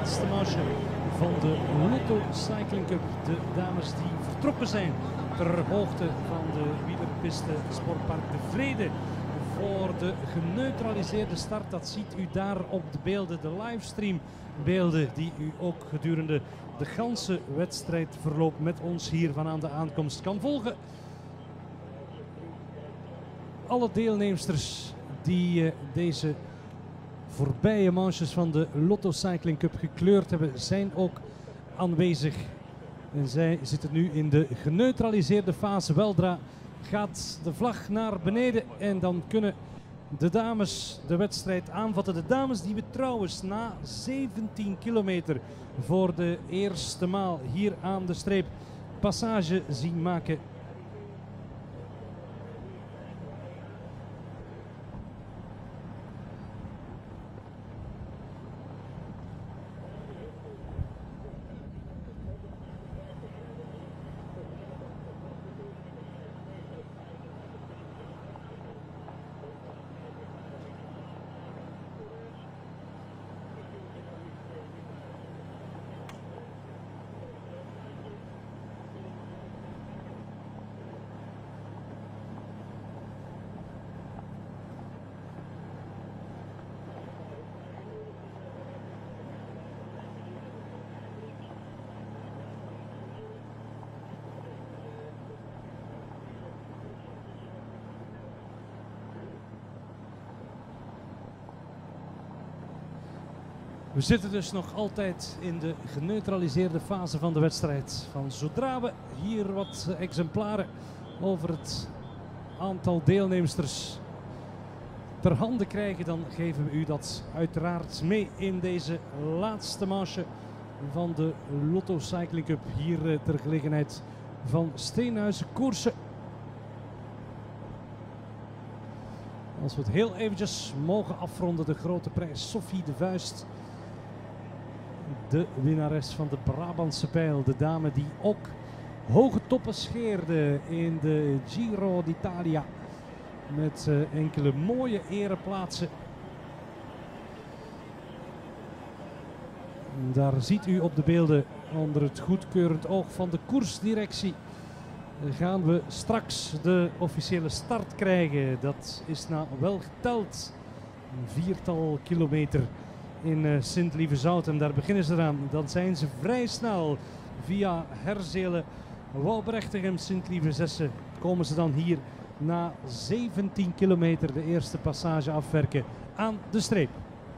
laatste manche van de Lotto Cycling Cup. De dames die vertrokken zijn ter hoogte van de wielerpiste Sportpark De Vrede voor de geneutraliseerde start. Dat ziet u daar op de beelden, de livestream beelden die u ook gedurende de ganse wedstrijdverloop met ons hier van aan de aankomst kan volgen. Alle deelnemsters die deze voorbije manches van de Lotto Cycling Cup gekleurd hebben, zijn ook aanwezig. En zij zitten nu in de geneutraliseerde fase. Weldra gaat de vlag naar beneden en dan kunnen de dames de wedstrijd aanvatten. De dames die we trouwens na 17 kilometer voor de eerste maal hier aan de streep passage zien maken. We zitten dus nog altijd in de geneutraliseerde fase van de wedstrijd. Van zodra we hier wat exemplaren over het aantal deelnemsters ter hande krijgen, dan geven we u dat uiteraard mee in deze laatste manche van de Lotto Cycling Cup. Hier ter gelegenheid van Steenhuizen Koersen. Als we het heel eventjes mogen afronden, de grote prijs Sophie de Vuist. De winnares van de Brabantse Pijl. De dame die ook hoge toppen scheerde in de Giro d'Italia. Met enkele mooie ereplaatsen. Daar ziet u op de beelden onder het goedkeurend oog van de koersdirectie. Gaan we straks de officiële start krijgen. Dat is na wel geteld een 4-tal kilometer in Sint-Lievezouten. Daar beginnen ze eraan. Dan zijn ze vrij snel via Herzelen, Wouwbrechtigem, Sint-Lieve-Zessen. Komen ze dan hier na 17 kilometer de eerste passage afwerken aan de streep.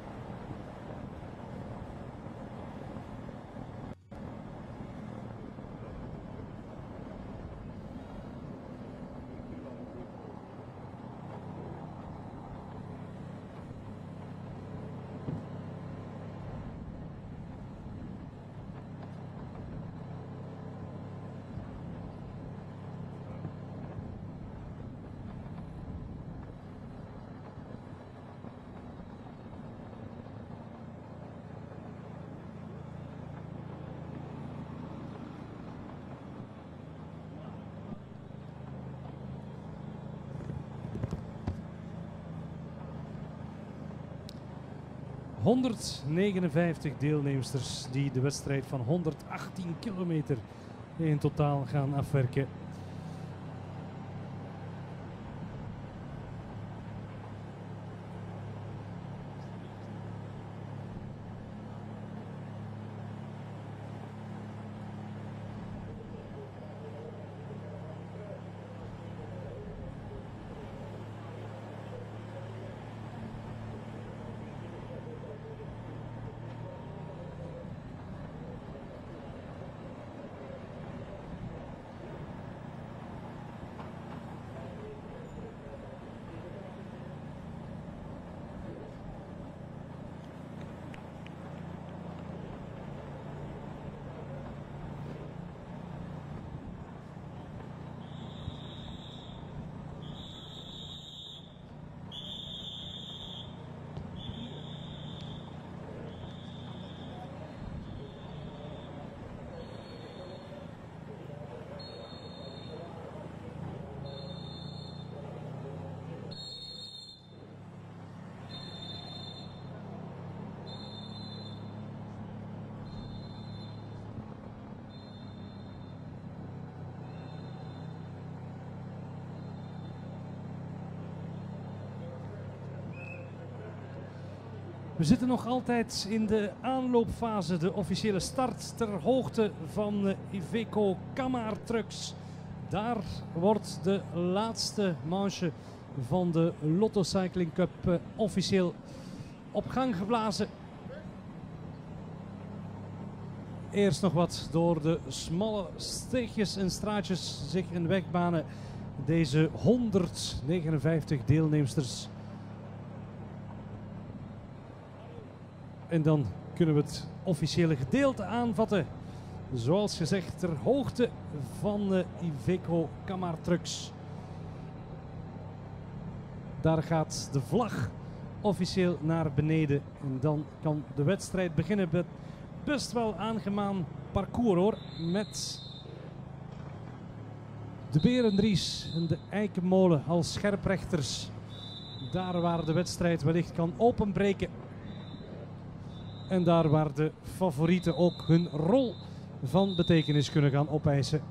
...159 deelnemsters die de wedstrijd van 118 kilometer in totaal gaan afwerken. We zitten nog altijd in de aanloopfase, de officiële start ter hoogte van Iveco Kamar Trucks. Daar wordt de laatste manche van de Lotto Cycling Cup officieel op gang geblazen. Eerst nog wat door de smalle steegjes en straatjes zich een weg banen. Deze 159 deelnemsters. En dan kunnen we het officiële gedeelte aanvatten. Zoals gezegd, ter hoogte van Iveco Kamar Trucks. Daar gaat de vlag officieel naar beneden. En dan kan de wedstrijd beginnen met best wel aangenaam parcours hoor. Met de Berendries en de Eikenmolen als scherprechters. Daar waar de wedstrijd wellicht kan openbreken. En daar waar de favorieten ook hun rol van betekenis kunnen gaan opeisen.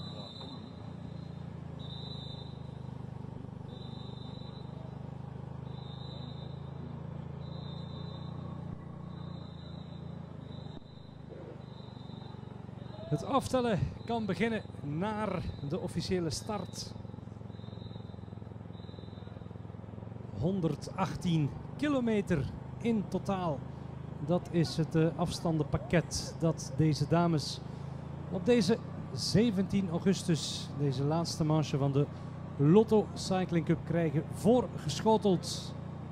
Het aftellen kan beginnen naar de officiële start. 118 kilometer in totaal. Dat is het afstandenpakket dat deze dames op deze 17 augustus, deze laatste manche van de Lotto Cycling Cup, krijgen voorgeschoteld.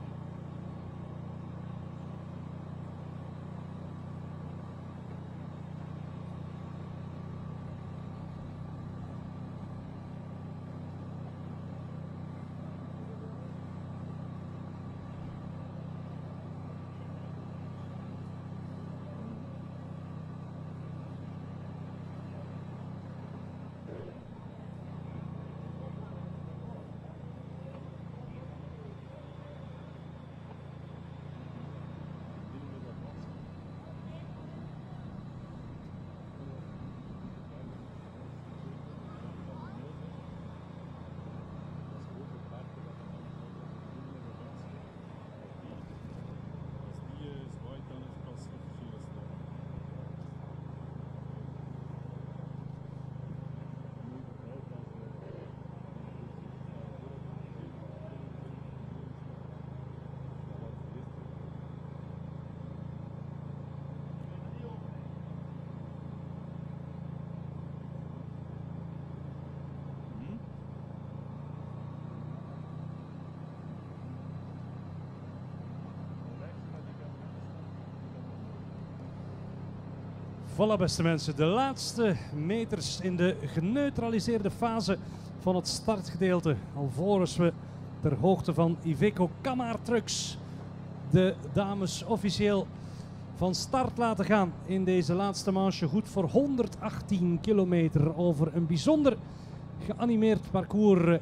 Voilà beste mensen, de laatste meters in de geneutraliseerde fase van het startgedeelte. Alvorens we ter hoogte van Iveco Kamar Trucks de dames officieel van start laten gaan in deze laatste manche. Goed voor 118 kilometer over een bijzonder geanimeerd parcours.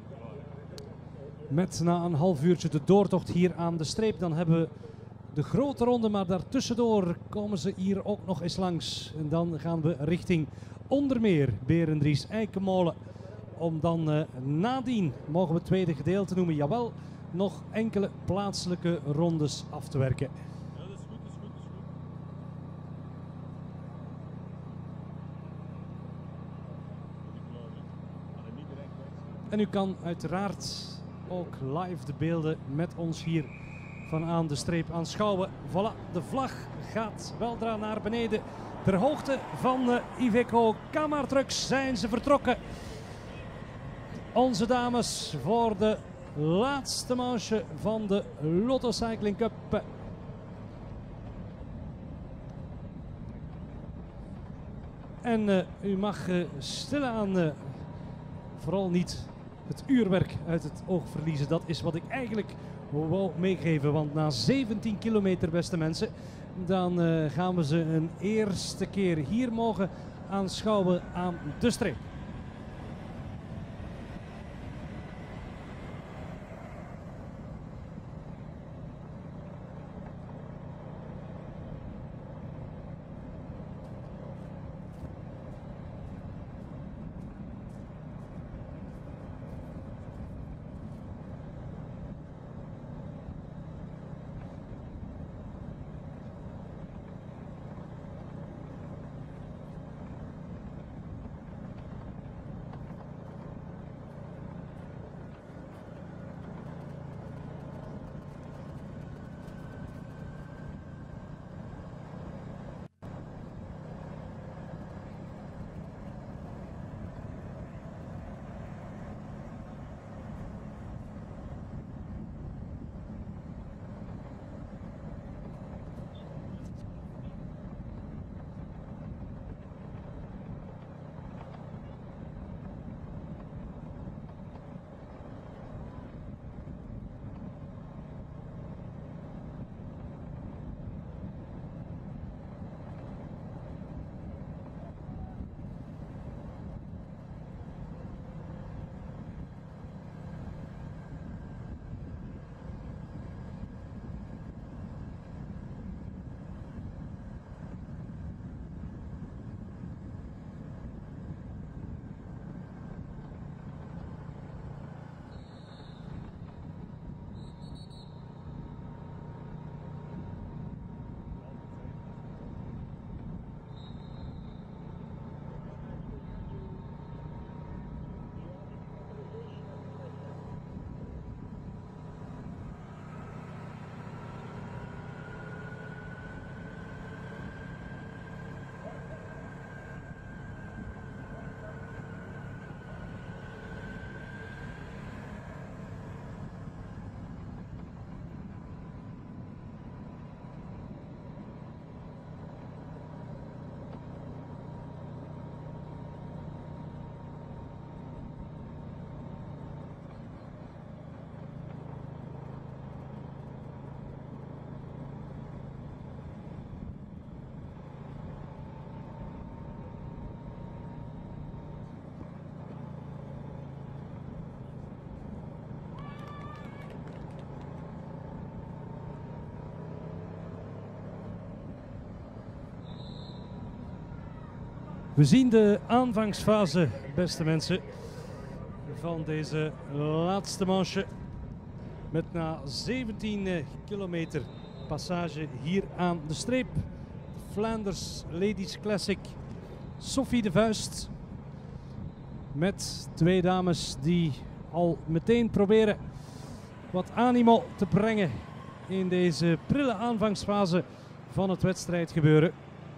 Met na een half uurtje de doortocht hier aan de streep. Dan hebben we de grote ronde, maar daartussendoor komen ze hier ook nog eens langs. En dan gaan we richting onder meer Berendries Eikenmolen. Om dan nadien, mogen we het tweede gedeelte noemen, jawel, nog enkele plaatselijke rondes af te werken. Ja, dat is goed, dat is goed, dat is goed. En u kan uiteraard ook live de beelden met ons hier van aan de streep aanschouwen. Voilà, de vlag gaat weldra naar beneden. Ter hoogte van Iveco Kamar Trucks zijn ze vertrokken. Onze dames voor de laatste manche van de Lotto Cycling Cup. En u mag stilaan vooral niet het uurwerk uit het oog verliezen. Dat is wat ik eigenlijk wou meegeven. Want na 17 kilometer, beste mensen, dan gaan we ze een eerste keer hier mogen aanschouwen aan de streep. We zien de aanvangsfase, beste mensen, van deze laatste manche. Met na 17 kilometer passage hier aan de streep. Flanders Ladies Classic. Sophie de Vuist. Met twee dames die al meteen proberen wat animo te brengen in deze prille aanvangsfase van het wedstrijdgebeuren.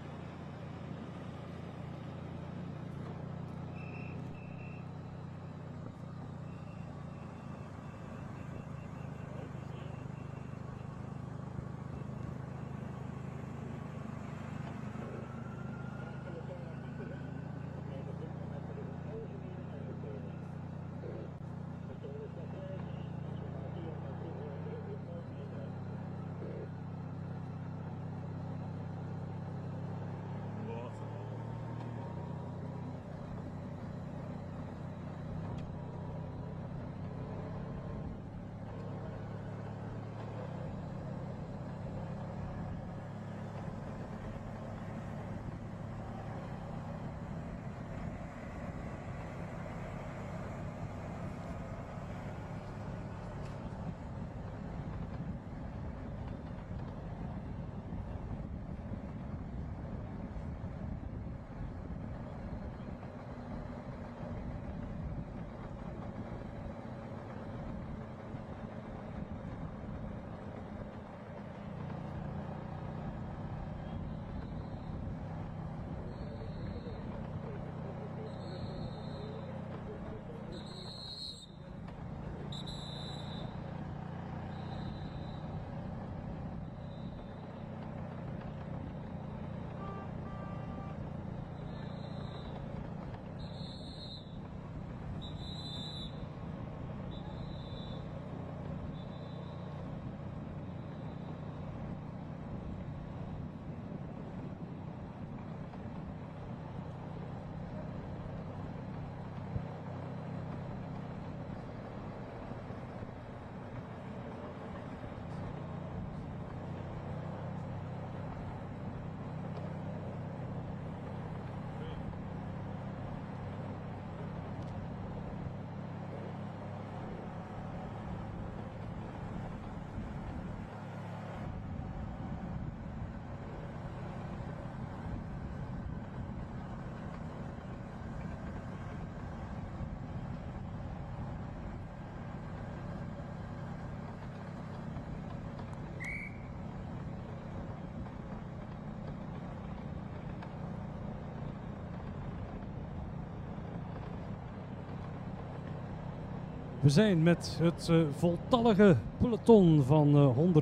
We zijn met het voltallige peloton van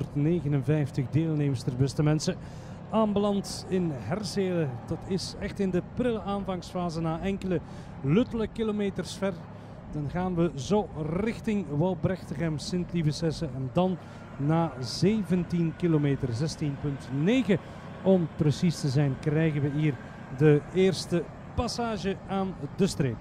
159 deelnemers, beste mensen, aanbeland in Herselen. Dat is echt in de prille aanvangsfase, na enkele luttele kilometers ver. Dan gaan we zo richting Wouwbrechtegem, Sint-Lievesesse en dan na 17 kilometer, 16,9 om precies te zijn, krijgen we hier de eerste passage aan de streep.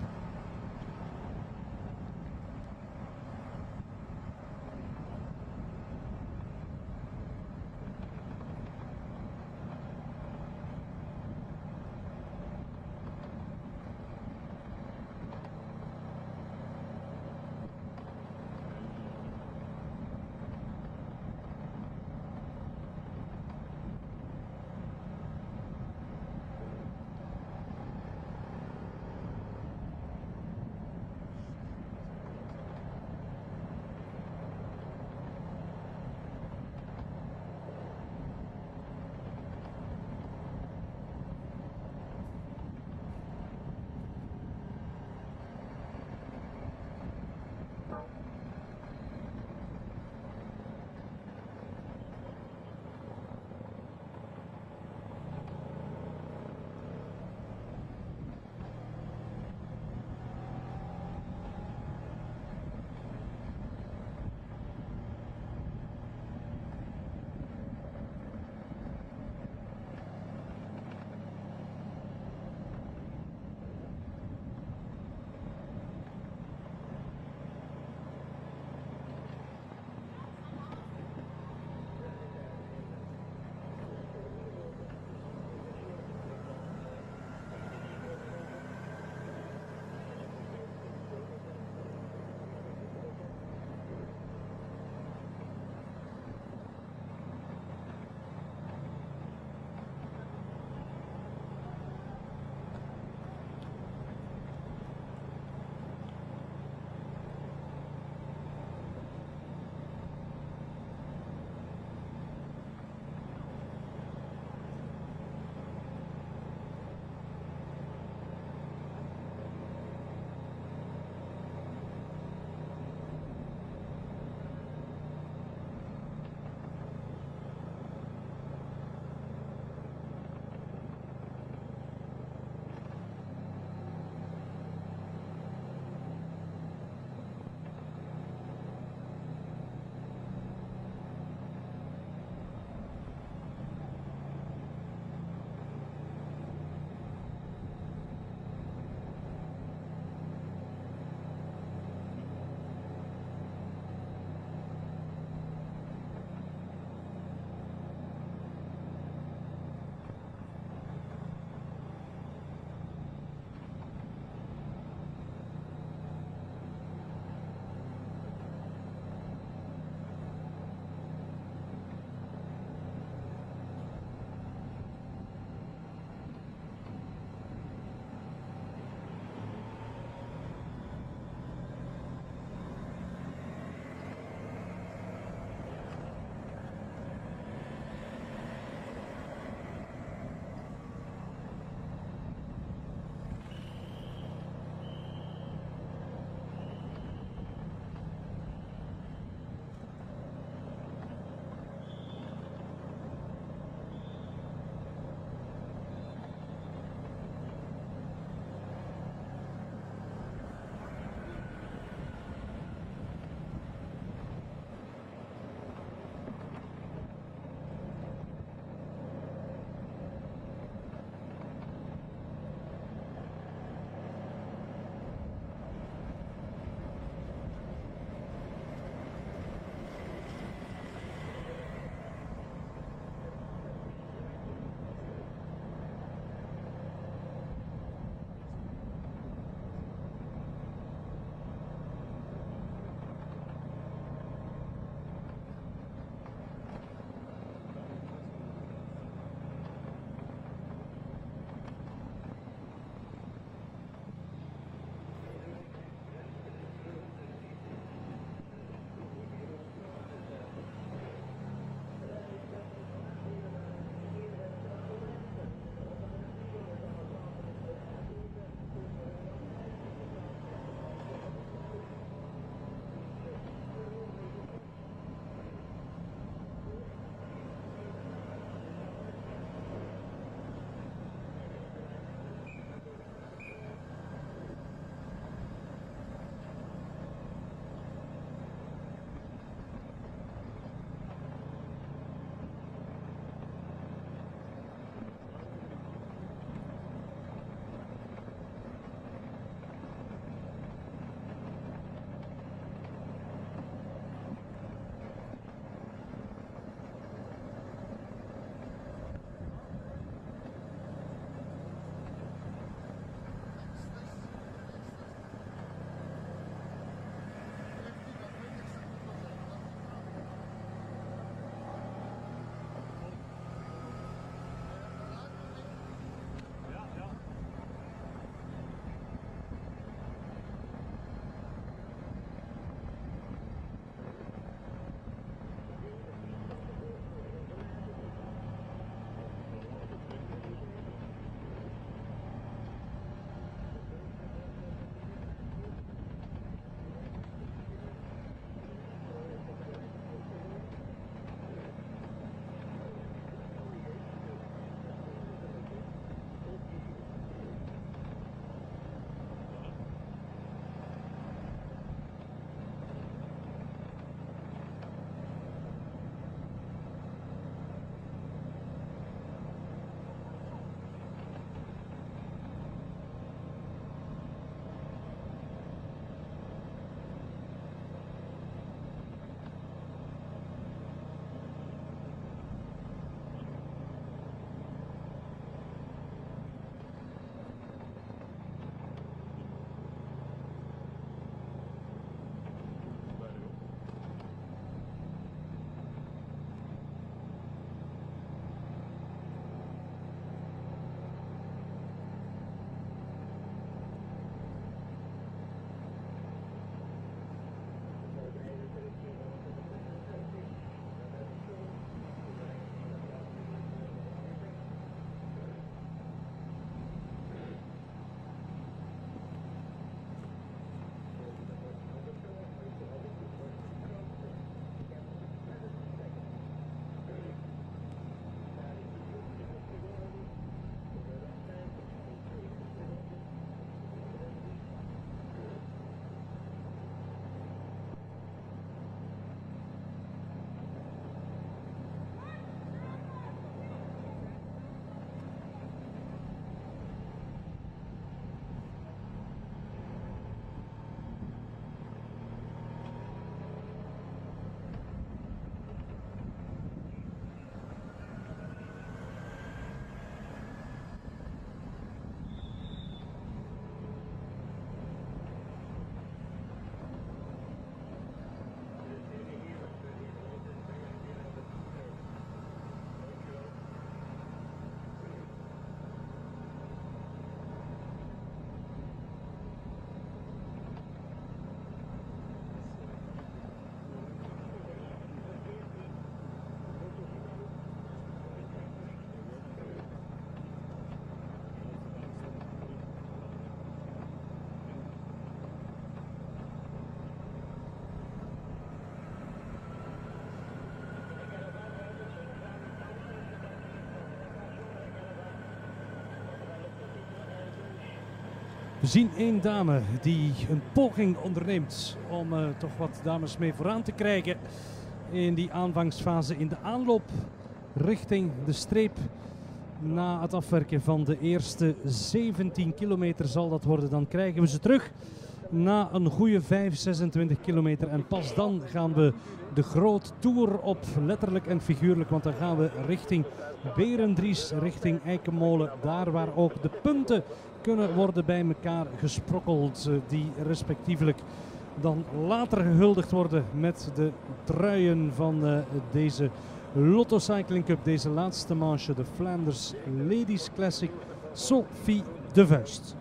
We zien één dame die een poging onderneemt om toch wat dames mee vooraan te krijgen in die aanvangsfase, in de aanloop richting de streep. Na het afwerken van de eerste 17 kilometer zal dat worden. Dan krijgen we ze terug na een goede 26 kilometer. En pas dan gaan we de groot tour op, letterlijk en figuurlijk. Want dan gaan we richting Berendries, richting Eikenmolen. Daar waar ook de punten kunnen worden bij elkaar gesprokkeld. Die respectievelijk dan later gehuldigd worden met de truien van deze Lotto Cycling Cup. Deze laatste manche, de Flanders Ladies Classic, Sophie de Vuist.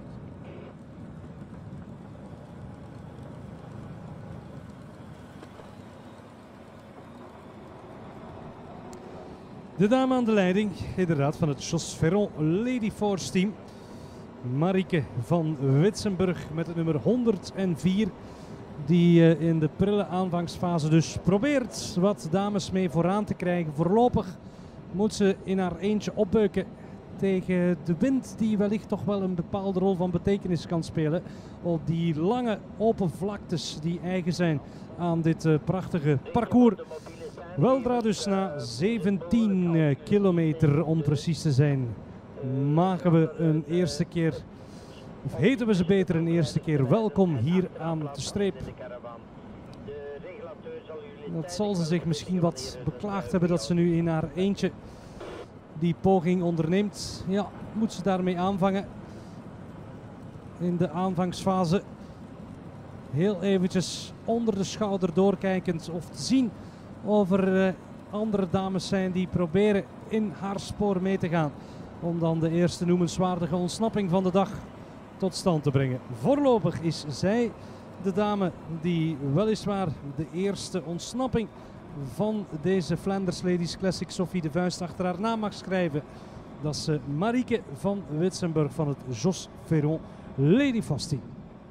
De dame aan de leiding, inderdaad, van het Jos Ferron Lady Force team. Marieke van Witsenburg met het nummer 104. Die in de prille aanvangsfase dus probeert wat dames mee vooraan te krijgen. Voorlopig moet ze in haar eentje opbeuken tegen de wind, die wellicht toch wel een bepaalde rol van betekenis kan spelen op die lange open vlaktes die eigen zijn aan dit prachtige parcours. Weldra dus na 17 kilometer om precies te zijn, maken we een eerste keer, of heten we ze beter een eerste keer, welkom hier aan de streep. Dat zal ze zich misschien wat beklaagd hebben dat ze nu in haar eentje die poging onderneemt. Ja, moet ze daarmee aanvangen in de aanvangsfase. Heel eventjes onder de schouder doorkijkend of te zien of er andere dames zijn die proberen in haar spoor mee te gaan. Om dan de eerste noemenswaardige ontsnapping van de dag tot stand te brengen. Voorlopig is zij de dame die weliswaar de eerste ontsnapping van deze Flanders Ladies Classic Sophie de Vuist achter haar naam mag schrijven. Dat is Marieke van Witsenburg van het Jos Ferron Lady Force team.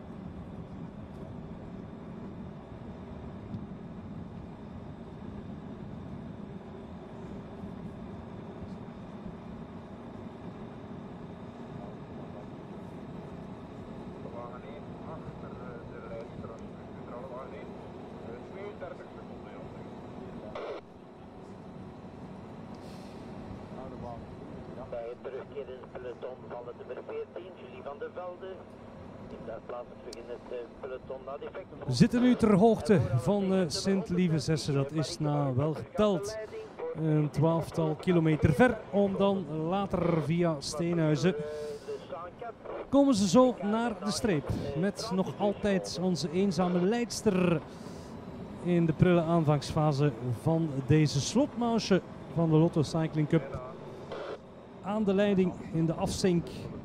Bij het terugkeer in het peloton van het nummer 14, Julie van der Velde. Daar plaatsen terug in het peloton na defect. We zitten nu ter hoogte van Sint-Lieve-Zessen. Dat is na wel geteld een 12-tal kilometer ver. Om dan later via Steenhuizen komen ze zo naar de streep. Met nog altijd onze eenzame leidster in de prille aanvangsfase van deze slotmanche van de Lotto Cycling Cup. Aan de leiding in de afzink.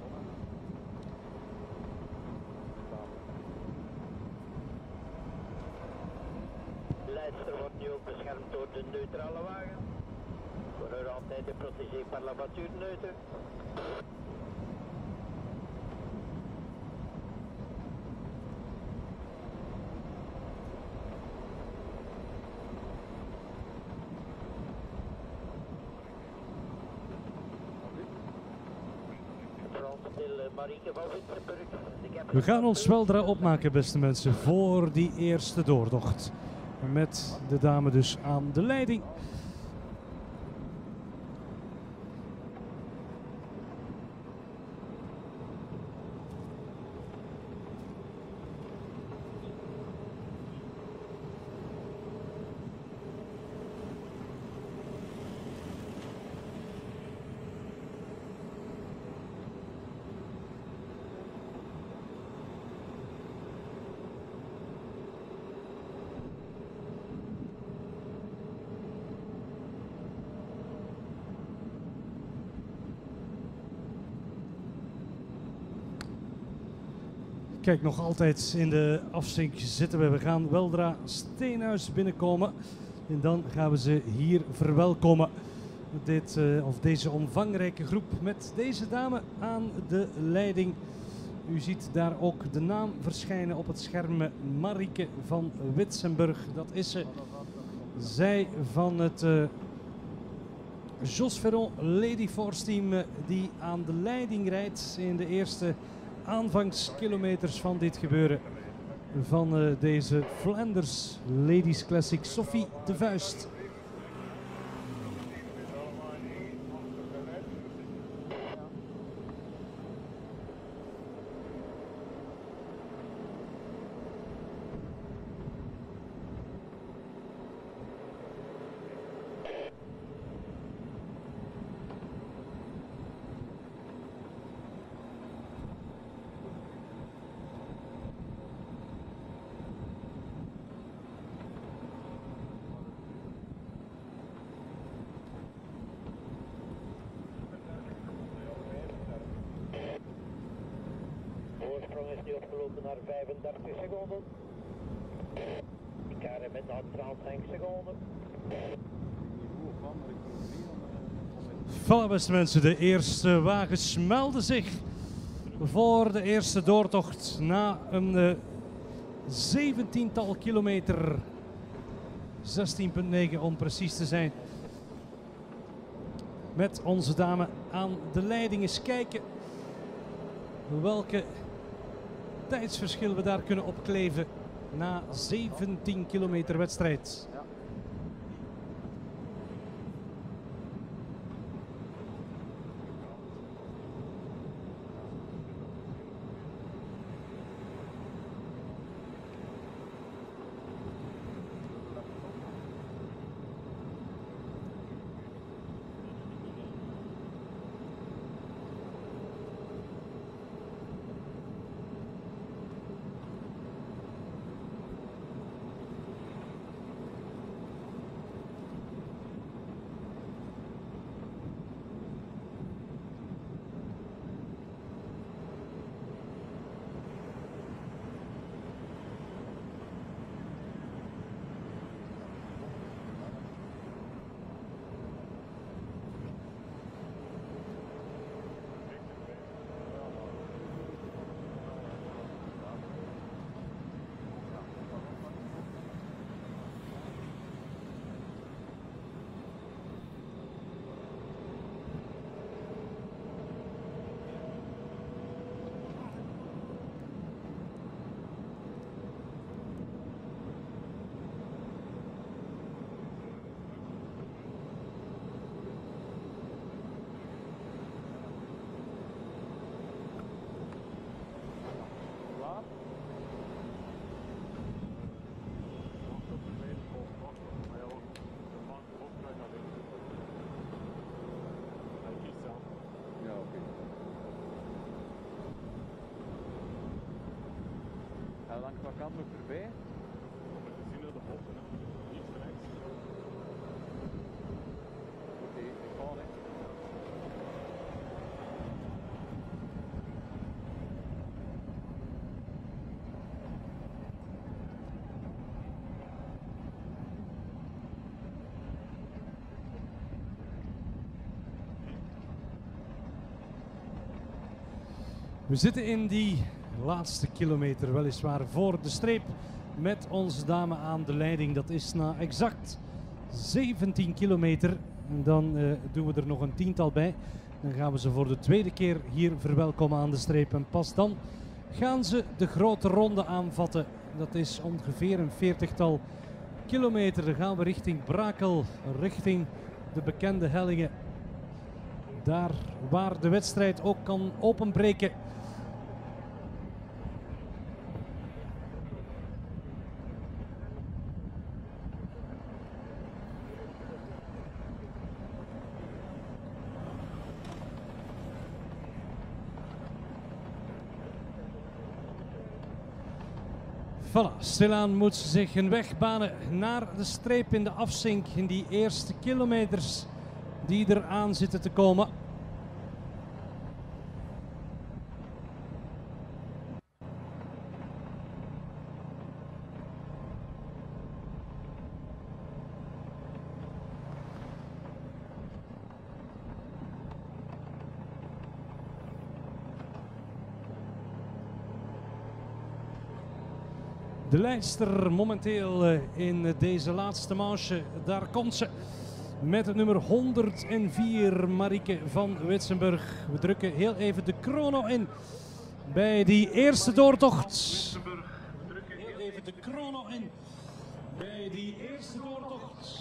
De leidster wordt nu ook beschermd door de neutrale wagen. Voor haar altijd de protégé par la voiture neutre. We gaan ons weldra opmaken, beste mensen, voor die eerste doortocht. Met de dame dus aan de leiding. Kijk, nog altijd in de afzink zitten we. We gaan weldra Steenhuis binnenkomen. En dan gaan we ze hier verwelkomen. Deze omvangrijke groep met deze dame aan de leiding. U ziet daar ook de naam verschijnen op het scherm. Marieke van Witsenburg, dat is ze. Zij van het Jos Ferron Lady Force team die aan de leiding rijdt in de eerste aanvangskilometers van dit gebeuren van deze Flanders Ladies Classic. Sophie de Vuist. Is nu opgelopen naar 35 seconden. KRM met nog 30 seconden. Voilà, beste mensen, de eerste wagens melden zich voor de eerste doortocht na een 17-tal kilometer. 16,9 om precies te zijn. Met onze dame aan de leiding. Eens kijken welke tijdsverschil we daar kunnen opkleven na 17 kilometer wedstrijd. Langs wat kant nog voorbij? We zien de hoogte, niet rechts. Oké, ik ga niet. We zitten in die laatste kilometer, weliswaar voor de streep, met onze dame aan de leiding. Dat is na exact 17 kilometer. En dan doen we er nog een 10-tal bij. Dan gaan we ze voor de tweede keer hier verwelkomen aan de streep. En pas dan gaan ze de grote ronde aanvatten. Dat is ongeveer een 40-tal kilometer. Dan gaan we richting Brakel, richting de bekende hellingen. Daar waar de wedstrijd ook kan openbreken. Voilà, stilaan moet ze zich een weg banen naar de streep in de afzink in die eerste kilometers die eraan zitten te komen. De leidster momenteel in deze laatste manche, daar komt ze met het nummer 104, Marieke van Witsenburg. We drukken heel even de chrono in bij die eerste doortocht. Even de chrono in bij die eerste doortocht.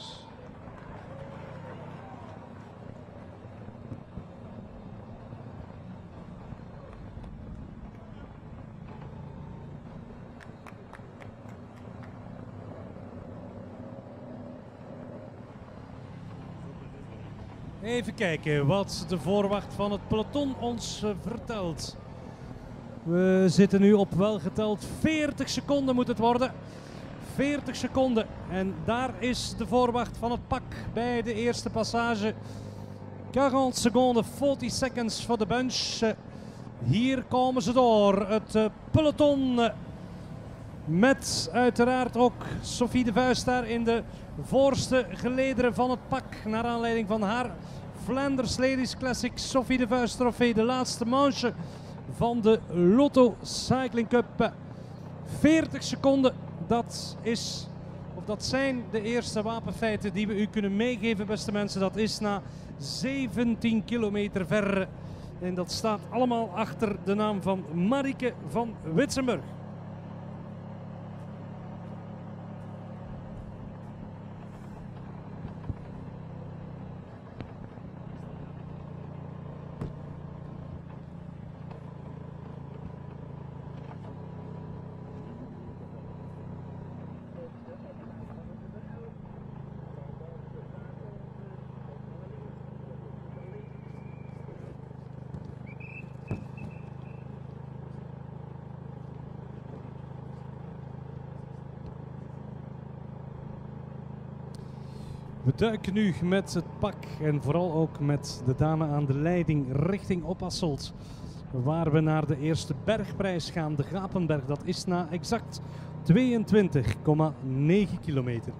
Even kijken wat de voorwacht van het peloton ons vertelt. We zitten nu op welgeteld 40 seconden moet het worden. 40 seconden. En daar is de voorwacht van het pak bij de eerste passage. 40 seconden, 40 seconds voor de bunch. Hier komen ze door. Het peloton met uiteraard ook Sophie de Vuist daar in de voorste gelederen van het pak. Naar aanleiding van haar Flanders Ladies Classic Sophie de Vuist trofee. De laatste manche van de Lotto Cycling Cup. 40 seconden, dat zijn de eerste wapenfeiten die we u kunnen meegeven, beste mensen. Dat is na 17 kilometer ver. En dat staat allemaal achter de naam van Marieke van Witsenburg. We duiken nu met het pak en vooral ook met de dame aan de leiding richting Oppasselt. Waar we naar de eerste bergprijs gaan, de Gapenberg. Dat is na exact 22,9 kilometer.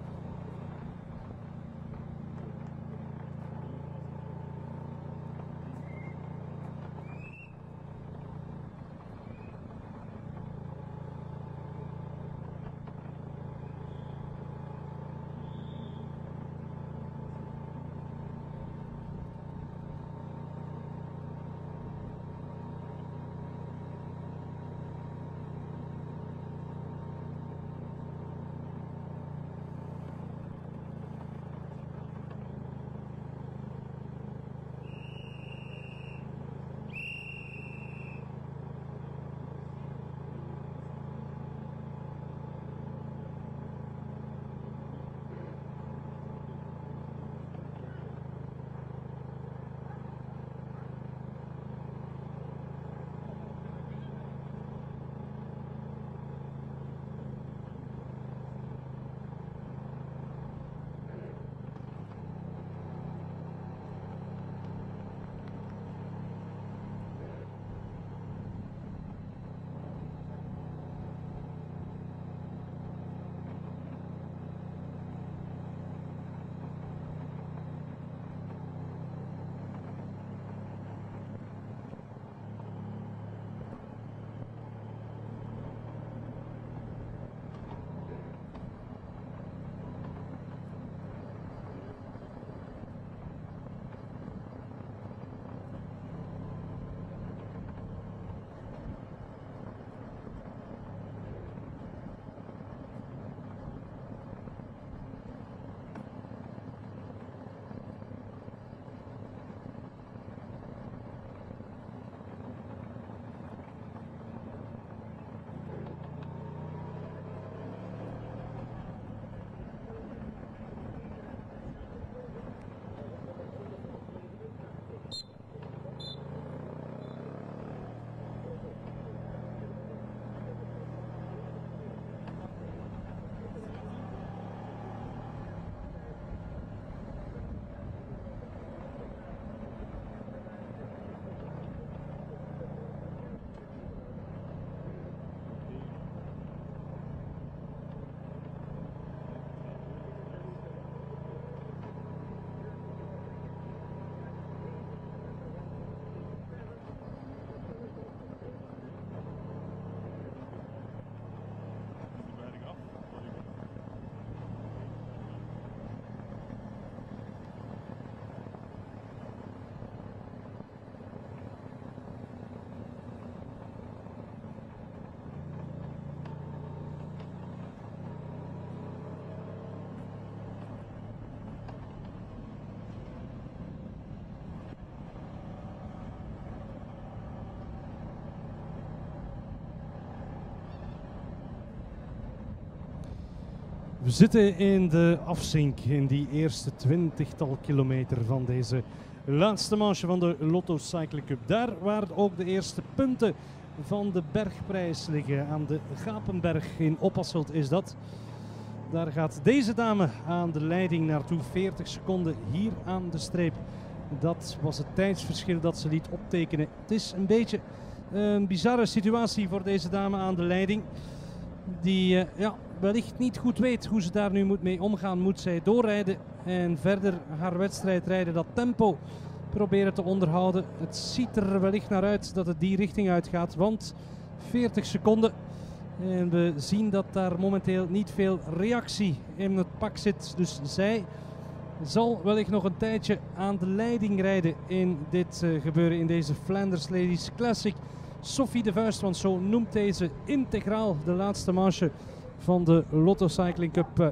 We zitten in de afzink in die eerste 20-tal kilometer van deze laatste manche van de Lotto Cycling Cup. Daar waar ook de eerste punten van de bergprijs liggen. Aan de Gapenberg in Oppasselt is dat. Daar gaat deze dame aan de leiding naartoe. 40 seconden hier aan de streep. Dat was het tijdsverschil dat ze liet optekenen. Het is een beetje een bizarre situatie voor deze dame aan de leiding. Die wellicht niet goed weet hoe ze daar nu mee omgaan. Moet zij doorrijden en verder haar wedstrijd rijden. Dat tempo proberen te onderhouden. Het ziet er wellicht naar uit dat het die richting uitgaat. Want 40 seconden. En we zien dat daar momenteel niet veel reactie in het pak zit. Dus zij zal wellicht nog een tijdje aan de leiding rijden in dit gebeuren. In deze Flanders Ladies Classic. Sophie de Vuist, want zo noemt deze integraal de laatste manche van de Lotto Cycling Cup.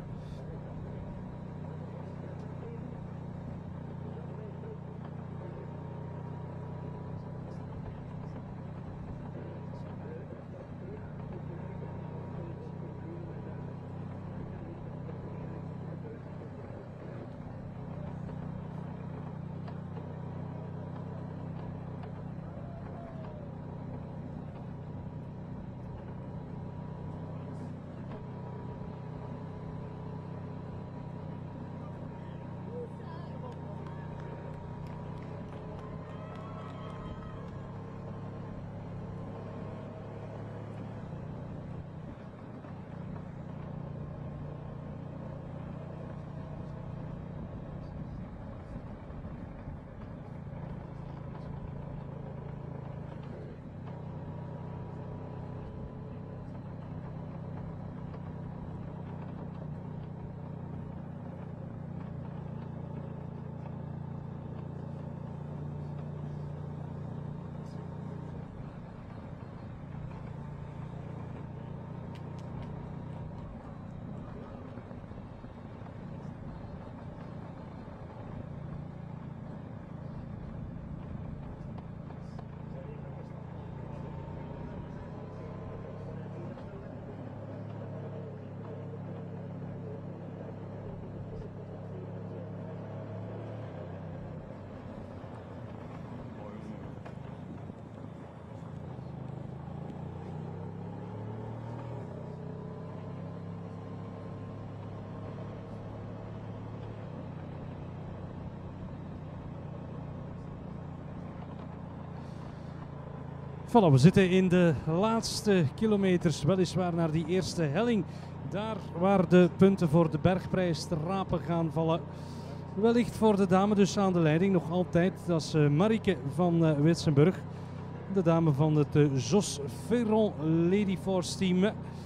Voilà, we zitten in de laatste kilometers, weliswaar naar die eerste helling. Daar waar de punten voor de bergprijs te rapen gaan vallen. Wellicht voor de dame dus aan de leiding nog altijd. Dat is Marieke van Witsenburg. De dame van het Jos Ferron Lady Force team.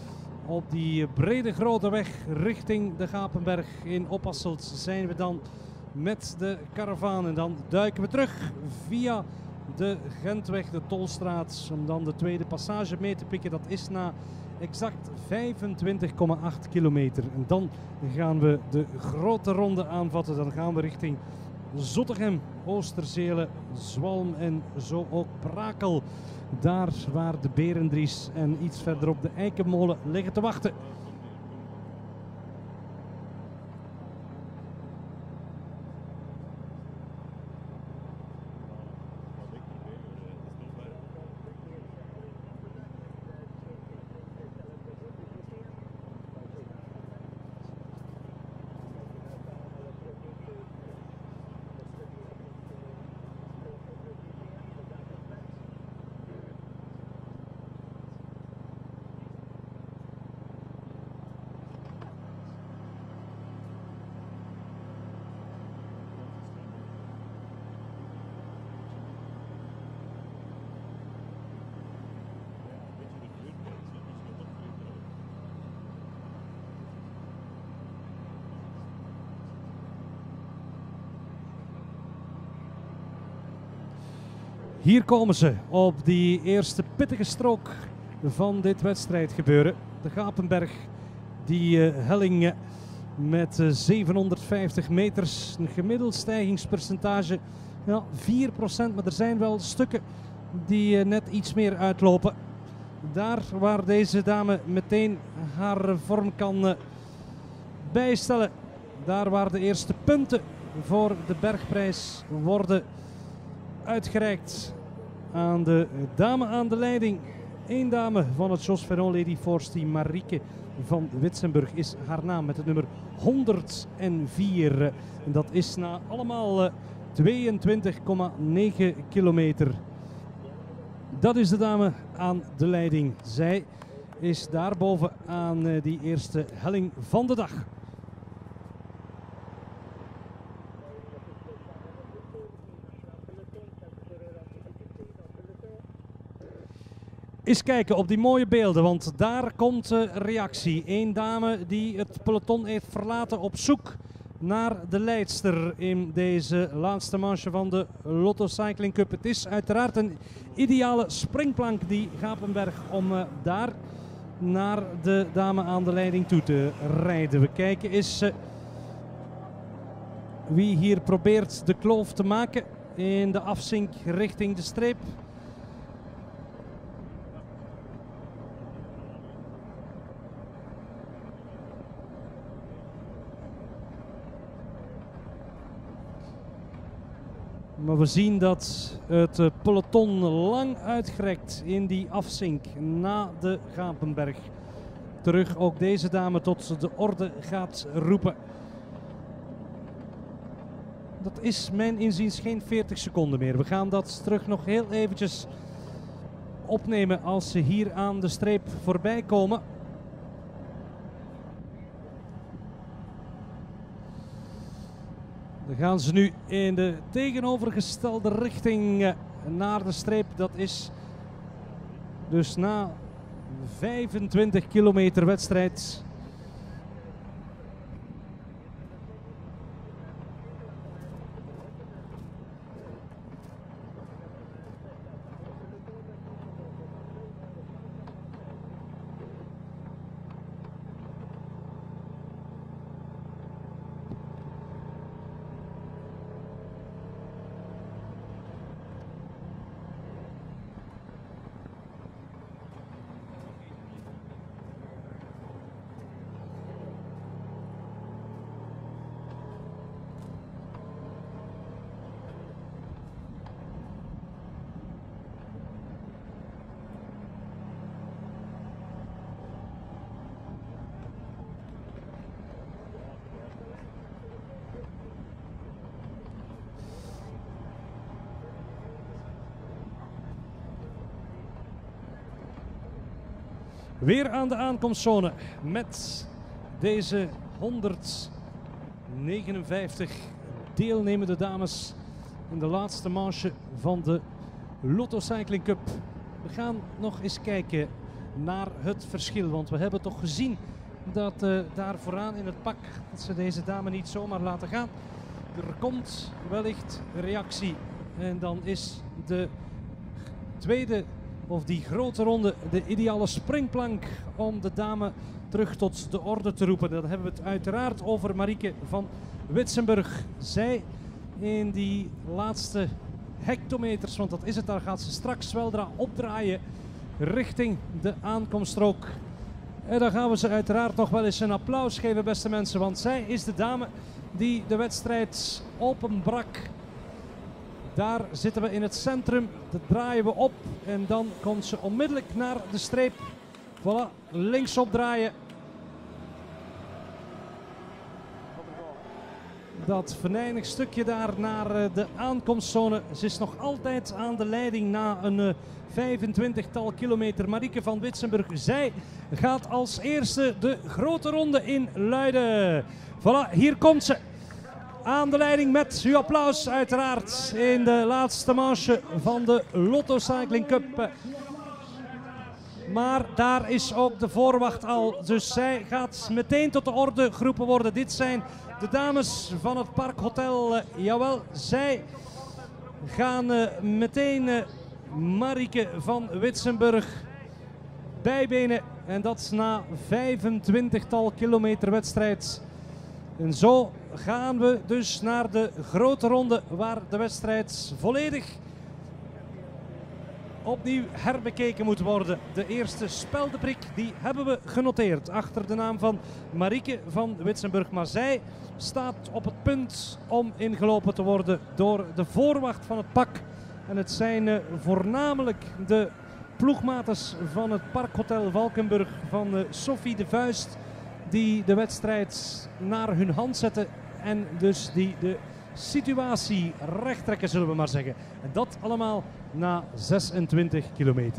Op die brede grote weg richting de Gapenberg in Oppasselt zijn we dan met de karavaan. En dan duiken we terug via de Gentweg, de Tolstraat, om dan de tweede passage mee te pikken. Dat is na exact 25,8 kilometer. En dan gaan we de grote ronde aanvatten. Dan gaan we richting Zottegem, Oosterzele, Zwalm en zo ook Brakel. Daar waar de Berendries en iets verderop de Eikenmolen liggen te wachten. Hier komen ze op die eerste pittige strook van dit wedstrijdgebeuren. De Gapenberg, die helling met 750 meters, een gemiddeld stijgingspercentage, ja, 4%, maar er zijn wel stukken die net iets meer uitlopen. Daar waar deze dame meteen haar vorm kan bijstellen. Daar waar de eerste punten voor de bergprijs worden uitgereikt aan de dame aan de leiding. Eén dame van het Jos Vernon Lady Force Team, Marieke van Witsenburg, is haar naam met het nummer 104. En dat is na allemaal 22,9 kilometer. Dat is de dame aan de leiding. Zij is daarboven aan die eerste helling van de dag. Eens kijken op die mooie beelden, want daar komt reactie. Eén dame die het peloton heeft verlaten op zoek naar de leidster in deze laatste manche van de Lotto Cycling Cup. Het is uiteraard een ideale springplank, die Gapenberg, om daar naar de dame aan de leiding toe te rijden. We kijken eens wie hier probeert de kloof te maken in de afzink richting de streep. Maar we zien dat het peloton lang uitgerekt in die afzink na de Gapenberg. Terug ook deze dame tot de orde gaat roepen. Dat is mijn inziens geen 40 seconden meer. We gaan dat terug nog heel eventjes opnemen als ze hier aan de streep voorbij komen. Dan gaan ze nu in de tegenovergestelde richting naar de streep. Dat is dus na 25 kilometer wedstrijd. Weer aan de aankomstzone met deze 159 deelnemende dames in de laatste manche van de Lotto Cycling Cup. We gaan nog eens kijken naar het verschil, want we hebben toch gezien dat daar vooraan in het pak, dat ze deze dame niet zomaar laten gaan. Er komt wellicht reactie en dan is de tweede, of die grote ronde, de ideale springplank om de dame terug tot de orde te roepen. Dan hebben we het uiteraard over Marieke van Witsenburg. Zij in die laatste hectometers, want dat is het, daar gaat ze straks weldra opdraaien richting de aankomststrook. En dan gaan we ze uiteraard nog wel eens een applaus geven, beste mensen, want zij is de dame die de wedstrijd openbrak. Daar zitten we in het centrum, dat draaien we op en dan komt ze onmiddellijk naar de streep. Voilà, linksop draaien. Dat venijnig stukje daar naar de aankomstzone. Ze is nog altijd aan de leiding na een 25-tal kilometer. Marieke van Witsenburg, zij gaat als eerste de grote ronde in Luiden. Voilà, hier komt ze. Aan de leiding met uw applaus uiteraard in de laatste manche van de Lotto Cycling Cup. Maar daar is ook de voorwacht al, dus zij gaat meteen tot de orde geroepen worden. Dit zijn de dames van het Parkhotel. Jawel, zij gaan meteen Marieke van Witsenburg bijbenen. En dat na 25-tal kilometer wedstrijd. En zo gaan we dus naar de grote ronde waar de wedstrijd volledig opnieuw herbekeken moet worden. De eerste speldeprik die hebben we genoteerd achter de naam van Marieke van Witsenburg. Maar zij staat op het punt om ingelopen te worden door de voorwacht van het pak. En het zijn voornamelijk de ploegmaters van het Parkhotel Valkenburg van Sophie de Vuist die de wedstrijd naar hun hand zetten en dus die de situatie recht trekken, zullen we maar zeggen. En dat allemaal na 26 kilometer.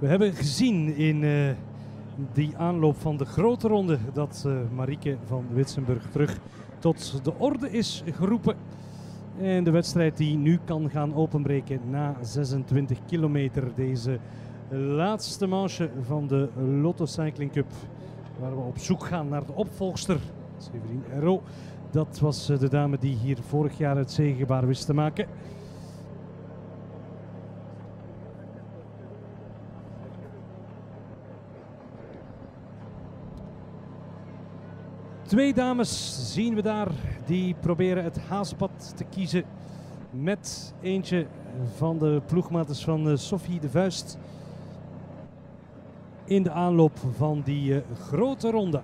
We hebben gezien in die aanloop van de grote ronde dat Marieke van Witsenburg terug tot de orde is geroepen. En de wedstrijd die nu kan gaan openbreken na 26 kilometer. Deze laatste manche van de Lotto Cycling Cup. Waar we op zoek gaan naar de opvolgster. Severine Erro. Dat was de dame die hier vorig jaar het zegegebaar wist te maken. Twee dames zien we daar die proberen het haaspad te kiezen met eentje van de ploegmates van Sophie de Vuist in de aanloop van die grote ronde.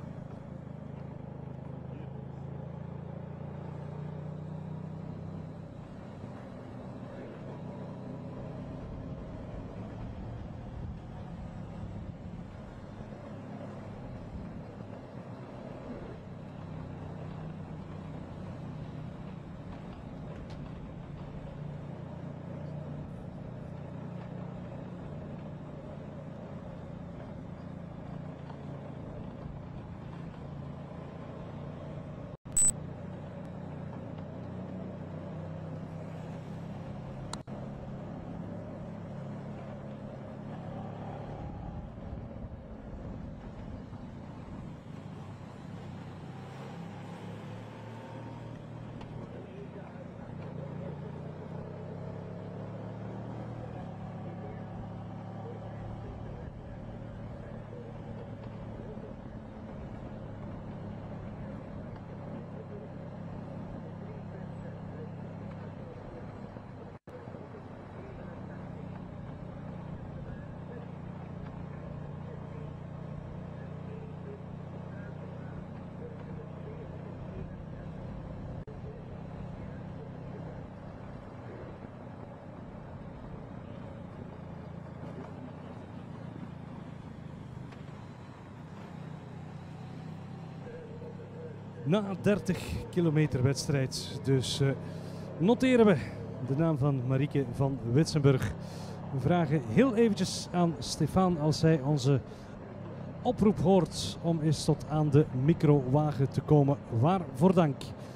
Na 30 kilometer wedstrijd. Dus noteren we de naam van Marieke van Witsenburg. We vragen heel eventjes aan Stefan als hij onze oproep hoort om eens tot aan de microwagen te komen. Waarvoor dank.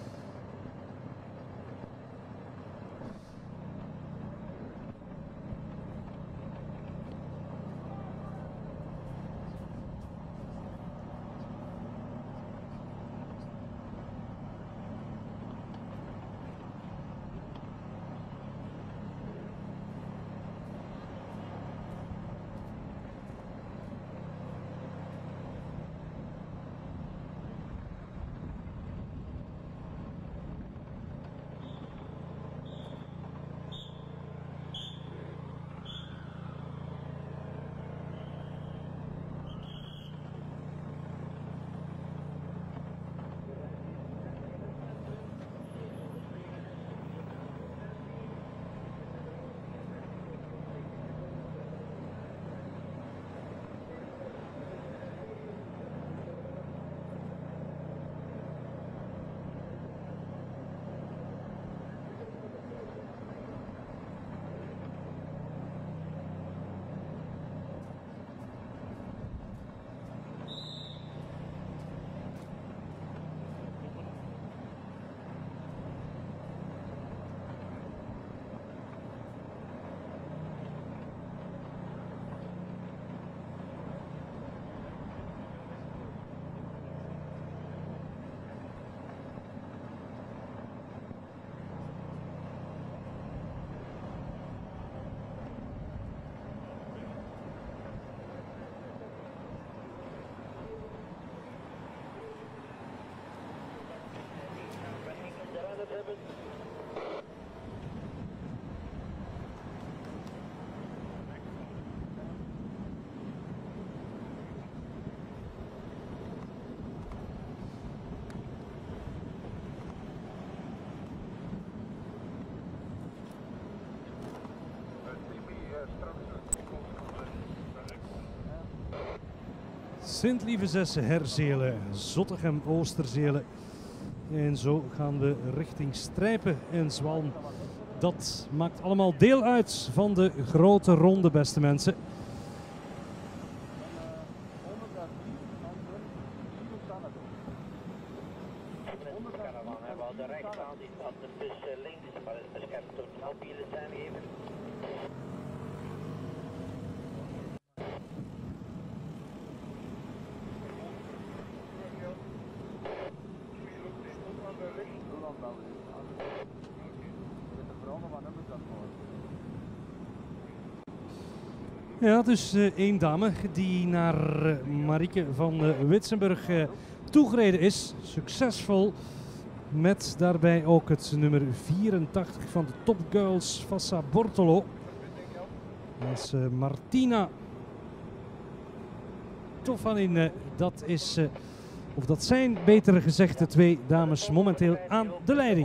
Sint-Lieve-Zessen, Herzelen, Zottegem, Oosterzelen. En zo gaan we richting Strijpen en Zwalm. Dat maakt allemaal deel uit van de grote ronde, beste mensen. Nou, de rechtsbaan die staat er dus links, maar is beschermd door de mobiele zijngever. Ja, dus één dame die naar Marieke van Witsenburg toegereden is. Succesvol. Met daarbij ook het nummer 84 van de Top Girls, Fassa Bortolo. Dat is Martina Toffanin. Dat is, of dat zijn beter gezegd, de twee dames momenteel aan de leiding.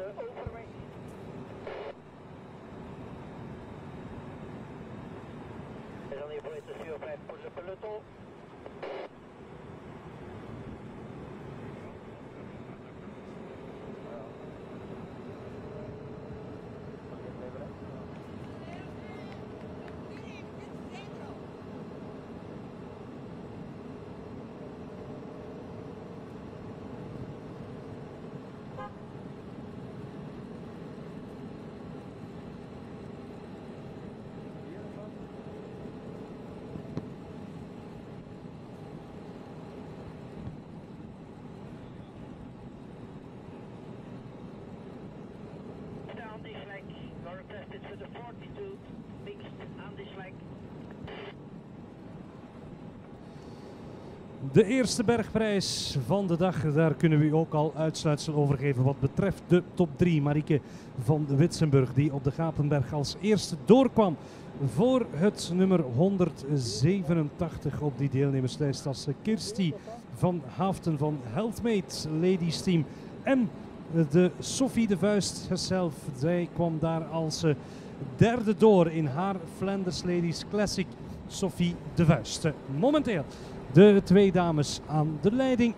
De eerste bergprijs van de dag, daar kunnen we u ook al uitsluitsel over geven wat betreft de top 3. Marieke van Witsenburg, die op de Gapenberg als eerste doorkwam voor het nummer 187 op die deelnemerslijst. Als Kirsty van Haften van Healthmate Ladies Team en de Sophie de Vuist zelf. Zij kwam daar als derde door in haar Flanders Ladies Classic. Sophie de Vuist. Momenteel de twee dames aan de leiding.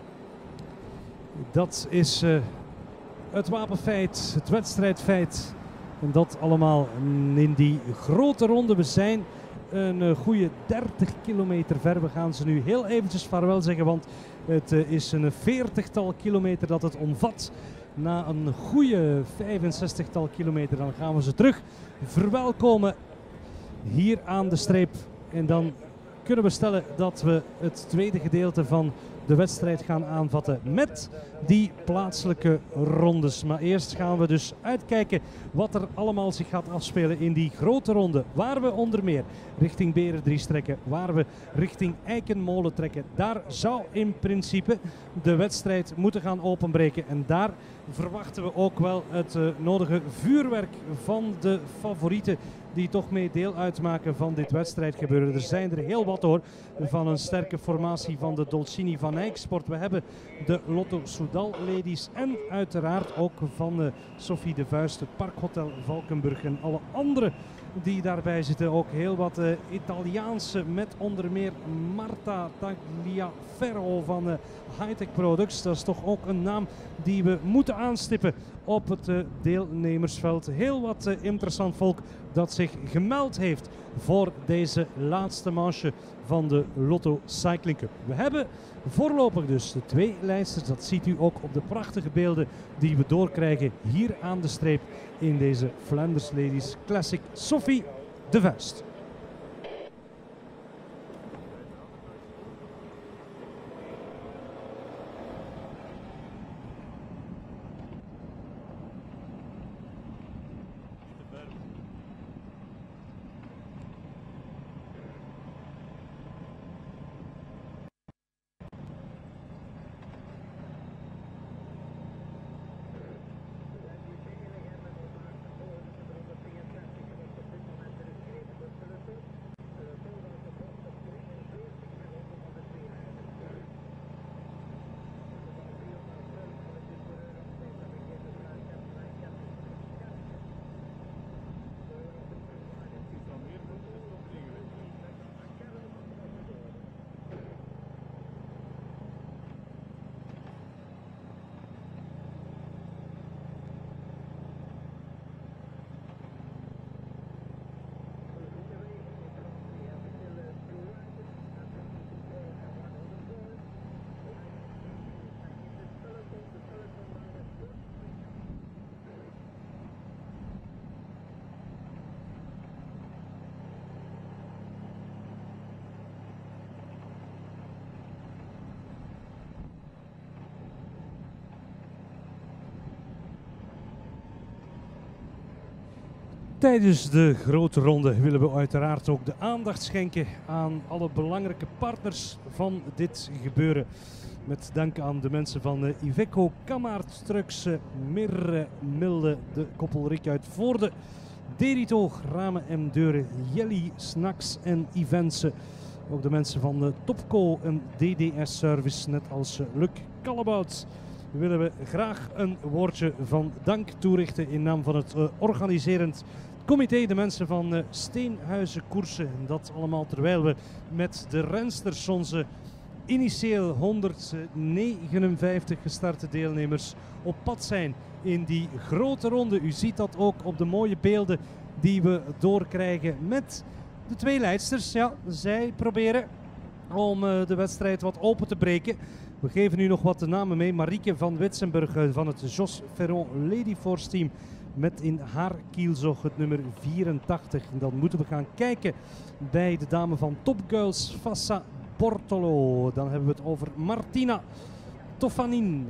Dat is het wapenfeit, het wedstrijdfeit. En dat allemaal in die grote ronde. We zijn een goede 30 kilometer ver. We gaan ze nu heel eventjes vaarwel zeggen, want het is een 40-tal kilometer dat het omvat. Na een goede 65-tal kilometer dan gaan we ze terug verwelkomen hier aan de streep. En dan kunnen we stellen dat we het tweede gedeelte van de wedstrijd gaan aanvatten met die plaatselijke rondes. Maar eerst gaan we dus uitkijken wat er allemaal zich gaat afspelen in die grote ronde. Waar we onder meer richting Berendries trekken, waar we richting Eikenmolen trekken. Daar zou in principe de wedstrijd moeten gaan openbreken. En daar verwachten we ook wel het nodige vuurwerk van de favorieten die toch mee deel uitmaken van dit wedstrijdgebeuren. Er zijn er heel wat hoor, van een sterke formatie van de Dolcini van Eyck-sport. We hebben de Lotto Soudal Ladies en uiteraard ook van Sophie de Vuist, het Parkhotel Valkenburg en alle andere die daarbij zitten. Ook heel wat Italiaanse met onder meer Marta Tagliaferro van Hightech Products. Dat is toch ook een naam die we moeten aanstippen op het deelnemersveld. Heel wat interessant volk dat zich gemeld heeft voor deze laatste manche van de Lotto Cycling Cup. We hebben voorlopig dus de twee lijsters. Dat ziet u ook op de prachtige beelden die we doorkrijgen hier aan de streep in deze Flanders Ladies Classic. Sophie de Vuist. Tijdens de grote ronde willen we uiteraard ook de aandacht schenken aan alle belangrijke partners van dit gebeuren. Met dank aan de mensen van Iveco, Kamaert Trucks, Mir, Milde, de koppel uit Voorde, Derito, Ramen en Deuren, Jelly, Snacks en Events. Ook de mensen van Topco en DDS Service, net als Luc Callebout, willen we graag een woordje van dank toerichten in naam van het organiserend comité, de mensen van Steenhuizen Koersen. En dat allemaal terwijl we met de rensters, onze initieel 159 gestarte deelnemers, op pad zijn in die grote ronde. U ziet dat ook op de mooie beelden die we doorkrijgen met de twee leidsters. Ja, zij proberen om de wedstrijd wat open te breken. We geven nu nog wat de namen mee. Marieke van Witsenburg van het Jos Ferron Lady Force team met in haar kielzog het nummer 84. En dan moeten we gaan kijken bij de dame van Top Girls, Fassa Bortolo. Dan hebben we het over Martina Tofanin.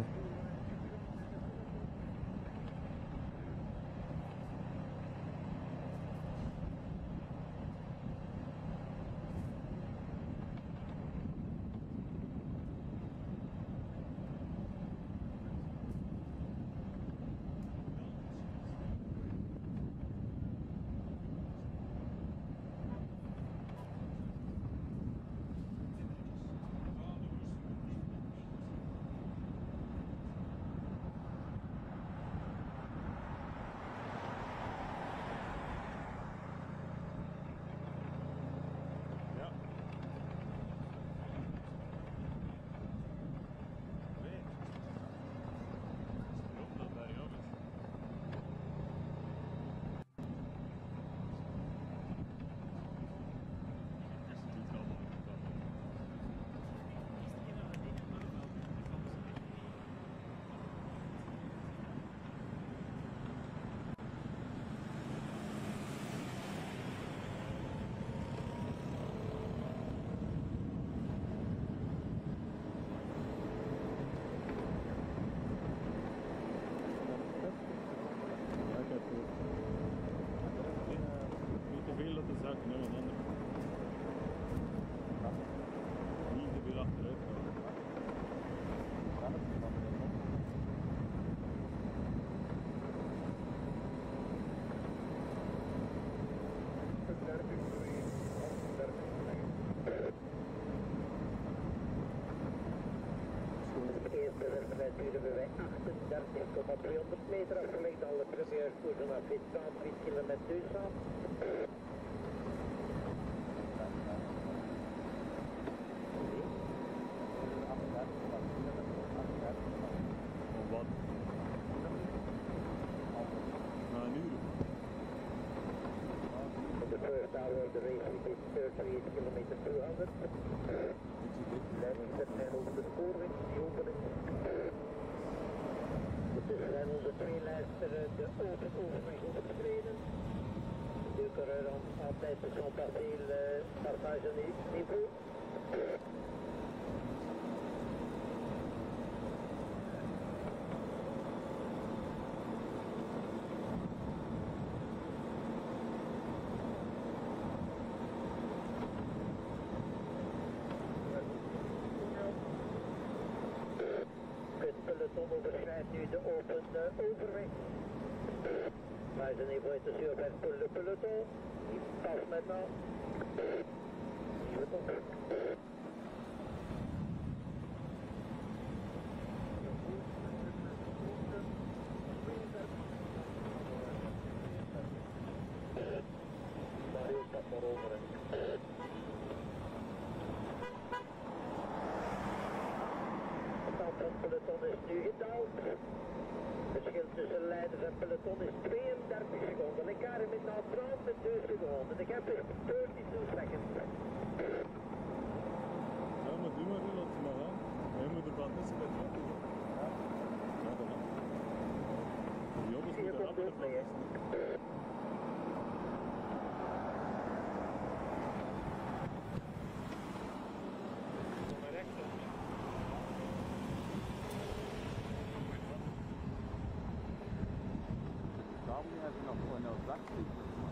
Duren 38,200 meter afgelegd. Alle premiers koersen naar Fitzaan, 3 kilometer Duitsland. Wat? Na een uur. The first hour of the race is 38 kilometer 200. Leiding zet men over de spoorweg, die opening. En onze tweelijster de open overweg opgetreden. De coureur en tête sont passés le passage niveau. Het peloton overschrijdt nu de open overweg. Maar ze niveau est sur le peloton. Il passe maintenant. Mario staat maar over. Het peloton is nu gedaald. Het verschil tussen leiders en peloton is 32 seconden. Ik ga hem in de 32 seconden. Ik heb 32 seconds. Ja, maar doe maar, laat ze maar aan. Hij moet er van tussen met Job. Ja, dat mag. Job is met de rapper van Samen hebben we nog gewoon een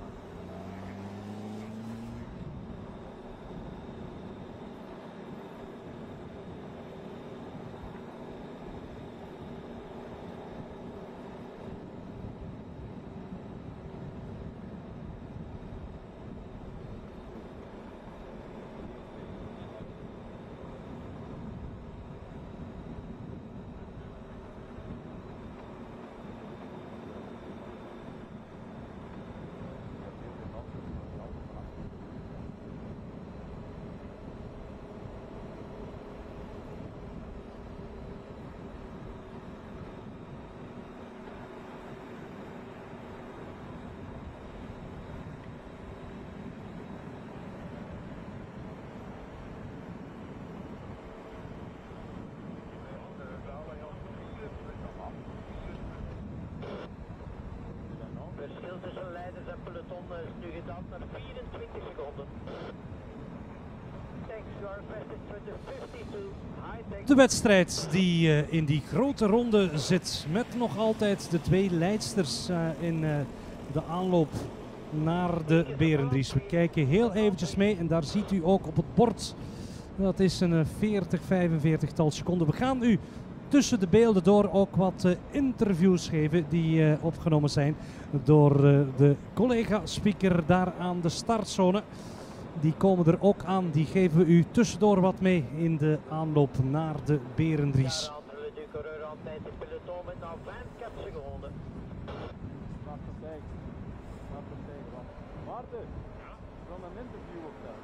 gaat naar 24 seconden. Thanks, you are requested for the 52 high-tech. De wedstrijd die in die grote ronde zit met nog altijd de twee leidsters in de aanloop naar de Berendries. We kijken heel eventjes mee en daar ziet u ook op het bord, dat is een 45 seconden. We gaan u tussen de beelden door ook wat interviews geven die opgenomen zijn door de collega-speaker daar aan de startzone. Die komen er ook aan, die geven we u tussendoor wat mee in de aanloop naar de Berendries. Daar hadden we de coureur aan tijd in peloton met nou 24 seconden. Maarten tegen. Maarten tegen. Maarten, van een interview op dat.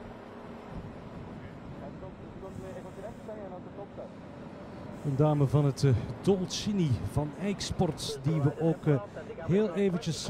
En komt even terecht zeggen als het opzet. Een dame van het Dolcini van Eiksport die we ook heel eventjes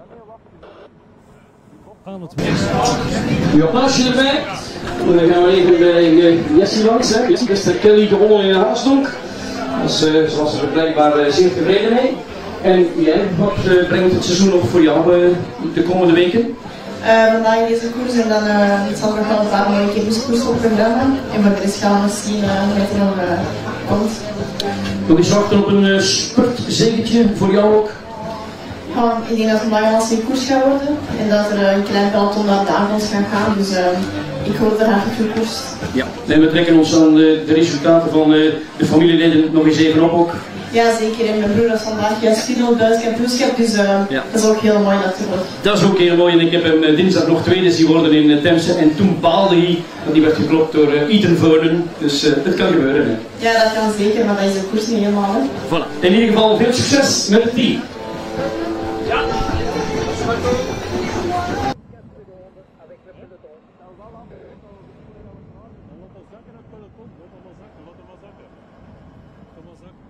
aan het werk zijn. Ja, applausje erbij. Dan gaan we even bij Jessie langs. Hè. Jessie is de Kelly gewonnen in Haasdonk. Dus ze was er blijkbaar zeer tevreden mee. En jij, wat brengt het seizoen op voor jou de komende weken? Vandaag deze koers en dan zal er nog wel een paar mooie kenniskoers op programma. En voor de rest gaan we misschien met er nog komt. Nog eens wachten op een spurtzegentje voor jou ook? Ja, ik denk dat het vandaag een lastige koers gaat worden en dat er een klein peloton naar de avond gaat gaan. Dus ik hoop dat het goed koerst. Ja, en we trekken ons aan de resultaten van de familieleden nog eens even op ook. Ja, zeker. En mijn broer is vandaag juist final buitenkampioenschap, dus dat is ook heel mooi natuurlijk. Dat is ook heel mooi en ik heb hem dinsdag nog tweede zien worden in Temse en toen baalde hij, want die werd geklopt door Ethan Vernon, dus het kan gebeuren. Hè. Ja, dat kan zeker, maar dat is de koers niet helemaal. Hè. Voilà. In ieder geval veel succes met het team. Ja. Avec le peloton. Laat dat zakken het peloton. Laat dat maar zakken. Laat dat maar zakken. Laat dat maar zakken.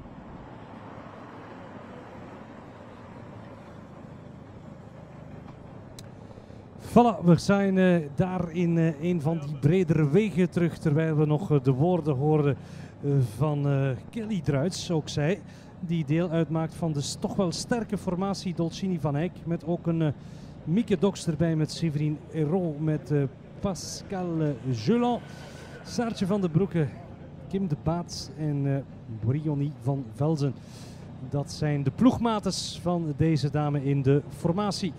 Voilà, we zijn daar in een van die bredere wegen terug, terwijl we nog de woorden hoorden van Kelly Druits, ook zij, die deel uitmaakt van de toch wel sterke formatie Dolcini van Eyck, met ook een Mieke Doks erbij met Séverine Hérault, met Pascal Geulon, Saartje van den Broeke, Kim de Baat en Briony van Velzen. Dat zijn de ploegmates van deze dame in de formatie.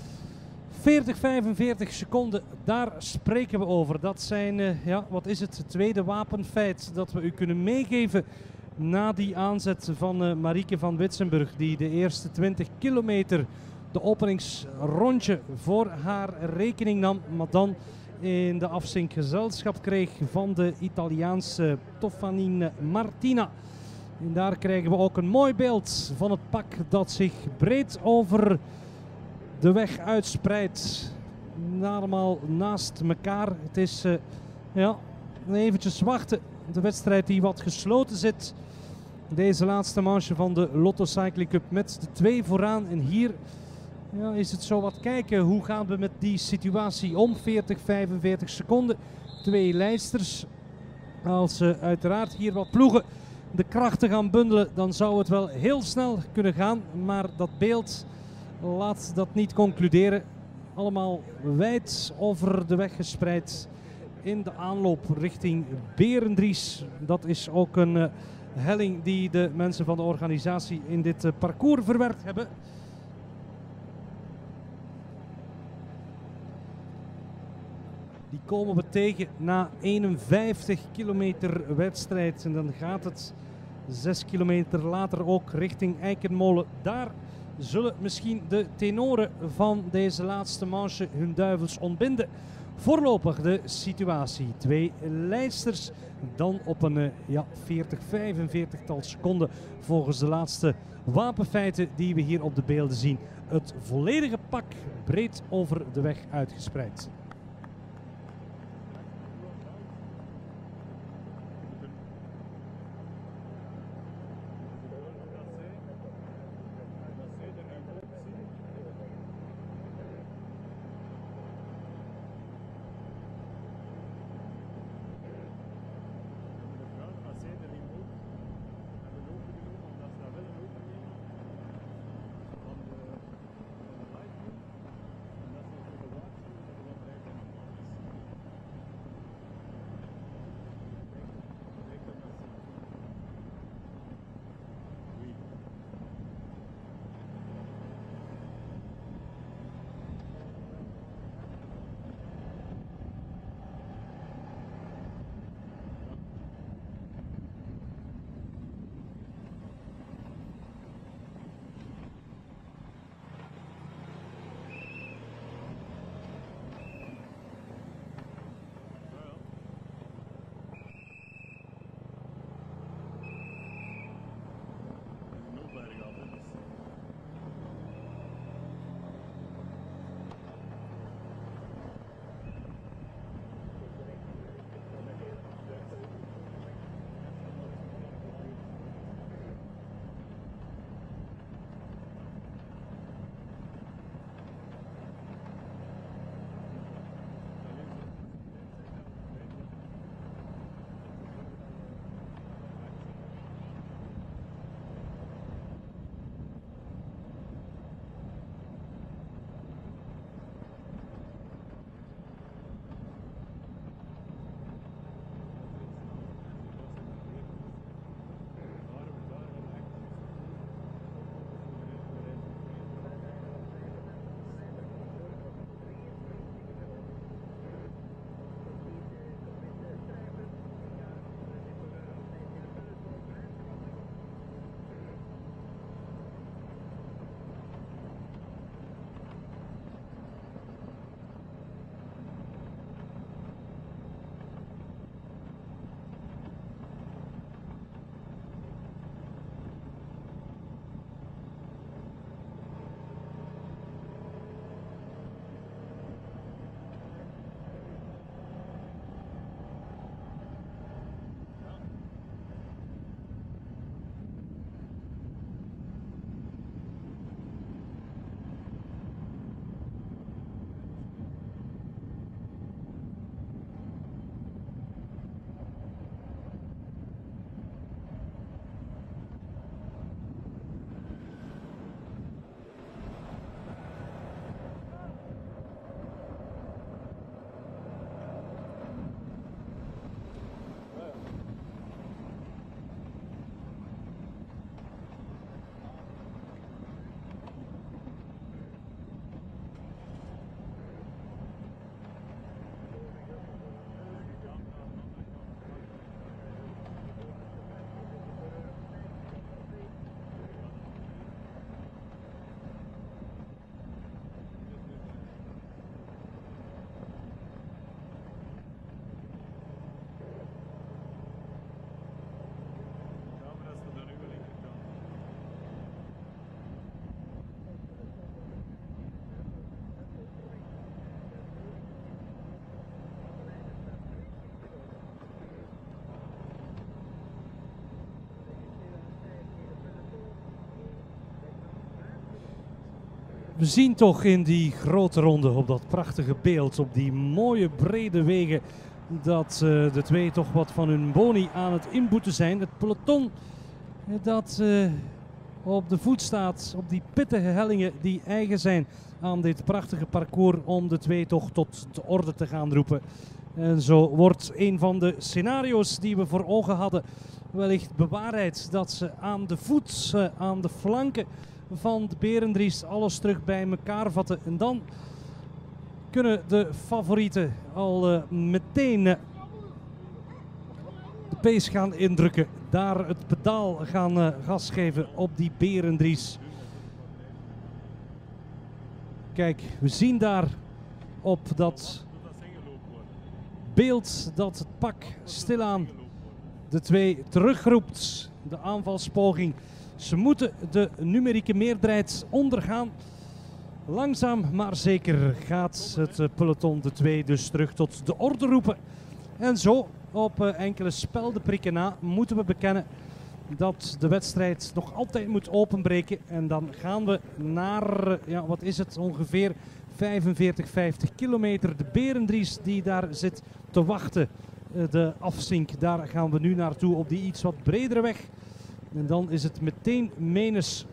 40-45 seconden, daar spreken we over. Dat zijn, wat is het tweede wapenfeit dat we u kunnen meegeven na die aanzet van Marieke van Witsenburg, die de eerste 20 kilometer, de openingsrondje, voor haar rekening nam, maar dan in de afzink gezelschap kreeg van de Italiaanse Toffanin Martina. En daar krijgen we ook een mooi beeld van het pak dat zich breed over de weg uitspreidt, allemaal naast elkaar. Het is eventjes wachten. De wedstrijd die wat gesloten zit. Deze laatste manche van de Lotto Cycling Cup met de twee vooraan. En hier is het zo wat kijken. Hoe gaan we met die situatie om? 40-45 seconden. Twee leidsters. Als uiteraard hier wat ploegen de krachten gaan bundelen, dan zou het wel heel snel kunnen gaan. Maar dat beeld laat dat niet concluderen. Allemaal wijd over de weg gespreid in de aanloop richting Berendries. Dat is ook een helling die de mensen van de organisatie in dit parcours verwerkt hebben. Die komen we tegen na 51 kilometer wedstrijd. En dan gaat het 6 kilometer later ook richting Eikenmolen. Daar zullen misschien de tenoren van deze laatste manche hun duivels ontbinden. Voorlopig de situatie. Twee leidsters dan op een 40-45 seconden volgens de laatste wapenfeiten die we hier op de beelden zien. Het volledige pak breed over de weg uitgespreid. We zien toch in die grote ronde, op dat prachtige beeld, op die mooie brede wegen, dat de twee toch wat van hun boni aan het inboeten zijn. Het peloton dat op de voet staat, op die pittige hellingen die eigen zijn aan dit prachtige parcours, om de twee toch tot de orde te gaan roepen. En zo wordt een van de scenario's die we voor ogen hadden wellicht bewaarheid, dat ze aan de voet, aan de flanken van de Berendries alles terug bij elkaar vatten. En dan kunnen de favorieten al meteen de pace gaan indrukken. Daar het pedaal gaan gas geven op die Berendries. Kijk, we zien daar op dat beeld dat het pak stilaan de twee terugroept. De aanvalspoging. Ze moeten de numerieke meerderheid ondergaan. Langzaam maar zeker gaat het peloton de twee dus terug tot de orde roepen. En zo op enkele speldenprikken na moeten we bekennen dat de wedstrijd nog altijd moet openbreken. En dan gaan we naar, ja, wat is het, ongeveer 45, 50 kilometer. De Berendries die daar zit te wachten, de afzink, daar gaan we nu naartoe op die iets wat bredere weg. En dan is het meteen Menes.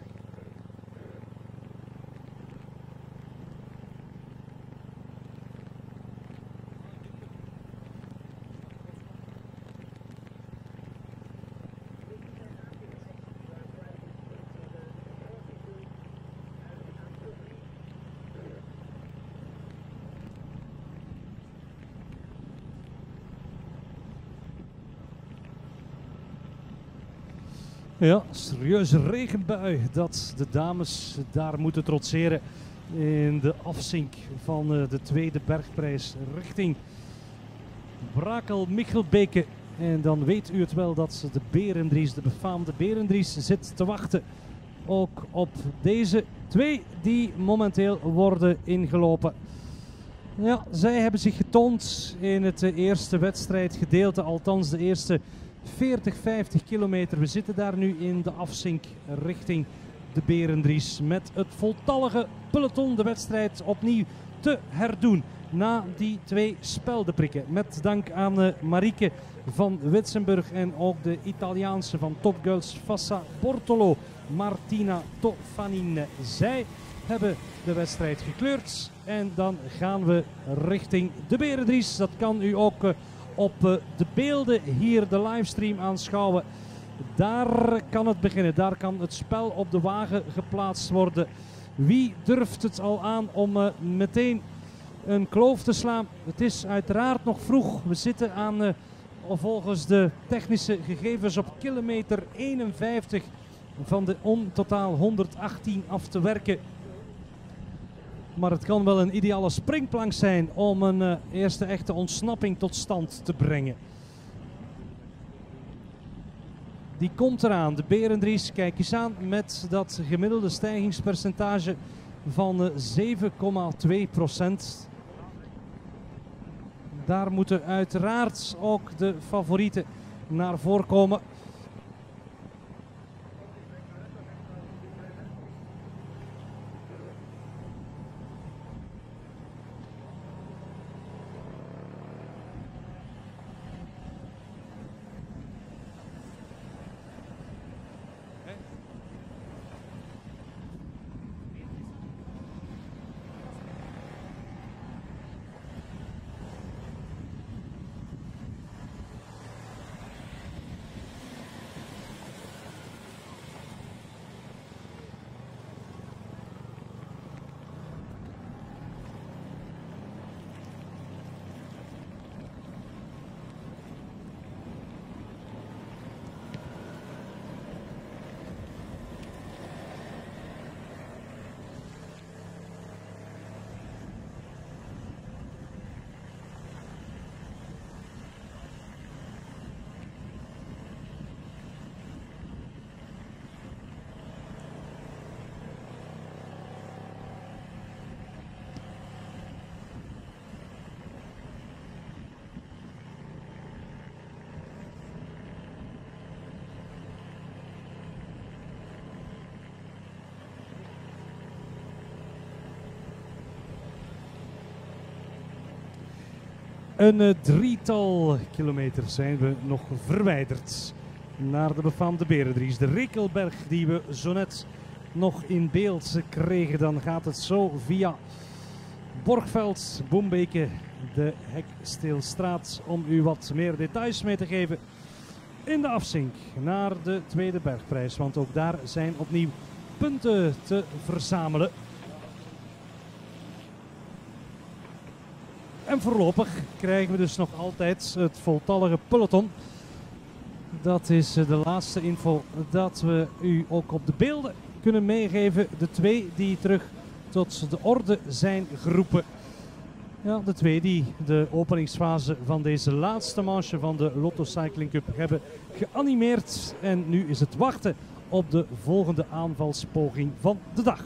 Ja, serieuze regenbui dat de dames daar moeten trotseren in de afzink van de tweede bergprijs richting Brakel-Michelbeke. En dan weet u het wel dat de Berendries, de befaamde Berendries, zit te wachten ook op deze twee die momenteel worden ingelopen. Ja, zij hebben zich getoond in het eerste wedstrijdgedeelte, althans de eerste 40, 50 kilometer. We zitten daar nu in de afzink richting de Berendries. Met het voltallige peloton de wedstrijd opnieuw te herdoen. Na die twee speldenprikken. Met dank aan Marieke van Witsenburg en ook de Italiaanse van Top Girls Fassa Bortolo, Martina Tofanin. Zij hebben de wedstrijd gekleurd. En dan gaan we richting de Berendries. Dat kan u ook op de beelden hier de livestream aanschouwen. Daar kan het beginnen. Daar kan het spel op de wagen geplaatst worden. Wie durft het al aan om meteen een kloof te slaan? Het is uiteraard nog vroeg. We zitten aan volgens de technische gegevens op kilometer 51 van de totaal 118 af te werken. Maar het kan wel een ideale springplank zijn om een eerste echte ontsnapping tot stand te brengen. Die komt eraan, de Berendries, kijk eens aan, met dat gemiddelde stijgingspercentage van 7,2%. Daar moeten uiteraard ook de favorieten naar voren komen. Een drietal kilometer zijn we nog verwijderd naar de befaamde Berendries. De Rekelberg die we zo net nog in beeld kregen. Dan gaat het zo via Borgveld, Boembeke, de Heksteelstraat om u wat meer details mee te geven in de afzink naar de tweede bergprijs. Want ook daar zijn opnieuw punten te verzamelen. En voorlopig krijgen we dus nog altijd het voltallige peloton. Dat is de laatste info dat we u ook op de beelden kunnen meegeven. De twee die terug tot de orde zijn geroepen. Ja, de twee die de openingsfase van deze laatste manche van de Lotto Cycling Cup hebben geanimeerd. En nu is het wachten op de volgende aanvalspoging van de dag.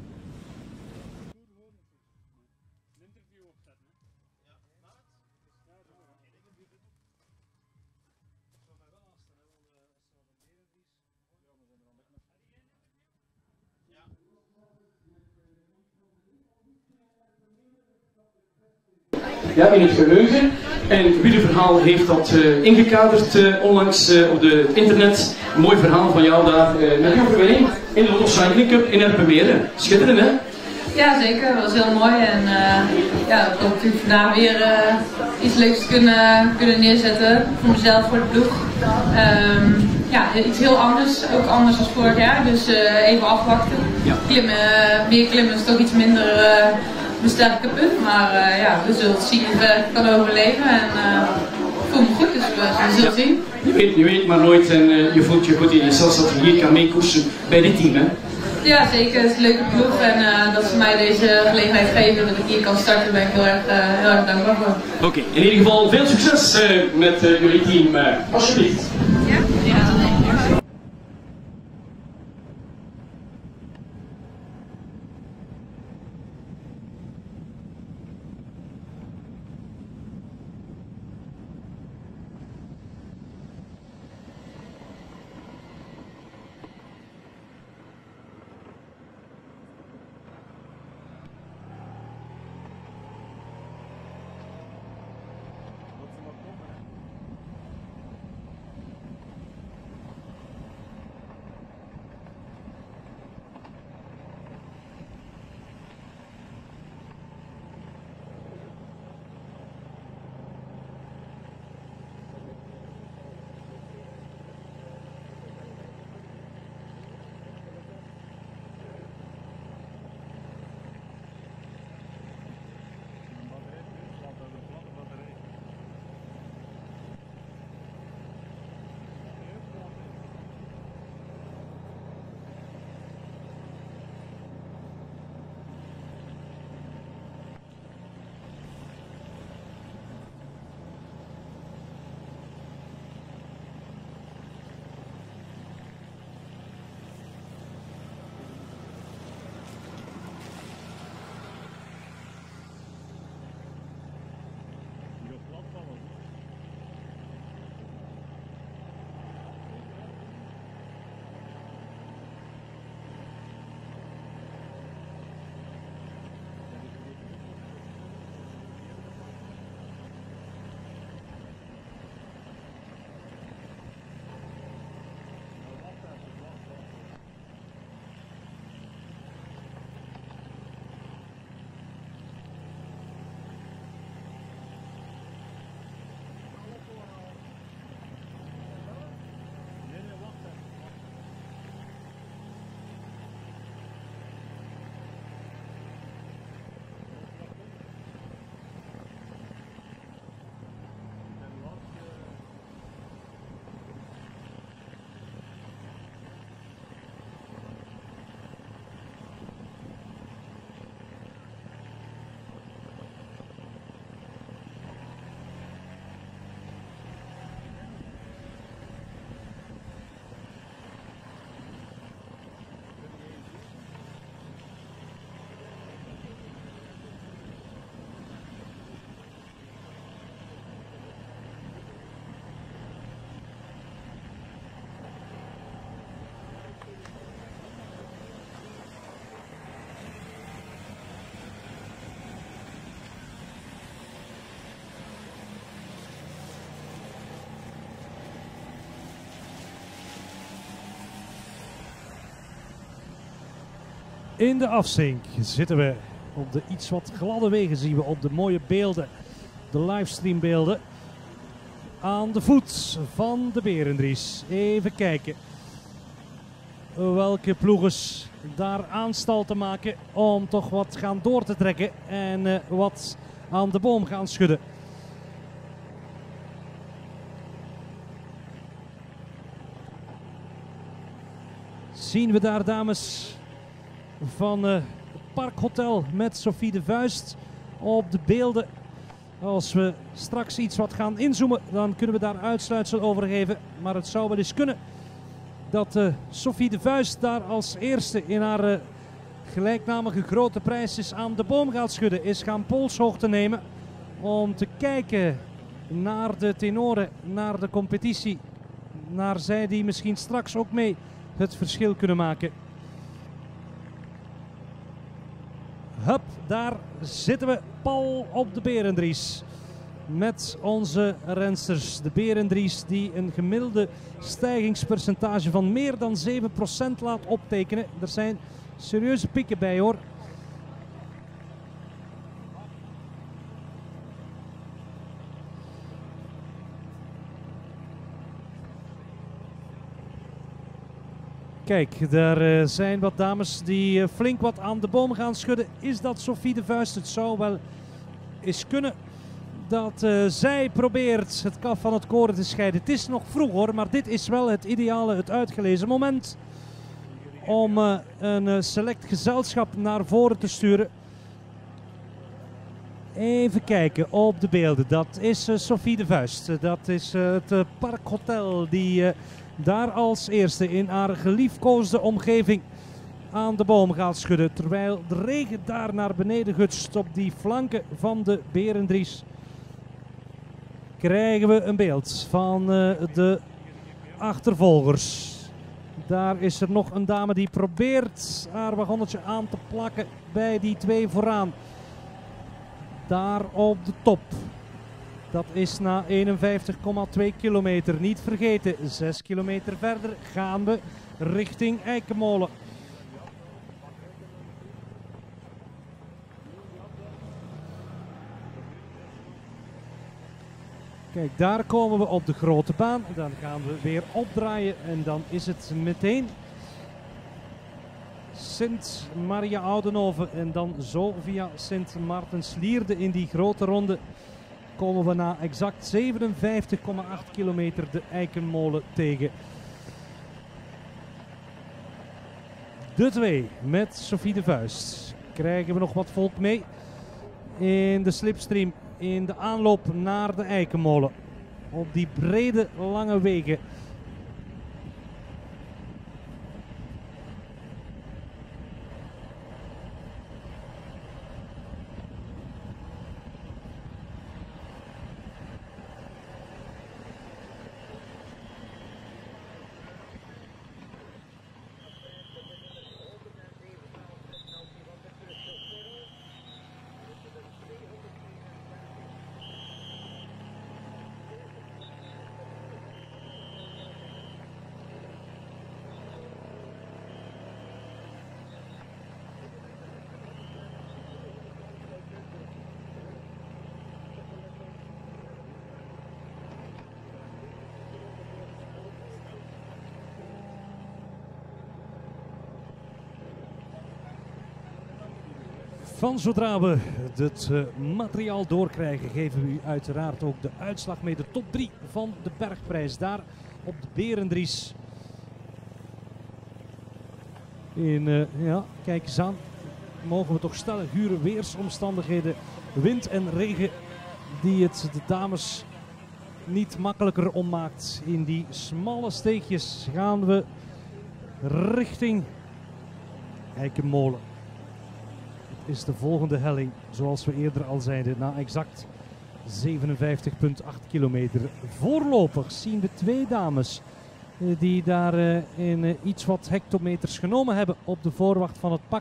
Ja, in het geheugen. En Wielerverhaal heeft dat ingekaderd onlangs op het internet. Een mooi verhaal van jou daar met je overwinning in de Lotto Cycling Cup in Erpenmeren. Schitterend, hè? Ja, zeker. Dat was heel mooi. En ja, ik hoop natuurlijk vandaag weer iets leuks kunnen neerzetten. Voor mezelf, voor de ploeg. Ja, iets heel anders. Ook anders dan vorig jaar. Dus even afwachten. Ja. Meer klimmen is toch iets minder mijn sterke punt. Maar ja, we zullen zien of ik kan overleven. En ik voel me goed, dus we zullen zien. Je weet maar nooit en je voelt je goed in jezelf dat je hier kan meekoersen bij dit team, hè? Ja, zeker. Het is een leuke ploeg en dat ze mij deze gelegenheid geven dat ik hier kan starten, ben ik heel erg dankbaar voor. Oké, in ieder geval veel succes met jullie team, alsjeblieft. Ja? Ja. In de afzink zitten we op de iets wat gladde wegen, zien we op de mooie beelden, de livestreambeelden. Aan de voet van de Berendries. Even kijken welke ploegers daar aanstal te maken om toch wat gaan door te trekken en wat aan de boom gaan schudden. Zien we daar dames van het Parkhotel met Sophie de Vuist op de beelden. Als we straks iets wat gaan inzoomen, dan kunnen we daar uitsluitsel over geven. Maar het zou wel eens kunnen dat Sophie de Vuist daar als eerste in haar gelijknamige grote prijs is aan de boom gaat schudden. Is gaan polshoogte nemen om te kijken naar de tenoren, naar de competitie. Naar zij die misschien straks ook mee het verschil kunnen maken. Hup, daar zitten we pal op de Berendries. Met onze rensters. De Berendries die een gemiddelde stijgingspercentage van meer dan 7% laat optekenen. Er zijn serieuze pieken bij hoor. Kijk, daar zijn wat dames die flink wat aan de boom gaan schudden. Is dat Sophie de Vuist? Het zou wel eens kunnen dat zij probeert het kaf van het koren te scheiden. Het is nog vroeg hoor, maar dit is wel het ideale, het uitgelezen moment om een select gezelschap naar voren te sturen. Even kijken op de beelden. Dat is Sophie de Vuist. Dat is het Parkhotel die daar als eerste in haar geliefkoosde omgeving aan de boom gaat schudden. Terwijl de regen daar naar beneden gutst op die flanken van de Berendries. Krijgen we een beeld van de achtervolgers. Daar is er nog een dame die probeert haar wagonnetje aan te plakken bij die twee vooraan. Daar op de top. Dat is na 51,2 kilometer. Niet vergeten, 6 kilometer verder gaan we richting Eikenmolen. Kijk, daar komen we op de grote baan. Dan gaan we weer opdraaien en dan is het meteen Sint Maria Oudenhoven en dan zo via Sint Maartenslierde in die grote ronde komen we na exact 57,8 kilometer de Eikenmolen tegen. De twee met Sophie de Vuist. Krijgen we nog wat volk mee in de slipstream in de aanloop naar de Eikenmolen. Op die brede lange wegen. Van zodra we het materiaal doorkrijgen, geven we u uiteraard ook de uitslag mee. De top 3 van de bergprijs daar op de Berendries. Ja, kijk eens aan. Mogen we toch stellen, gure weersomstandigheden, wind en regen die het de dames niet makkelijker ommaakt. In die smalle steegjes gaan we richting Eikenmolen. Is de volgende helling, zoals we eerder al zeiden, na exact 57,8 kilometer. Voorlopig zien we twee dames die daar in iets wat hectometers genomen hebben op de voorwacht van het pak.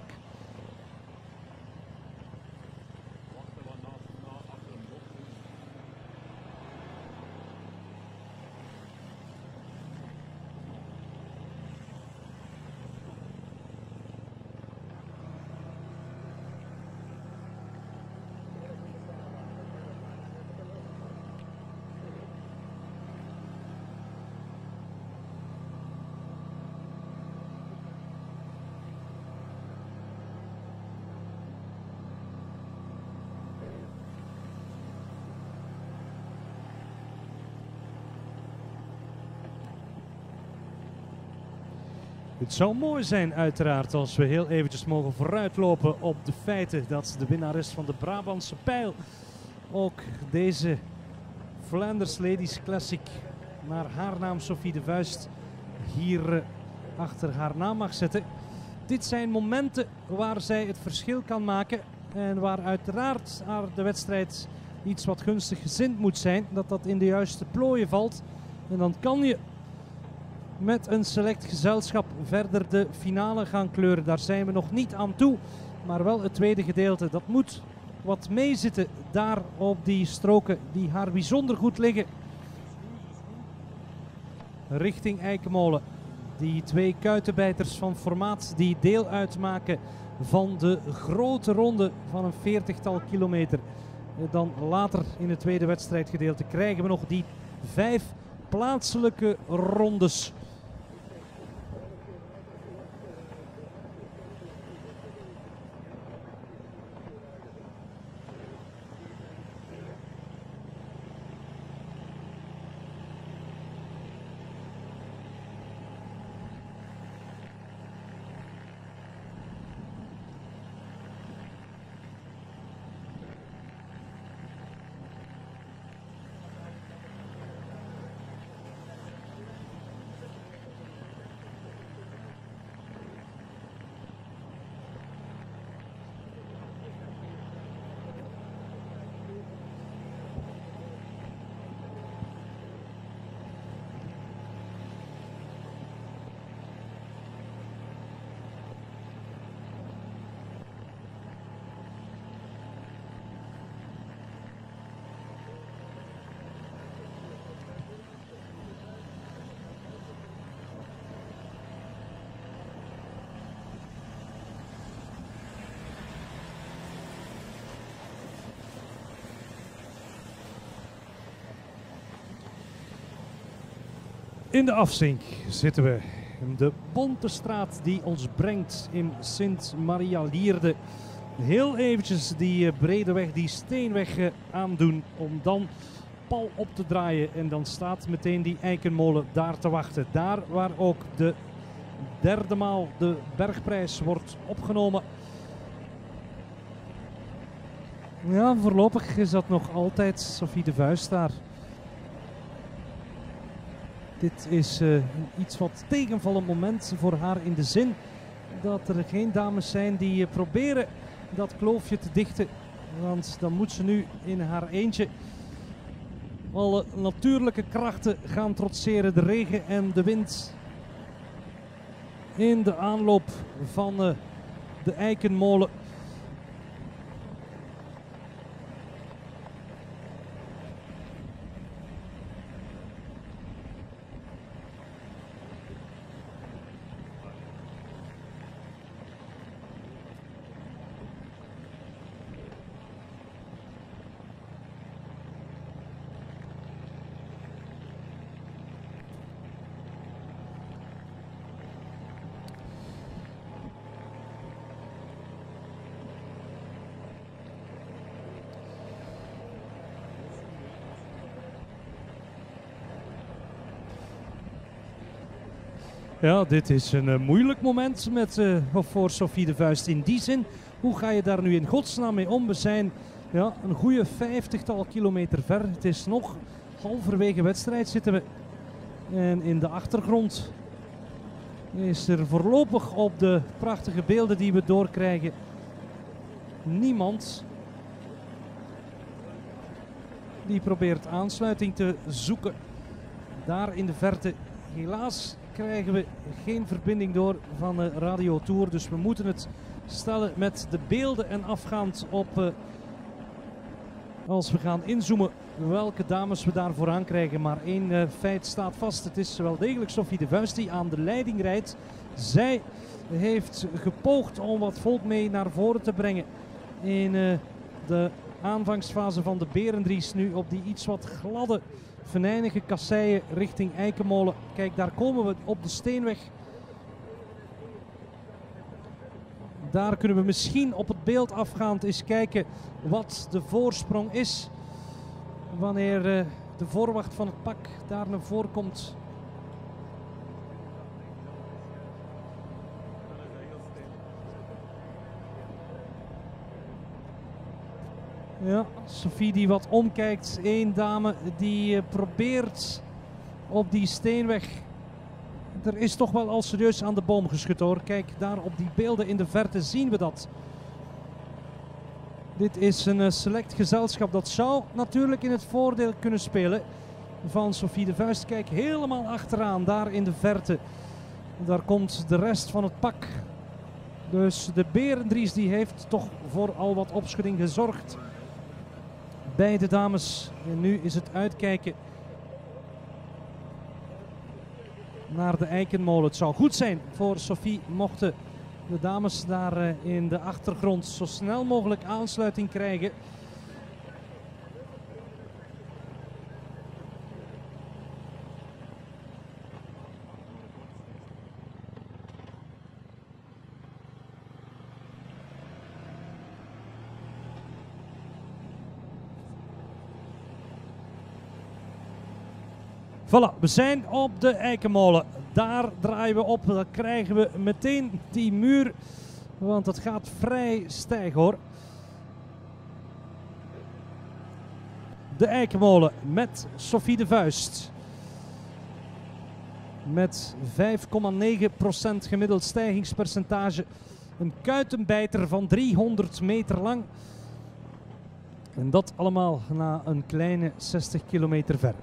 Het zou mooi zijn uiteraard als we heel eventjes mogen vooruitlopen op de feiten dat de winnares van de Brabantse Pijl ook deze Flanders Ladies Classic naar haar naam Sophie de Vuist hier achter haar naam mag zetten. Dit zijn momenten waar zij het verschil kan maken en waar uiteraard de wedstrijd iets wat gunstig gezind moet zijn, dat dat in de juiste plooien valt. En dan kan je met een select gezelschap verder de finale gaan kleuren. Daar zijn we nog niet aan toe, maar wel het tweede gedeelte. Dat moet wat meezitten daar op die stroken die haar bijzonder goed liggen. Richting Eikemolen. Die twee kuitenbijters van formaat die deel uitmaken van de grote ronde van een 40-tal kilometer. Dan later in het tweede wedstrijdgedeelte krijgen we nog die 5 plaatselijke rondes. In de afzink zitten we in de bonte straat die ons brengt in Sint-Maria-Lierde. Heel eventjes die brede weg, die steenweg aandoen om dan pal op te draaien. En dan staat meteen die Eikemolen daar te wachten. Daar waar ook de derde maal de bergprijs wordt opgenomen. Ja, voorlopig is dat nog altijd Sophie de Vuist daar. Dit is iets wat tegenvallend moment voor haar in de zin dat er geen dames zijn die proberen dat kloofje te dichten. Want dan moet ze nu in haar eentje alle natuurlijke krachten gaan trotseren. De regen en de wind in de aanloop van de Eikemolen. Ja, dit is een moeilijk moment voor Sophie de Vuist. In die zin, hoe ga je daar nu in godsnaam mee om? We zijn een goede 50-tal kilometer ver. Het is nog halverwege wedstrijd zitten we. En in de achtergrond is er voorlopig op de prachtige beelden die we doorkrijgen niemand die probeert aansluiting te zoeken. Daar in de verte, helaas krijgen we geen verbinding door van Radio Tour. Dus we moeten het stellen met de beelden en afgaand op als we gaan inzoomen welke dames we daar vooraan krijgen. Maar één feit staat vast. Het is wel degelijk Sophie de Vuist die aan de leiding rijdt. Zij heeft gepoogd om wat volk mee naar voren te brengen in de aanvangsfase van de Berendries. Nu op die iets wat gladde, venijnige kasseien richting Eikemolen. Kijk, daar komen we op de steenweg. Daar kunnen we misschien op het beeld afgaand eens kijken wat de voorsprong is. Wanneer de voorwacht van het pak daar naar voren komt. Ja, Sophie die wat omkijkt. Eén dame die probeert op die steenweg. Er is toch wel al serieus aan de boom geschud hoor. Kijk, daar op die beelden in de verte zien we dat. Dit is een select gezelschap. Dat zou natuurlijk in het voordeel kunnen spelen van Sophie de Vuist. Kijk, helemaal achteraan, daar in de verte. Daar komt de rest van het pak. Dus de Berendries die heeft toch voor al wat opschudding gezorgd. Beide dames. En nu is het uitkijken naar de Eikenmolen. Het zou goed zijn voor Sophie mochten de dames daar in de achtergrond zo snel mogelijk aansluiting krijgen. Voilà, we zijn op de Eikenmolen. Daar draaien we op. Dan krijgen we meteen die muur. Want het gaat vrij stijg hoor. De Eikenmolen met Sophie de Vuist. Met 5,9% gemiddeld stijgingspercentage. Een kuitenbijter van 300 meter lang. En dat allemaal na een kleine 60 kilometer ver.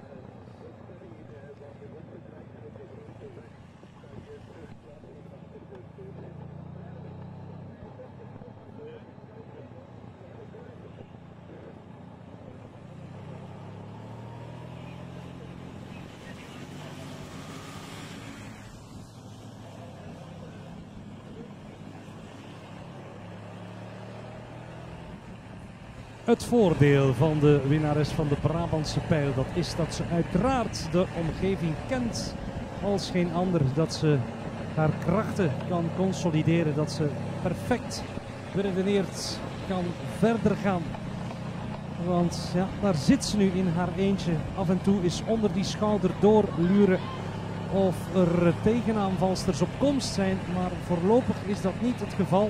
Het voordeel van de winnares van de Brabantse Pijl, dat is dat ze uiteraard de omgeving kent als geen ander. Dat ze haar krachten kan consolideren, dat ze perfect beredeneerd kan verder gaan. Want ja, daar zit ze nu in haar eentje. Af en toe is onder die schouder doorluren of er tegenaanvalsters op komst zijn, maar voorlopig is dat niet het geval.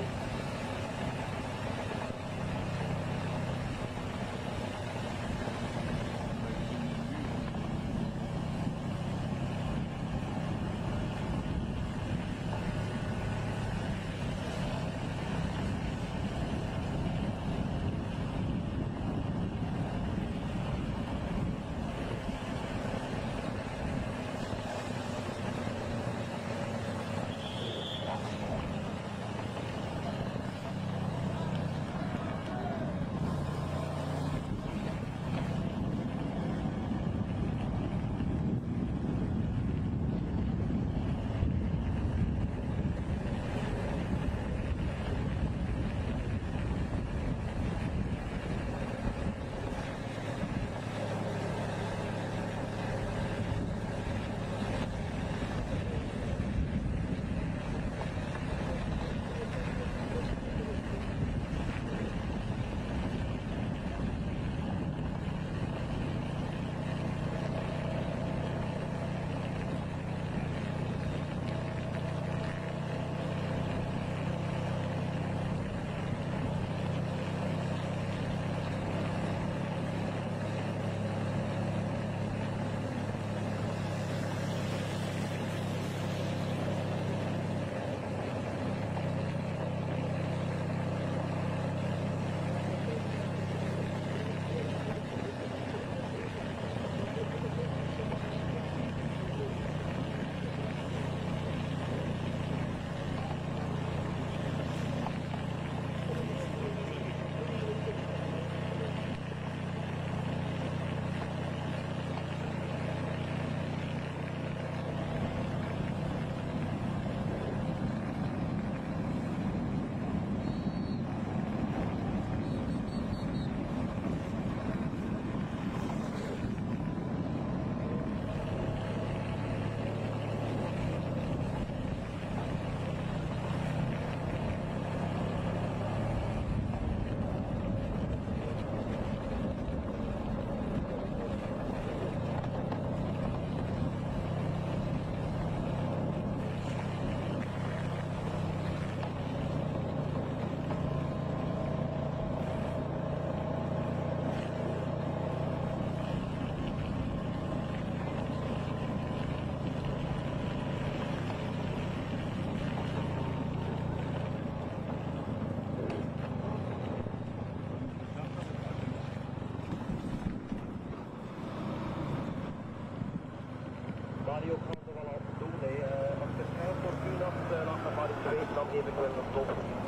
dan geef ik wel een top.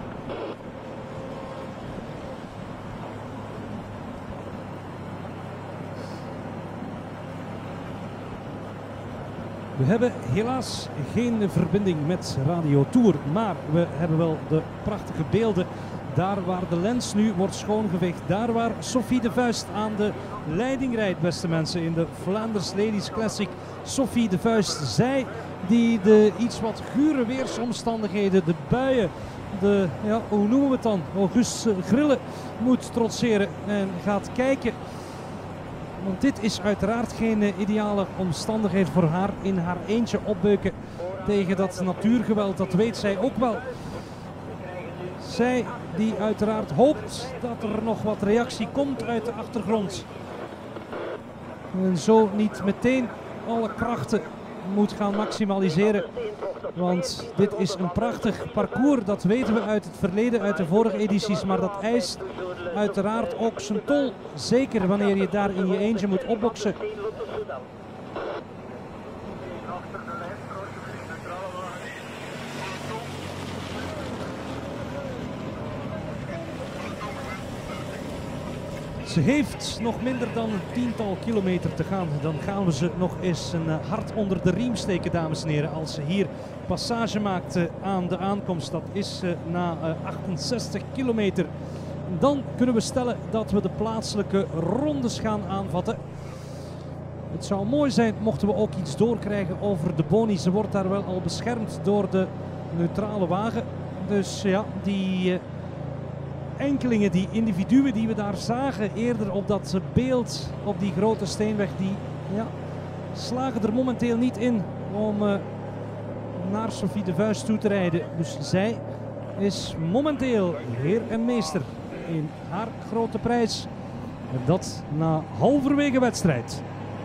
We hebben helaas geen verbinding met Radio Tour, maar we hebben wel de prachtige beelden. Daar waar de lens nu wordt schoongeveegd, daar waar Sophie de Vuist aan de leiding rijdt, beste mensen, in de Flanders Ladies Classic. Sophie de Vuist, zij die de iets wat gure weersomstandigheden, de buien, de, ja, hoe noemen we het dan, Auguste Grillen moet trotseren en gaat kijken. Want dit is uiteraard geen ideale omstandigheid voor haar in haar eentje opbeuken tegen dat natuurgeweld, dat weet zij ook wel. Zij die uiteraard hoopt dat er nog wat reactie komt uit de achtergrond. En zo niet meteen alle krachten moet gaan maximaliseren. Want dit is een prachtig parcours, dat weten we uit het verleden, uit de vorige edities. Maar dat eist uiteraard ook zijn tol. Zeker wanneer je daar in je eentje moet opboksen. Ze heeft nog minder dan een tiental kilometer te gaan. Dan gaan we ze nog eens een hart onder de riem steken, dames en heren. Als ze hier passage maakt aan de aankomst. Dat is na 68 kilometer. Dan kunnen we stellen dat we de plaatselijke rondes gaan aanvatten. Het zou mooi zijn mochten we ook iets doorkrijgen over de Boni. Ze wordt daar wel al beschermd door de neutrale wagen. Dus ja, die enkelingen, die individuen die we daar zagen eerder op dat beeld op die grote steenweg, die slagen er momenteel niet in om naar Sophie de Vuist toe te rijden. Dus zij is momenteel heer en meester in haar grote prijs. En dat na halverwege wedstrijd.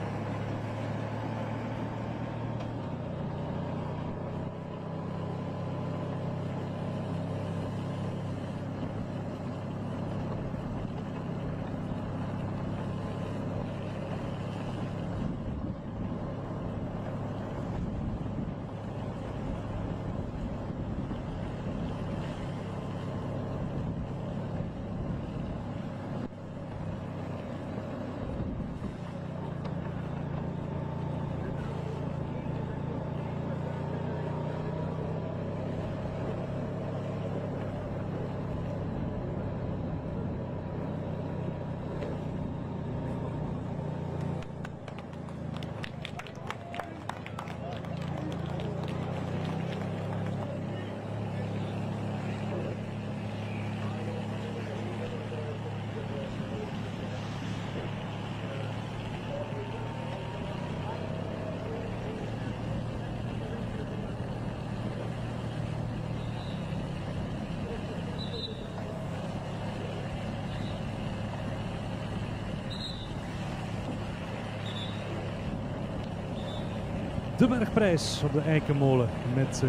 De bergprijs op de Eikenmolen met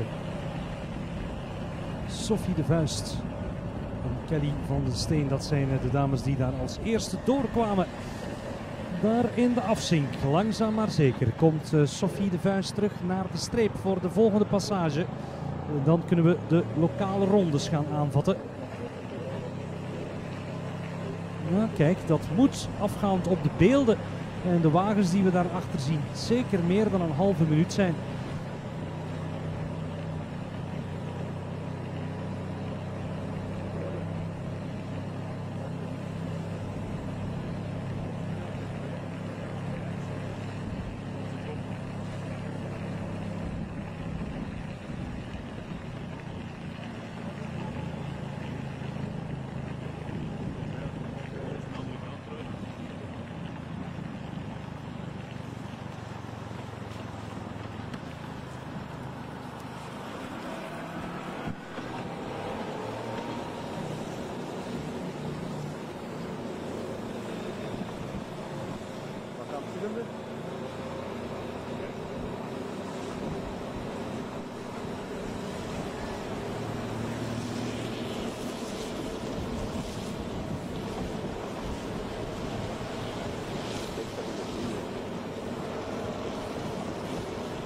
Sophie de Vuist en Kelly van den Steen. Dat zijn de dames die daar als eerste doorkwamen. Daar in de afzink, langzaam maar zeker, komt Sophie de Vuist terug naar de streep voor de volgende passage. Dan kunnen we de lokale rondes gaan aanvatten. Nou, kijk, dat moet afgaand op de beelden en de wagens die we daarachter zien zeker meer dan een halve minuut zijn.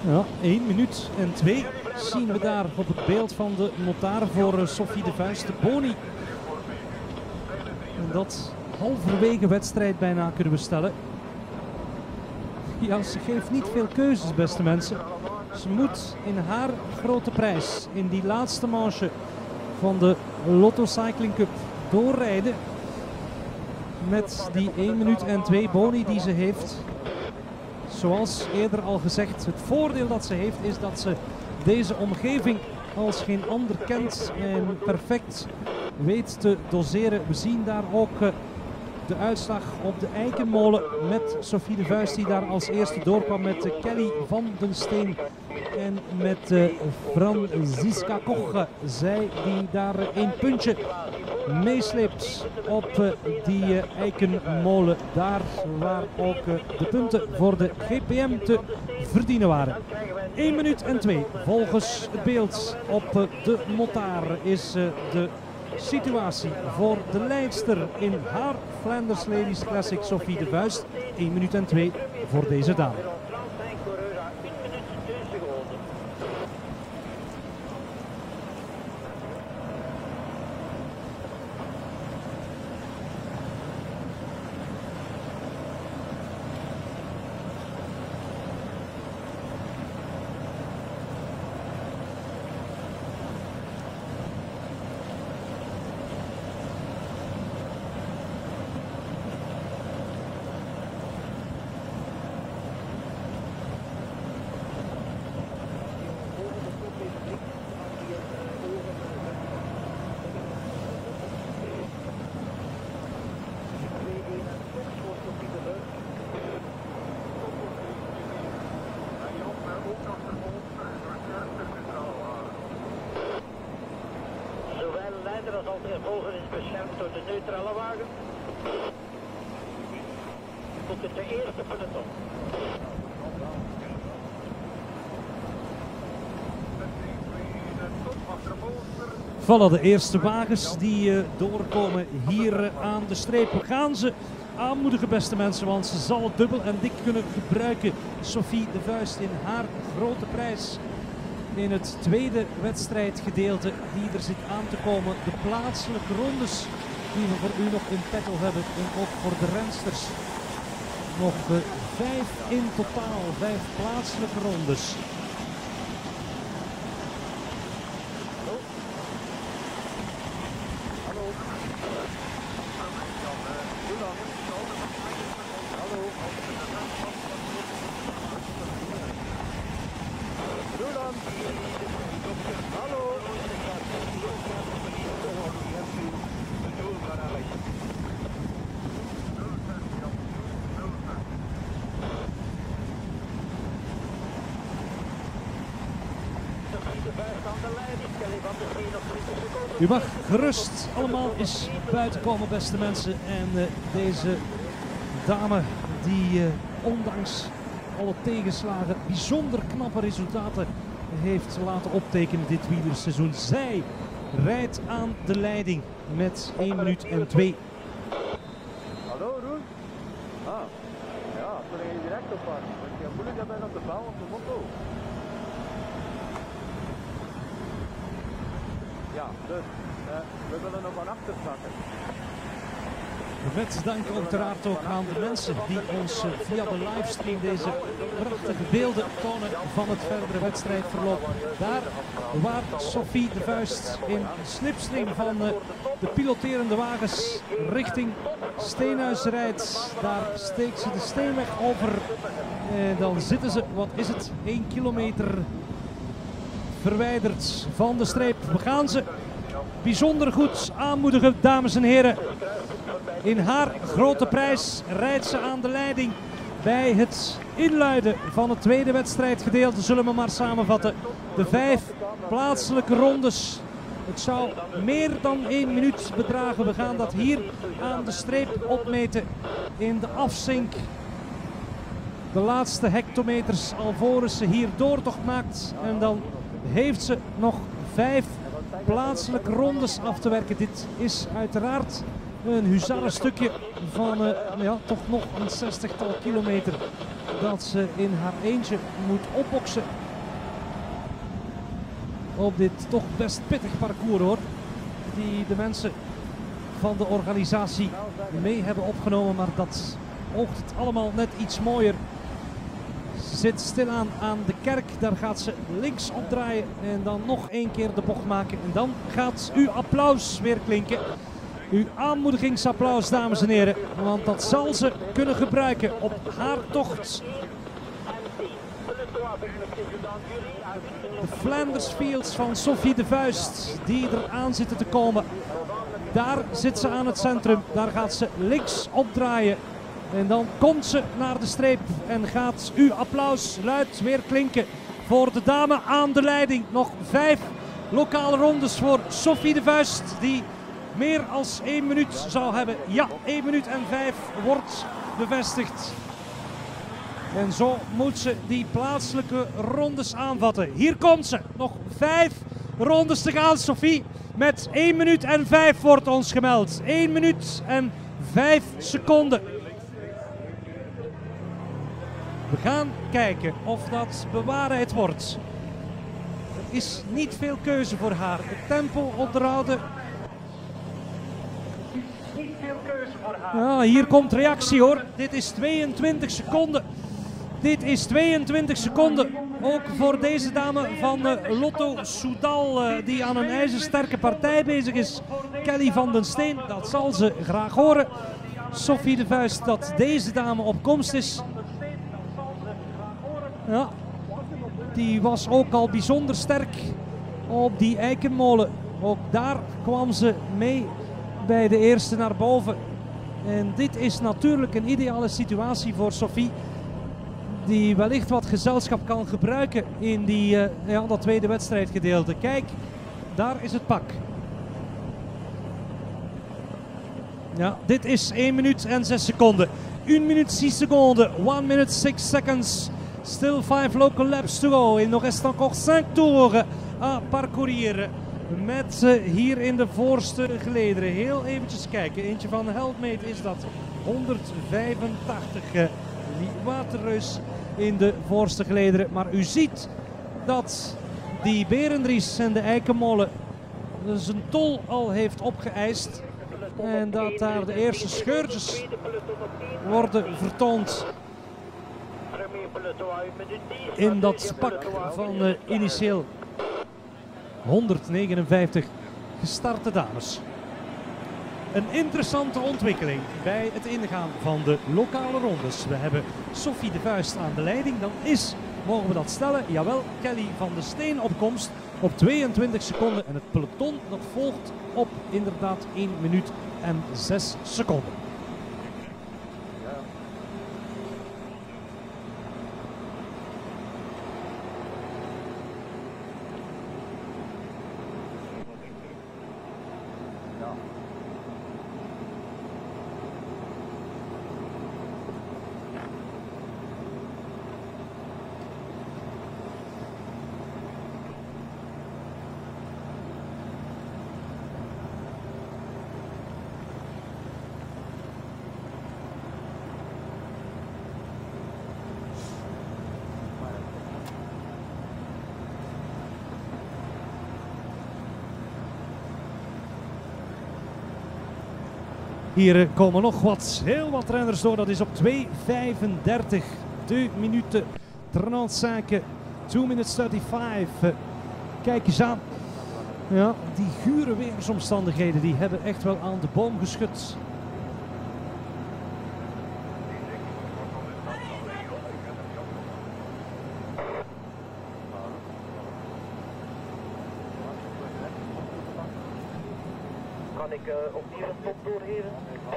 Ja, 1 minuut en 2 zien we daar op het beeld van de notaar voor Sophie de Vuist, de Boni. En dat halverwege wedstrijd bijna kunnen we stellen. Ja, ze geeft niet veel keuzes, beste mensen. Ze moet in haar grote prijs, in die laatste manche van de Lotto Cycling Cup, doorrijden. Met die 1 minuut en 2 boni die ze heeft. Zoals eerder al gezegd, het voordeel dat ze heeft is dat ze deze omgeving als geen ander kent en perfect weet te doseren. We zien daar ook de uitslag op de Eikenmolen met Sophie de Vuist die daar als eerste doorkwam met Kelly van den Steen en met Franziska Koch. Zij die daar 1 puntje meesleept op die Eikenmolen. Daar waar ook de punten voor de GPM te verdienen waren. 1 minuut en 2. Volgens het beeld op de notaar is de situatie voor de leidster in haar Flanders Ladies Classic Sophie de Vuist. 1 minuut en 2 voor deze dame. Als volger is beschermd door de neutrale wagen. Tot de eerste peloton. Vallen de eerste wagens die doorkomen hier aan de streep. We gaan ze aanmoedigen, beste mensen, want ze zal het dubbel en dik kunnen gebruiken. Sophie de Vuist in haar grote prijs. In het tweede wedstrijdgedeelte die er zit aan te komen. De plaatselijke rondes die we voor u nog in petto hebben. En ook voor de rensters. Nog 5 in totaal. 5 plaatselijke rondes. U mag gerust allemaal eens buiten komen, beste mensen. En deze dame die ondanks alle tegenslagen bijzonder knappe resultaten heeft laten optekenen dit wielerseizoen. Zij rijdt aan de leiding met 1 minuut en 2. Hallo Roel? Ah, ja, toen ga je direct oppakken. Want je hebt moeilijk hebben op de bal op de motto. Ja, dus we willen nog van achter zakken. Met dank uiteraard ook aan de mensen die ons via de livestream deze prachtige beelden tonen van het verdere wedstrijdverloop. Daar waar Sophie de Vuist in slipstream van de piloterende wagens richting Steenhuis rijdt. Daar steekt ze de Steenweg over. En dan zitten ze, wat is het, 1 kilometer verwijderd van de streep. We gaan ze bijzonder goed aanmoedigen, dames en heren. In haar grote prijs rijdt ze aan de leiding. Bij het inluiden van het tweede wedstrijdgedeelte zullen we maar samenvatten. De 5 plaatselijke rondes. Het zou meer dan 1 minuut bedragen. We gaan dat hier aan de streep opmeten in de afzink. De laatste hectometers alvorens ze hier doortocht maakt. En dan heeft ze nog 5 plaatselijke rondes af te werken. Dit is uiteraard een huzarenstukje van ja, toch nog een 60-tal kilometer dat ze in haar eentje moet opboksen op dit toch best pittig parcours hoor. Die de mensen van de organisatie mee hebben opgenomen, maar dat oogt het allemaal net iets mooier. Ze zit stilaan aan de kerk, daar gaat ze links opdraaien en dan nog één keer de bocht maken. En dan gaat uw applaus weer klinken. Uw aanmoedigingsapplaus, dames en heren, want dat zal ze kunnen gebruiken op haar tocht. De Flanders Fields van Sophie de Vuist, die er aan zitten te komen. Daar zit ze aan het centrum, daar gaat ze links opdraaien. En dan komt ze naar de streep en gaat uw applaus luid weer klinken voor de dame aan de leiding. Nog 5 lokale rondes voor Sophie de Vuist, die meer als 1 minuut zou hebben. Ja, 1 minuut en 5 wordt bevestigd. En zo moet ze die plaatselijke rondes aanvatten. Hier komt ze. Nog 5 rondes te gaan, Sophie. Met 1 minuut en 5 wordt ons gemeld. 1 minuut en 5 seconden. We gaan kijken of dat bewaarheid wordt. Er is niet veel keuze voor haar. Het tempo onderhouden. Ja, hier komt reactie hoor. Dit is 22 seconden. Dit is 22 seconden. Ook voor deze dame van Lotto Soudal, die aan een ijzersterke partij bezig is. Kelly van den Steen, dat zal ze graag horen. Sophie de Vuist, dat deze dame op komst is. Ja, die was ook al bijzonder sterk op die eikenmolen. Ook daar kwam ze mee bij de eerste naar boven. En dit is natuurlijk een ideale situatie voor Sophie, die wellicht wat gezelschap kan gebruiken in die, dat tweede wedstrijdgedeelte. Kijk, daar is het pak. Ja, dit is 1 minuut en 6 seconden. 1 minuut 6 seconden. 1 minute 6 seconds. Still 5 local laps to go. Il nous reste encore 5 tours à parcourir. Met hier in de voorste gelederen. Heel eventjes kijken. Eentje van Helpmate is dat. 185. Die waterreus in de voorste gelederen. Maar u ziet dat die Berendries en de Eikenmolen zijn tol al heeft opgeëist. En dat daar de eerste scheurtjes worden vertoond in dat pak van initieel 159 gestarte dames. Een interessante ontwikkeling bij het ingaan van de lokale rondes. We hebben Sophie de Vuist aan de leiding. Dan is, mogen we dat stellen, jawel, Kelly van den Steen op komst op 22 seconden. En het peloton dat volgt op inderdaad 1 minuut en 6 seconden. Hier komen nog heel wat renners door. Dat is op 2:35. 2 minuten 35. 2 minutes 35. Kijk eens aan. Ja, die gure weersomstandigheden die hebben echt wel aan de boom geschud. Kan ik opnieuw een top doorgeven?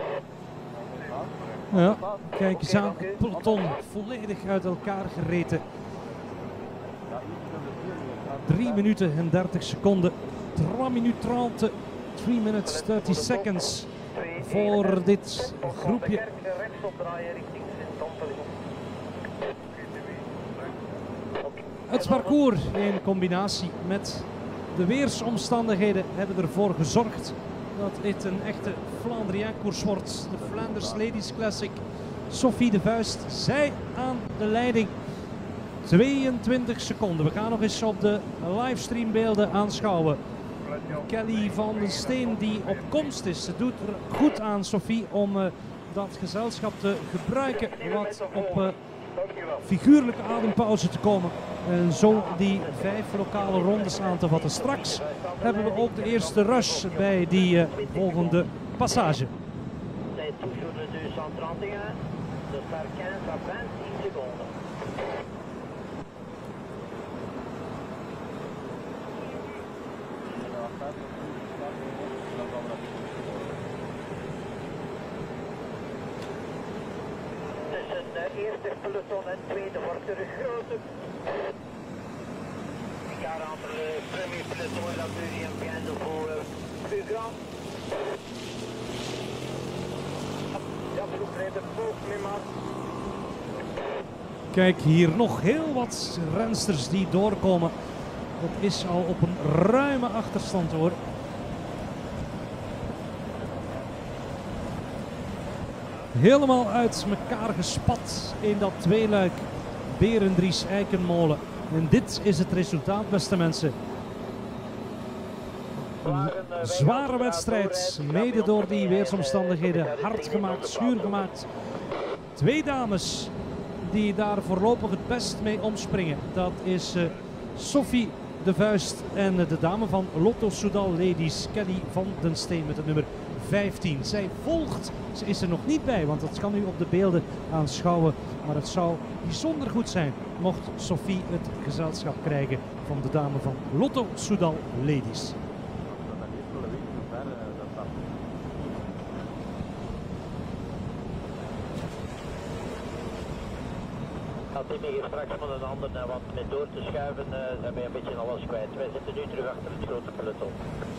Ja, kijk eens aan. Het peloton volledig uit elkaar gereten. 3 minuten en 30 seconden. 3 minuten 30. 3 minutes 30 seconds voor dit groepje. Het parcours in combinatie met de weersomstandigheden hebben ervoor gezorgd dat dit een echte Flandrien koers wordt. De Flanders Ladies Classic Sophie de Vuist, zij aan de leiding. 22 seconden. We gaan nog eens op de livestreambeelden aanschouwen. Kelly van den Steen die op komst is. Ze doet er goed aan, Sophie, om dat gezelschap te gebruiken. Wat op figuurlijke adempauze te komen. En zo die 5 lokale rondes aan te vatten. Straks hebben we ook de eerste rush bij die volgende passage. C'est toujours le 231, de start 15 à 26 seconden. Tussen de eerste peloton en tweede wordt er een grote. Car entre le premier peloton et la deuxième vient de vous plus grand. Ja, ploeg rijdt boven mee, maar. Kijk, hier nog heel wat rensters die doorkomen. Dat is al op een ruime achterstand hoor. Helemaal uit elkaar gespat in dat tweeluik Berendries-Eikenmolen. En dit is het resultaat, beste mensen. Een zware wedstrijd, mede door die weersomstandigheden, hard gemaakt, schuur gemaakt. 2 dames die daar voorlopig het best mee omspringen. Dat is Sophie de Vuist en de dame van Lotto Soudal Ladies, Kelly van den Steen met het nummer 15. Zij volgt, ze is er nog niet bij, want dat kan u op de beelden aanschouwen. Maar het zou bijzonder goed zijn mocht Sophie het gezelschap krijgen van de dame van Lotto Soudal Ladies. Dat is hier straks van een ander, want met door te schuiven zijn wij een beetje alles kwijt. Wij zitten nu terug achter het grote peloton.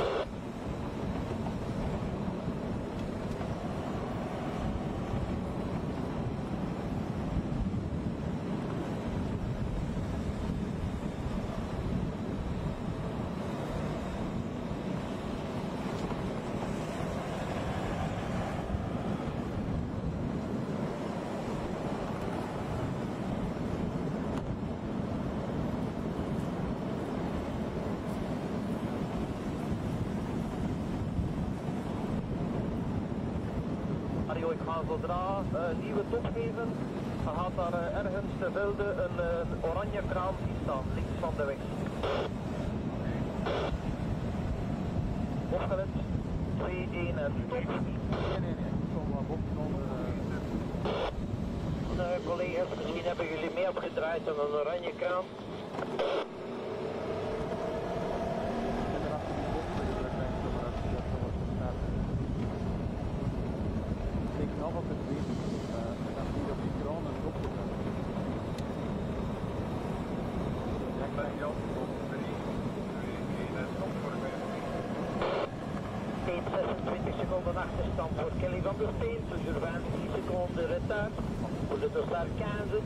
Ik ga zodra een nieuwe top geven, dan gaat daar ergens te velden een oranje kraan staan, links van de weg. Opgelet, 2-1 en top. Nee, ik zal maar opkomen. Collega's, misschien hebben jullie mee opgedraaid aan een oranje kraan. Achterstand voor Kelly van der Steen, toujours 26 seconden retard voor de start 15.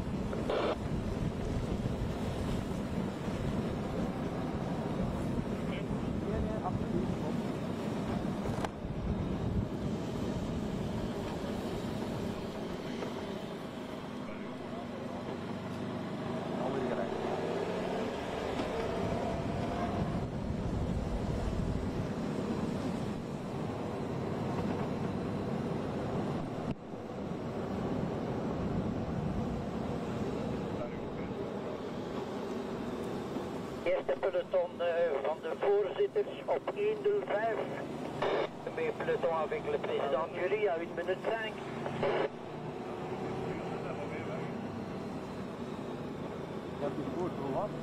Eerste peloton van de voorzitters op 1:05. Bij peloton avec le président Jury à 1 minute 5. Dat is goed, hoe wat?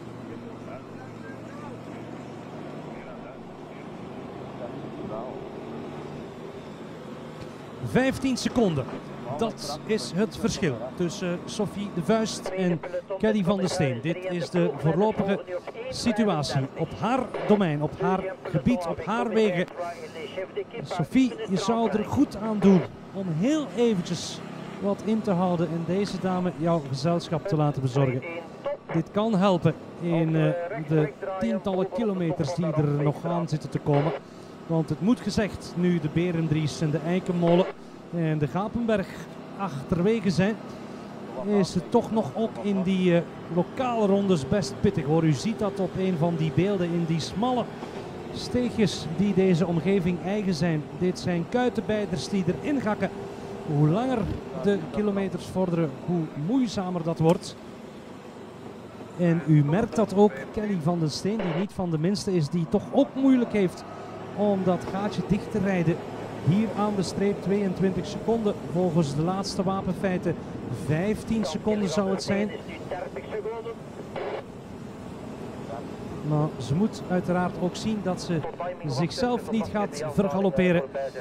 15 seconden. Dat is het verschil tussen Sophie de Vuist en Kelly van den Steen. Dit is de voorlopige situatie op haar domein, op haar gebied, op haar wegen. Sophie, je zou er goed aan doen om heel eventjes wat in te houden en deze dame jouw gezelschap te laten bezorgen. Dit kan helpen in de tientallen kilometers die er nog aan zitten te komen. Want het moet gezegd, nu de Berendries en de Eikenmolen en de Gapenberg achterwege zijn, is het toch nog ook in die lokale rondes best pittig hoor. U ziet dat op een van die beelden in die smalle steegjes die deze omgeving eigen zijn. Dit zijn kuitenbijders die erin gakken. Hoe langer de kilometers vorderen, hoe moeizamer dat wordt. En u merkt dat ook Kelly van den Steen, die niet van de minste is, die toch ook moeilijk heeft om dat gaatje dicht te rijden. Hier aan de streep 22 seconden, volgens de laatste wapenfeiten 15 seconden zou het zijn. Maar ze moet uiteraard ook zien dat ze zichzelf niet gaat vergalopperen.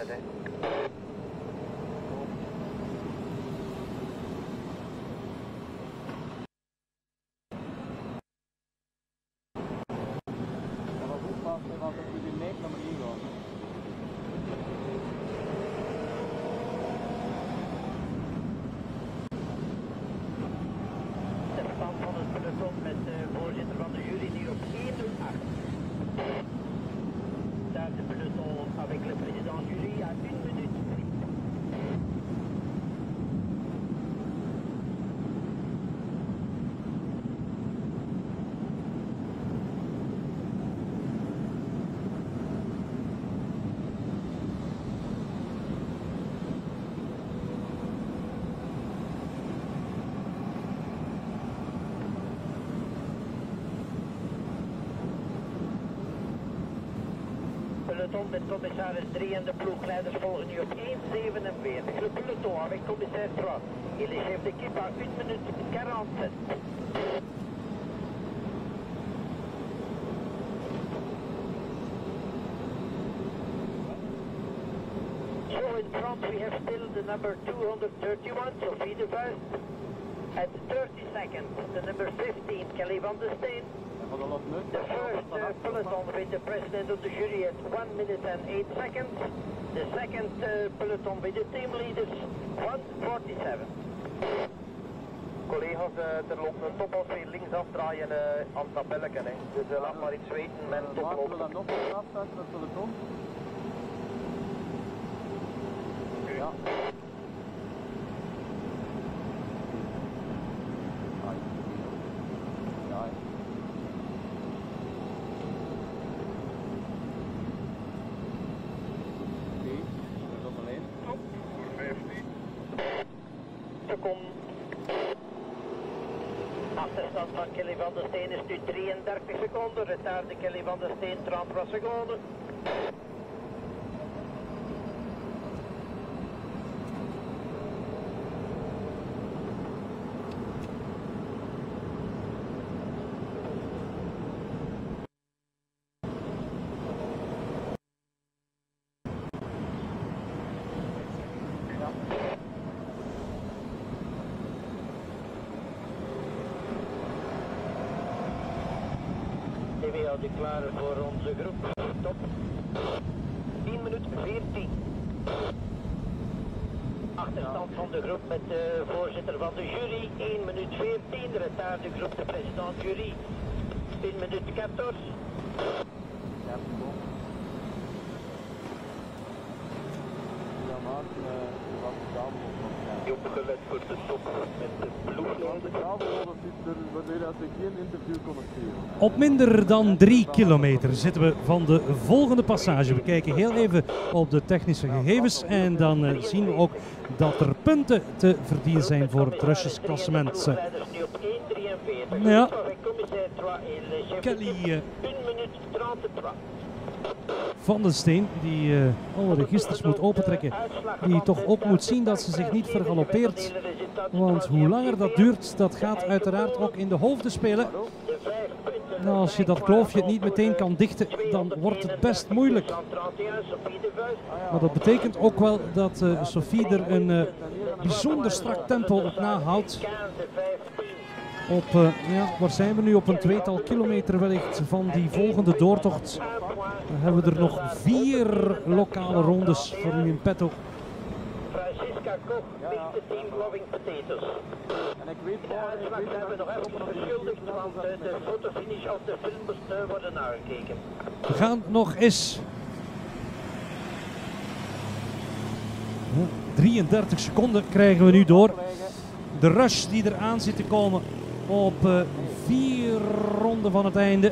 Peloton met commissaris 3 en de ploegleiders volgen nu op 1:47. Le peloton avec commissaire 3. Il est chef d'équipe à 1 minute 47. So in front we have still the number 231, Sophie de Vuist. At 30 seconds, the number 15, Kelly van den Steen. The first peloton with the president of the jury at 1 minute and 8 seconds. The second peloton with the team leaders, 1:47. Collega's, er loopt een topos weer links afdraaien aan het tabelletje. Dus laat maar iets weten met een toploop. Zullen we dan nog een afstand met het peloton? Ja. Achterstand van Kelly van den Steen is nu 33 seconden. Retard de Kelly van den Steen 33 seconden. We houden klaar voor onze groep. Top. 10 minuten 14. Achterstand van de groep met de voorzitter van de jury. 1 minuut 14. Retard de groep de president jury. 1 minuut 14. Opgelet voor de top met de ploegleiders. Op minder dan 3 kilometer zitten we van de volgende passage. We kijken heel even op de technische gegevens en dan zien we ook dat er punten te verdienen zijn voor het rustjesklassement. Ja, Kelly van den Steen, die alle registers moet opentrekken, die toch ook moet zien dat ze zich niet vergaloppeert. Want hoe langer dat duurt, dat gaat uiteraard ook in de hoofden spelen. Nou, als je dat kloofje niet meteen kan dichten, dan wordt het best moeilijk. Maar dat betekent ook wel dat Sophie er een bijzonder strak tempo op nahoudt. Op, ja, waar zijn we nu? Op een tweetal kilometer wellicht van die volgende doortocht. Dan hebben we er nog 4 lokale rondes voor u in petto. Francisca Koch, beste team Loving Potatoes. En ik weet de uitslag hebben we nog even verschuldigd, want de fotofinish of de film moest worden nagekeken. We gaan nog eens 3 33 seconden krijgen we nu door. De rush die eraan zit te komen op 4 ronden van het einde.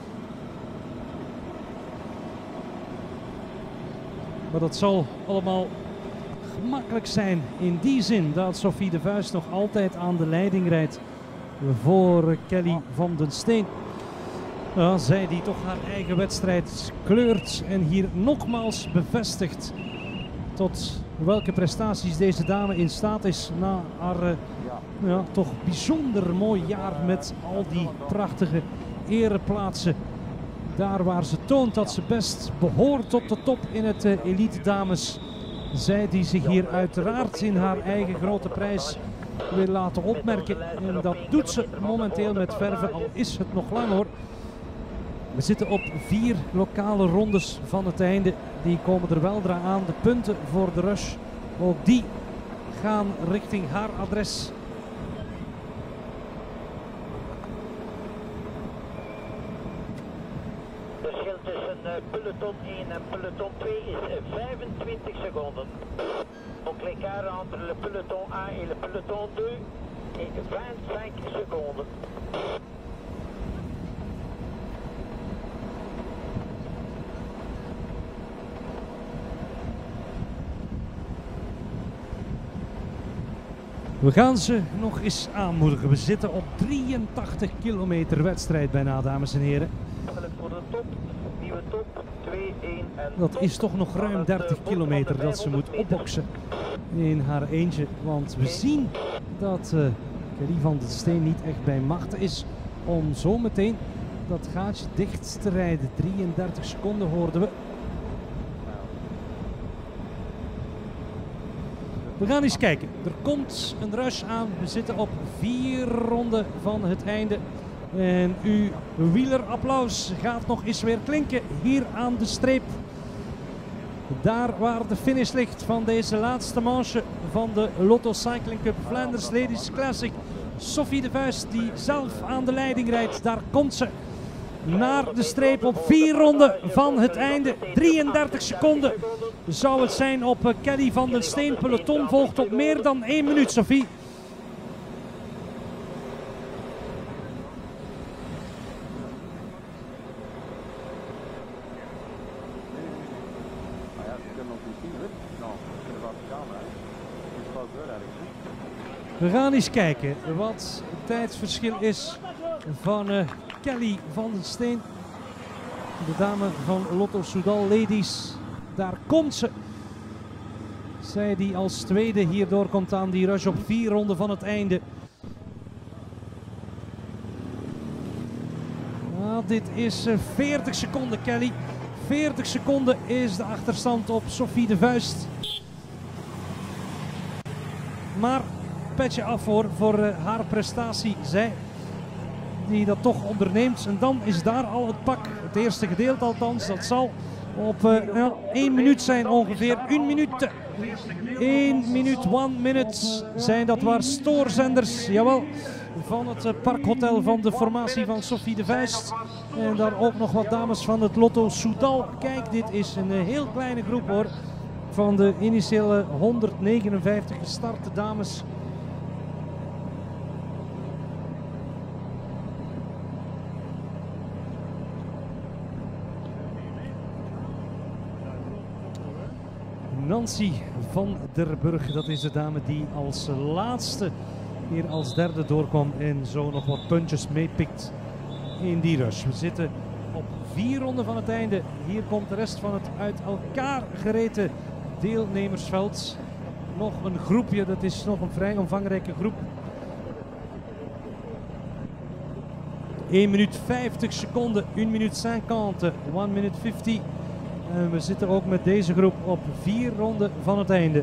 Maar dat zal allemaal gemakkelijk zijn in die zin dat Sophie de Vuist nog altijd aan de leiding rijdt voor Kelly van den Steen. Ja, zij die toch haar eigen wedstrijd kleurt en hier nogmaals bevestigt tot welke prestaties deze dame in staat is na haar toch bijzonder mooi jaar met al die prachtige ereplaatsen. Daar waar ze toont dat ze best behoort tot de top in het elite dames. Zij die zich hier uiteraard in haar eigen grote prijs wil laten opmerken. En dat doet ze momenteel met verve, al is het nog lang hoor. We zitten op 4 lokale rondes van het einde. Die komen er weldra aan. De punten voor de rush, ook die gaan richting haar adres. Het verschil tussen peloton 1 en peloton 2 is 25 seconden. Donc l'écart entre le peloton 1 et le peloton 2 est 25 secondes. We gaan ze nog eens aanmoedigen. We zitten op 83 kilometer wedstrijd bijna, dames en heren. Voor de top, nieuwe top, 2-1 en Dat is toch nog ruim 30 kilometer dat ze moet opboksen in haar eentje. Want we zien dat Kelly van den Steen niet echt bij machten is om zo meteen dat gaatje dicht te rijden. 33 seconden hoorden we. We gaan eens kijken. Er komt een rush aan. We zitten op 4 ronden van het einde. En uw wielerapplaus gaat nog eens weer klinken hier aan de streep. Daar waar de finish ligt van deze laatste manche van de Lotto Cycling Cup Flanders Ladies Classic. Sophie de Vuist die zelf aan de leiding rijdt. Daar komt ze naar de streep op 4 ronden van het einde. 33 seconden zou het zijn op Kelly van den Steen. Peloton volgt op meer dan 1 minuut, Sophie. We gaan eens kijken wat het tijdsverschil is van Kelly van den Steen. De dame van Lotto Soudal Ladies. Daar komt ze. Zij die als tweede hier doorkomt aan die rush op 4 ronden van het einde. Dit is 40 seconden, Kelly. 40 seconden is de achterstand op Sophie de Vuist. Maar petje af voor haar prestatie. Zij die dat toch onderneemt. En dan is daar al het pak. Het eerste gedeelte althans. Dat zal op 1 minuut zijn ongeveer. 1 minuut. 1 minuut, 1 minute zijn dat waar stoorzenders. Jawel. Van het parkhotel van de formatie van Sophie de Vuist. En daar ook nog wat dames van het Lotto Soudal. Kijk, dit is een heel kleine groep hoor. Van de initiële 159 gestarte dames. Nancy van der Burg, dat is de dame die als laatste hier als derde doorkwam en zo nog wat puntjes meepikt in die rush. We zitten op 4 ronden van het einde. Hier komt de rest van het uit elkaar gereten deelnemersveld. Nog een groepje, dat is nog een vrij omvangrijke groep. 1 minuut 50 seconden, 1 minuut 50, 1 minuut 50. En we zitten ook met deze groep op 4 ronden van het einde.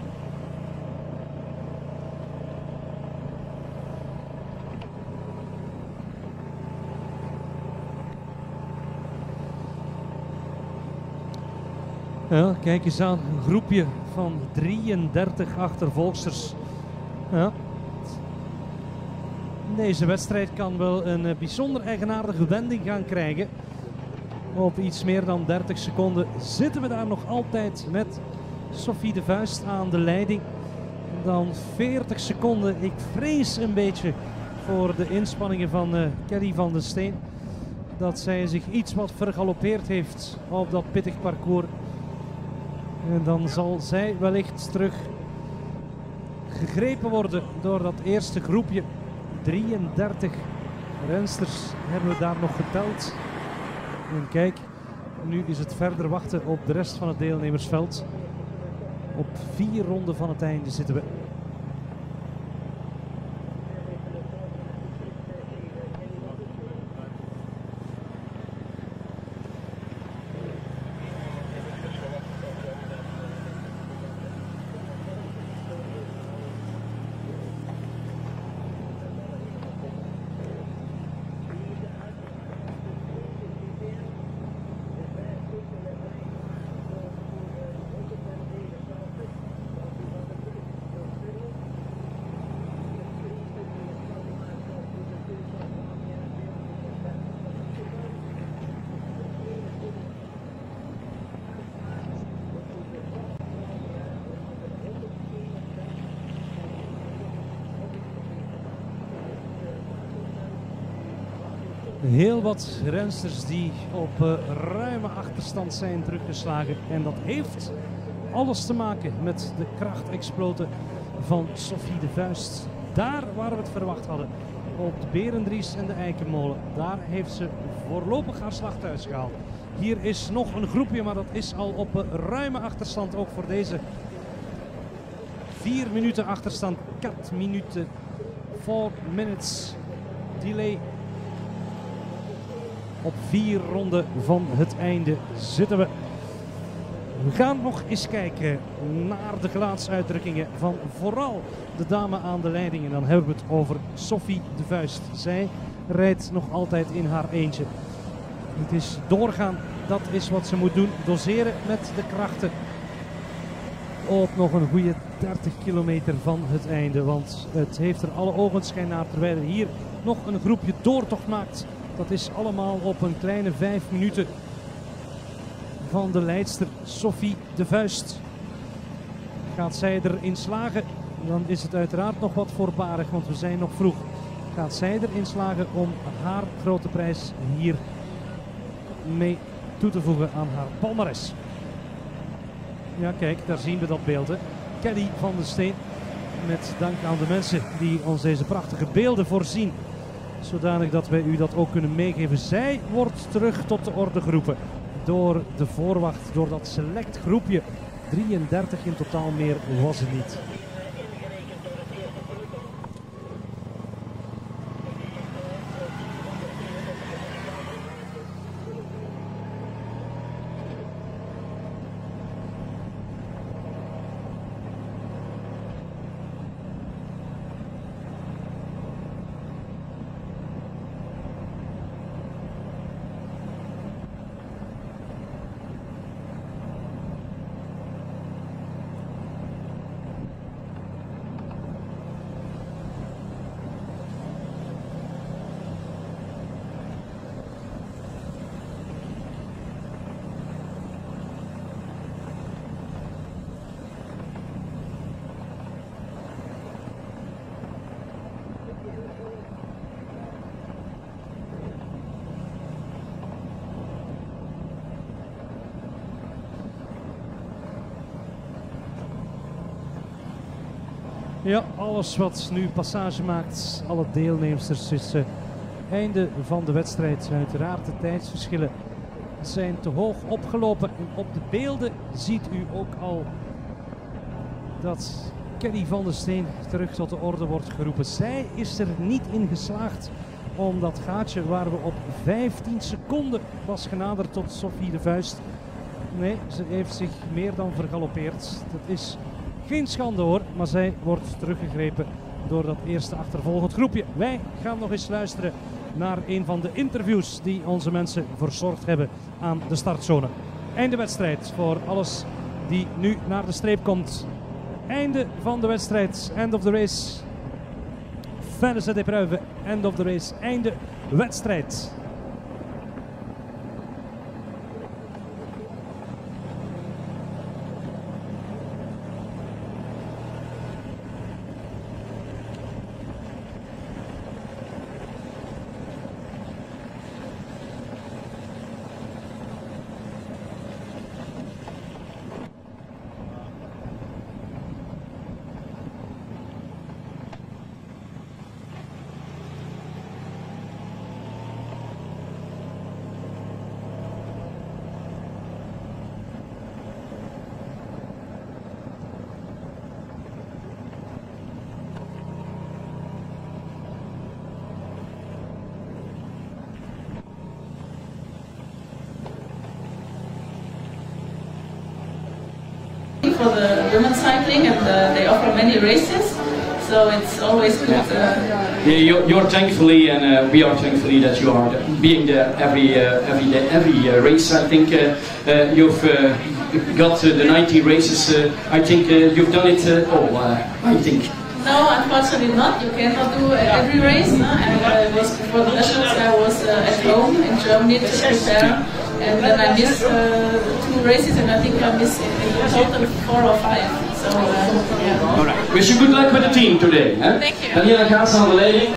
Ja, kijk eens aan, een groepje van 33 achtervolgsters. Ja. Deze wedstrijd kan wel een bijzonder eigenaardige wending gaan krijgen. Op iets meer dan 30 seconden zitten we daar nog altijd met Sophie de Vuist aan de leiding. Dan 40 seconden. Ik vrees een beetje voor de inspanningen van Kelly van den Steen. Dat zij zich iets wat vergalopeerd heeft op dat pittig parcours. En dan zal zij wellicht terug gegrepen worden door dat eerste groepje. 33 rensters hebben we daar nog geteld. En kijk, nu is het verder wachten op de rest van het deelnemersveld. Op 4 ronden van het einde zitten we. Heel wat rensters die op ruime achterstand zijn teruggeslagen. En dat heeft alles te maken met de krachtexploten van Sophie de Vuist. Daar waar we het verwacht hadden, op de Berendries en de Eikenmolen, daar heeft ze voorlopig haar slag thuis gehaald. Hier is nog een groepje, maar dat is al op ruime achterstand ook voor deze. 4 minuten achterstand, 4 minuten, 4 minutes delay. Op 4 ronden van het einde zitten we. We gaan nog eens kijken naar de gelaatsuitdrukkingen van vooral de dame aan de leiding. En dan hebben we het over Sophie de Vuist. Zij rijdt nog altijd in haar eentje. Het is doorgaan, dat is wat ze moet doen. Doseren met de krachten. Op nog een goede 30 kilometer van het einde. Want het heeft er alle ogenschijn naar, terwijl er hier nog een groepje doortocht maakt. Dat is allemaal op een kleine 5 minuten van de leidster Sophie de Vuist. Gaat zij erin slagen, dan is het uiteraard nog wat voorbarig, want we zijn nog vroeg. Gaat zij erin slagen om haar grote prijs hier mee toe te voegen aan haar palmares. Ja, kijk, daar zien we dat beeld. Hè. Kelly van den Steen, met dank aan de mensen die ons deze prachtige beelden voorzien. Zodanig dat wij u dat ook kunnen meegeven. Zij wordt terug tot de orde geroepen door de voorwacht, door dat select groepje. 33 in totaal, meer was het niet. Ja, alles wat nu passage maakt, alle deelnemers, is einde van de wedstrijd. Uiteraard de tijdsverschillen zijn te hoog opgelopen. En op de beelden ziet u ook al dat Kelly van den Steen terug tot de orde wordt geroepen. Zij is er niet in geslaagd om dat gaatje waar we op 15 seconden was genaderd tot Sophie de Vuist. Nee, ze heeft zich meer dan vergalopeerd. Dat is geen schande hoor, maar zij wordt teruggegrepen door dat eerste achtervolgend groepje. Wij gaan nog eens luisteren naar een van de interviews die onze mensen verzorgd hebben aan de startzone. Einde wedstrijd voor alles die nu naar de streep komt. Einde van de wedstrijd, end of the race. Fin de cette épreuve, end of the race, einde wedstrijd. for the women's cycling, and they offer many races. So it's always good. You're thankfully, and we are thankfully that you are being there every race. I think you've got the 90 races. I think you've done it all. I think. No, unfortunately not. You cannot do every race. No? And was before the nationals, I was at home in Germany to prepare, and then I missed 2 races, and I think I missed in total 4 or 5. So, yeah. All right. Wish you good luck with the team today. Hè? Thank you. Daniela Gaas aan de leiding.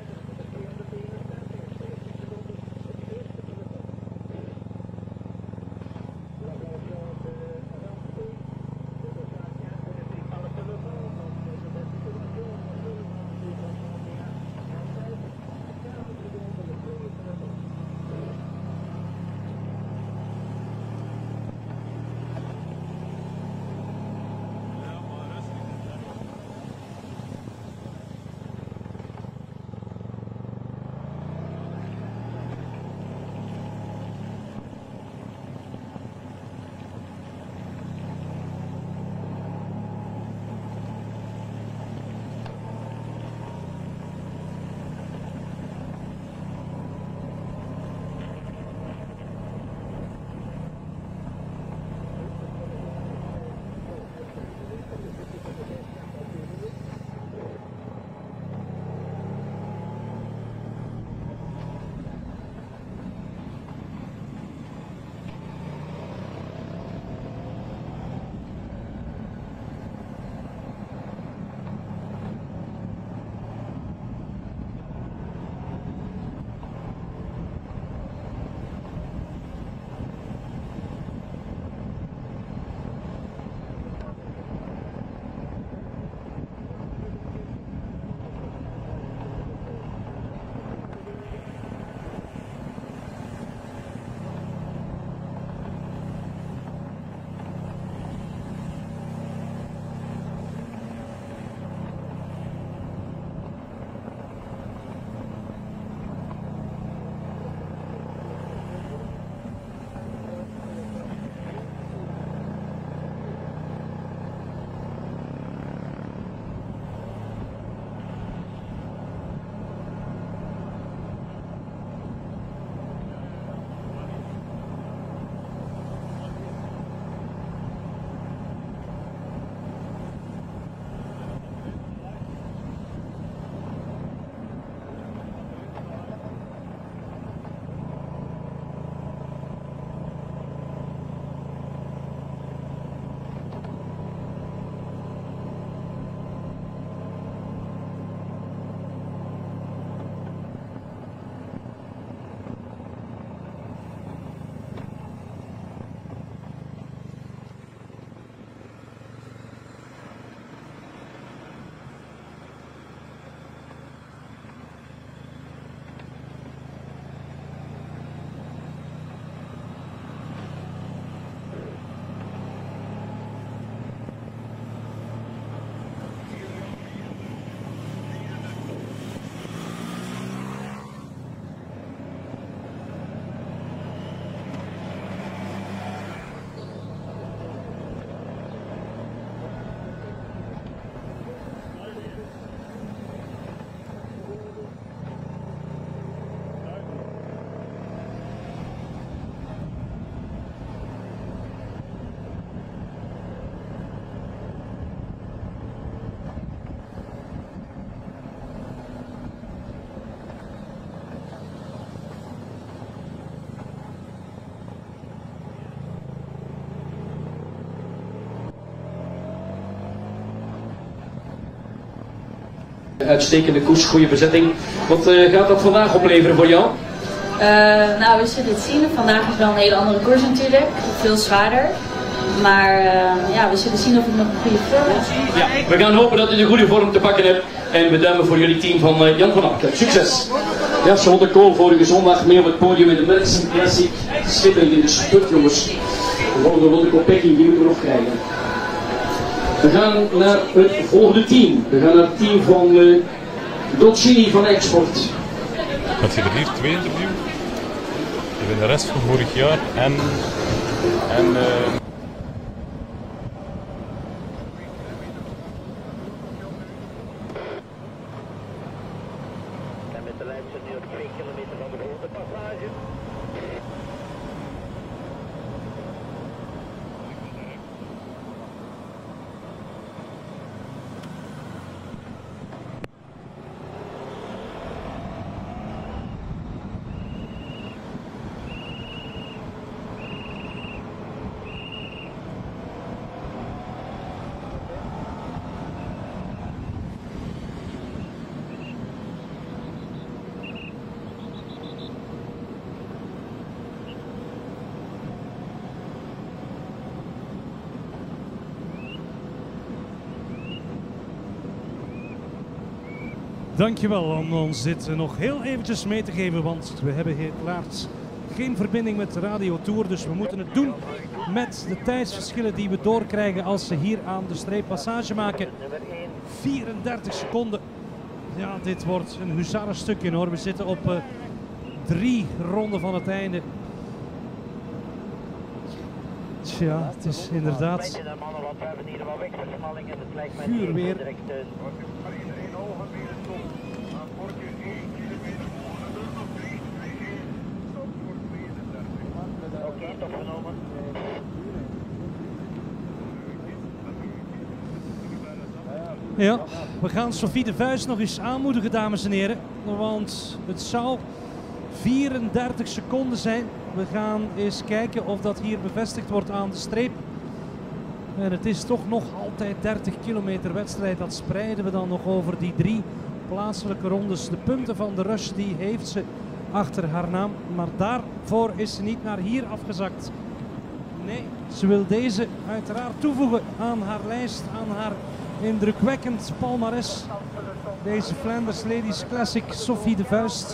Uitstekende koers, goede bezetting. Wat gaat dat vandaag opleveren voor jou? Nou, we zullen het zien. Vandaag is wel een hele andere koers natuurlijk. Veel zwaarder. Maar ja, we zullen zien of ik nog een goede vorm heb. Ja, we gaan hopen dat u de goede vorm te pakken hebt. En we duimen voor jullie team van Jan van Aken. Succes! Ja, Charlotte Kool vorige zondag mee op het podium in de Madison Classic. Schitterend in de spurt, jongens. De volgende Lotte Kopecky, die moeten we nog krijgen. We gaan naar het volgende team. We gaan naar het team van Dolcini van Export. Had je er hier 2 interviews? Je bent de rest van vorig jaar en Dankjewel om ons dit nog heel eventjes mee te geven, want we hebben helaas geen verbinding met de Radio Tour, dus we moeten het doen met de tijdsverschillen die we doorkrijgen als ze hier aan de streep passage maken. 34 seconden. Ja, dit wordt een huzarenstukje hoor. We zitten op 3 ronden van het einde. Tja, het is inderdaad guur weer. Ja, we gaan Sophie de Vuist nog eens aanmoedigen, dames en heren. Want het zou 34 seconden zijn. We gaan eens kijken of dat hier bevestigd wordt aan de streep. En het is toch nog altijd 30 kilometer wedstrijd. Dat spreiden we dan nog over die 3 plaatselijke rondes. De punten van de rush die heeft ze achter haar naam. Maar daarvoor is ze niet naar hier afgezakt. Nee, ze wil deze uiteraard toevoegen aan haar lijst, aan haar indrukwekkend palmares. Deze Flanders Ladies Classic Sophie de Vuist.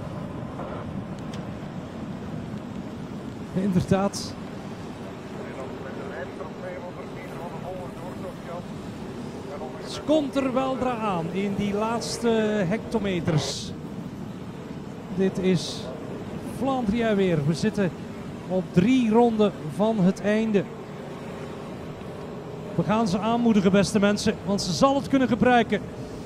Inderdaad. Ze komt er weldra aan in die laatste hectometers. Dit is Flandria weer. We zitten op 3 ronden van het einde. We gaan ze aanmoedigen, beste mensen, want ze zal het kunnen gebruiken.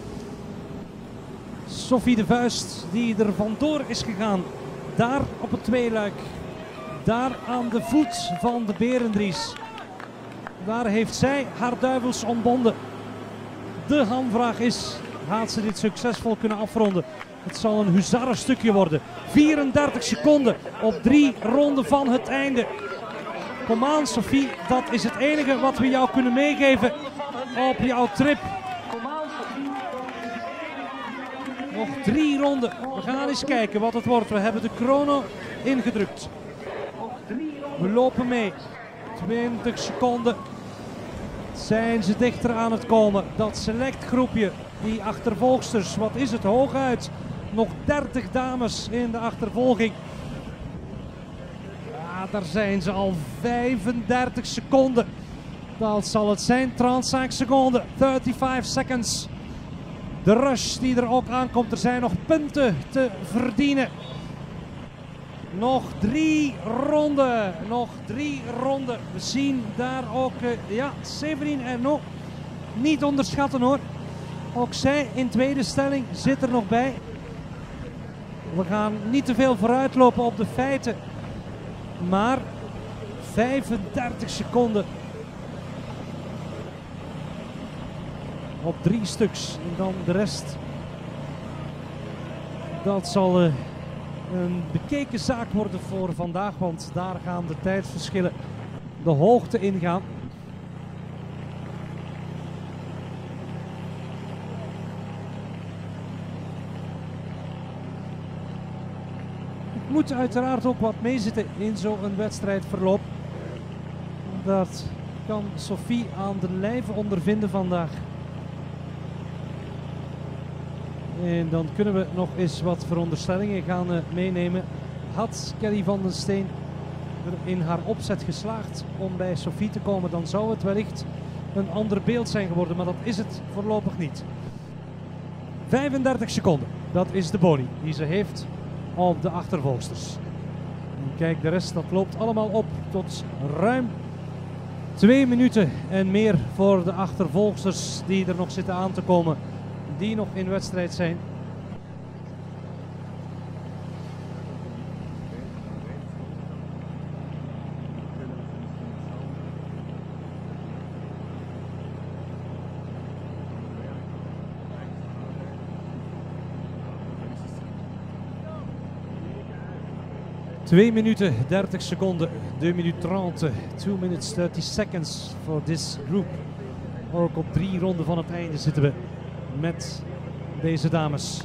Sophie de Vuist die er vandoor is gegaan. Daar op het tweeluik. Daar aan de voet van de Berendries. Daar heeft zij haar duivels ontbonden. De hamvraag is, gaat ze dit succesvol kunnen afronden? Het zal een huzarenstukje worden. 34 seconden op 3 ronden van het einde. Kom aan Sophie, dat is het enige wat we jou kunnen meegeven op jouw trip. Nog 3 ronden. We gaan eens kijken wat het wordt. We hebben de chrono ingedrukt. We lopen mee. 20 seconden. Zijn ze dichter aan het komen. Dat select groepje, die achtervolgsters, wat is het hooguit. Nog 30 dames in de achtervolging. Ja, daar zijn ze al 35 seconden. Dat zal het zijn, 35 seconden, 35 seconds. De rush die er ook aankomt, er zijn nog punten te verdienen. Nog 3 ronden, nog 3 ronden. We zien daar ook, ja, Severine Ernaud niet onderschatten hoor. Ook zij in tweede stelling zit er nog bij. We gaan niet te veel vooruitlopen op de feiten. Maar 35 seconden. Op 3 stuks. En dan de rest. Dat zal een bekeken zaak worden voor vandaag. Want daar gaan de tijdsverschillen de hoogte ingaan. Moet uiteraard ook wat meezitten in zo'n wedstrijdverloop. Dat kan Sophie aan de lijve ondervinden vandaag. En dan kunnen we nog eens wat veronderstellingen gaan meenemen. Had Kelly van den Steen er in haar opzet geslaagd om bij Sophie te komen, dan zou het wellicht een ander beeld zijn geworden. Maar dat is het voorlopig niet. 35 seconden, dat is de boni die ze heeft op de achtervolgsters. En kijk, de rest dat loopt allemaal op tot ruim 2 minuten en meer voor de achtervolgsters die er nog zitten aan te komen, die nog in wedstrijd zijn. Twee minuten 30 seconden, 2 minuten 30, 2 minutes 30 seconds voor this group. Ook op 3 ronden van het einde zitten we met deze dames.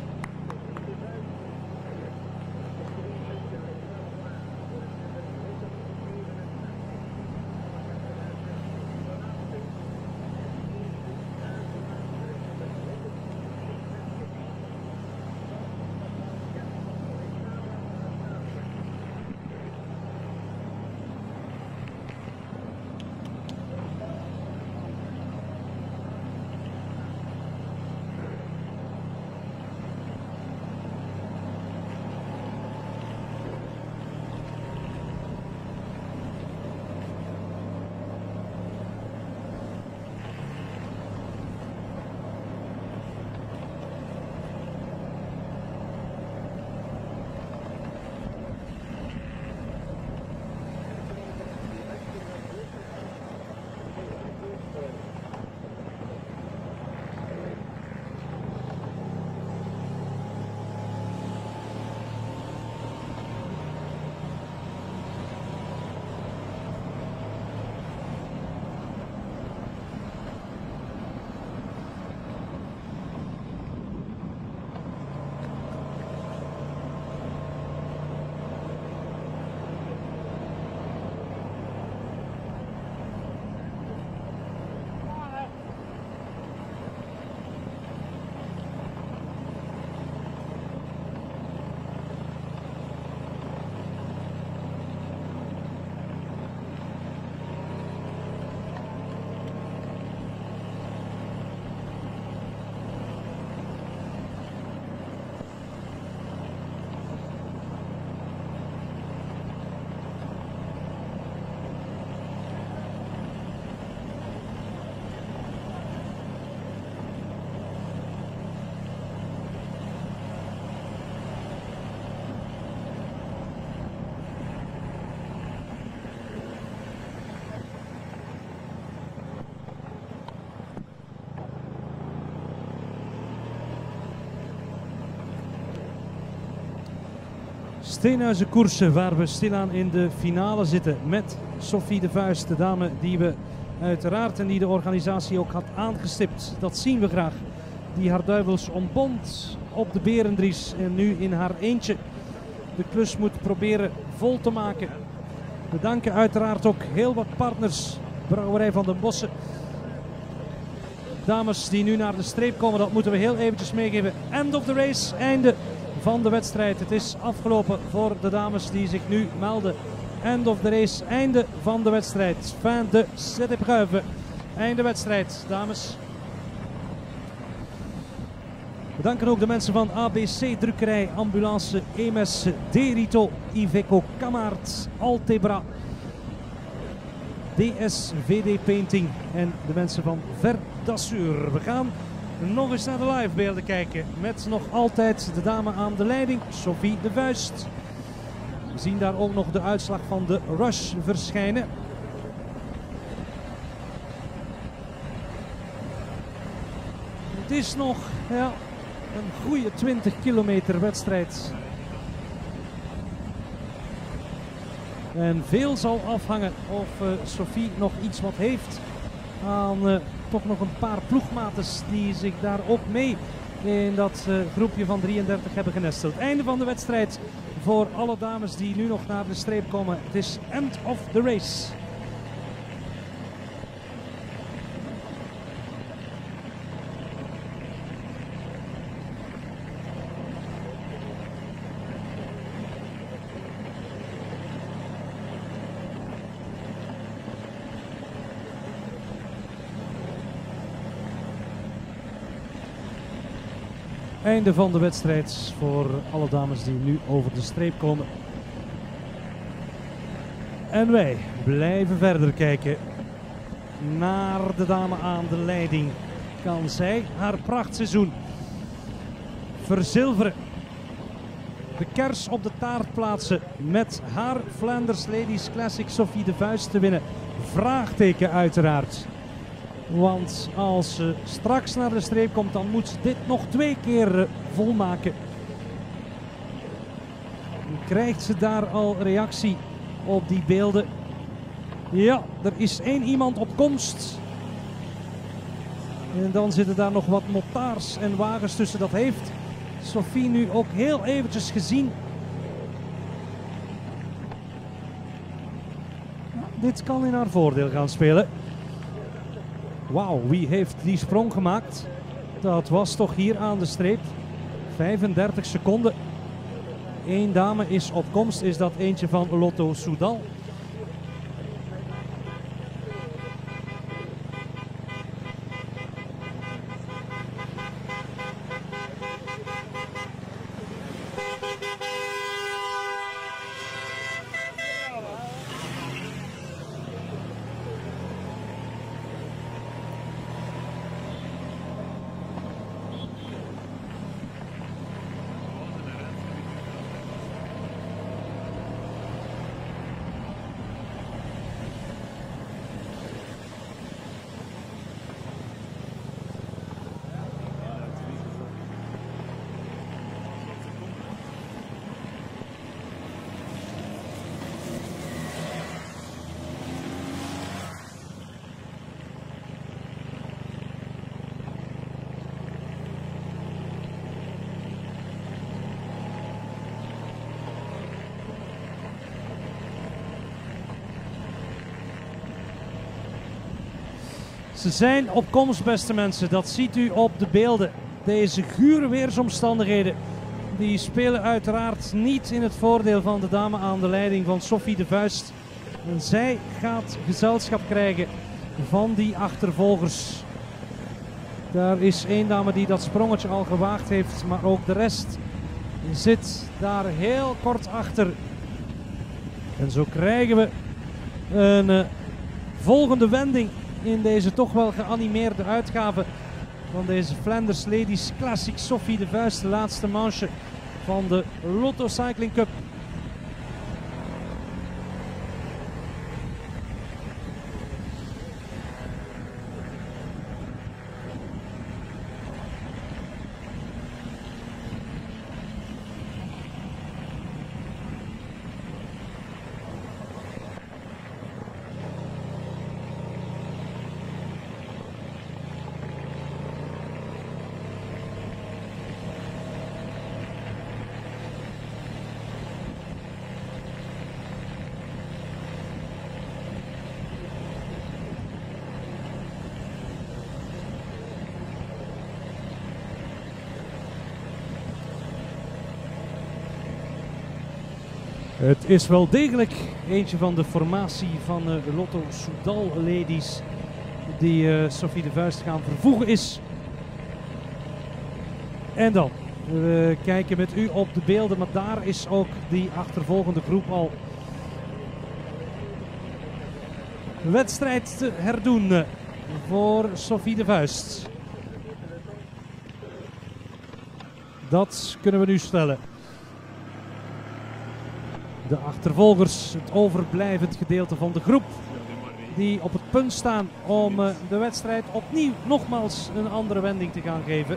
Steenhuizen koersen waar we stilaan in de finale zitten met Sophie de Vuist, de dame die we uiteraard en die de organisatie ook had aangestipt. Dat zien we graag. Die haar duivels ontbond op de Berendries en nu in haar eentje de klus moet proberen vol te maken. We danken uiteraard ook heel wat partners. Brouwerij van den Bossen. Dames die nu naar de streep komen, dat moeten we heel eventjes meegeven. End of the race, einde van de wedstrijd. Het is afgelopen voor de dames die zich nu melden. End of the race, einde van de wedstrijd. Fin de cette épreuve. Einde wedstrijd, dames. We danken ook de mensen van ABC Drukkerij, Ambulance, EMS, Derito, Iveco, Kamaert, Altebra, DSVD Painting en de mensen van Verdassur. We gaan nog eens naar de live beelden kijken met nog altijd de dame aan de leiding, Sophie de Vuist. We zien daar ook nog de uitslag van de rush verschijnen. Het is nog een goede 20 kilometer wedstrijd. En veel zal afhangen of Sophie nog iets wat heeft aan toch nog een paar ploegmates die zich daar ook mee in dat groepje van 33 hebben genesteld. Einde van de wedstrijd voor alle dames die nu nog naar de streep komen. Het is end of the race. Einde van de wedstrijd voor alle dames die nu over de streep komen. En wij blijven verder kijken naar de dame aan de leiding. Kan zij haar prachtseizoen verzilveren? De kers op de taart plaatsen met haar Flanders Ladies Classic Sophie de Vuist te winnen? Vraagteken uiteraard. Want als ze straks naar de streep komt, dan moet ze dit nog 2 keer volmaken. Krijgt ze daar al reactie op die beelden? Ja, er is 1 iemand op komst. En dan zitten daar nog wat motards en wagens tussen. Dat heeft Sophie nu ook heel eventjes gezien. Dit kan in haar voordeel gaan spelen. Wauw, wie heeft die sprong gemaakt? Dat was toch hier aan de streep. 35 seconden. 1 dame is op komst. Is dat eentje van Lotto Soudal? Ze zijn op komst, beste mensen. Dat ziet u op de beelden. Deze gure weersomstandigheden die spelen uiteraard niet in het voordeel van de dame aan de leiding van Sophie de Vuist. En zij gaat gezelschap krijgen van die achtervolgers. Daar is 1 dame die dat sprongetje al gewaagd heeft, maar ook de rest zit daar heel kort achter. En zo krijgen we een volgende wending in deze toch wel geanimeerde uitgave van deze Flanders Ladies Classic Sophie de Vuist, de laatste manche van de Lotto Cycling Cup. Het is wel degelijk eentje van de formatie van de Lotto Soudal Ladies die Sophie de Vuist gaan vervoegen is. En dan, we kijken met u op de beelden, maar daar is ook die achtervolgende groep al wedstrijd te herdoen voor Sophie de Vuist. Dat kunnen we nu stellen. De achtervolgers, het overblijvend gedeelte van de groep, die op het punt staan om de wedstrijd opnieuw nogmaals een andere wending te gaan geven.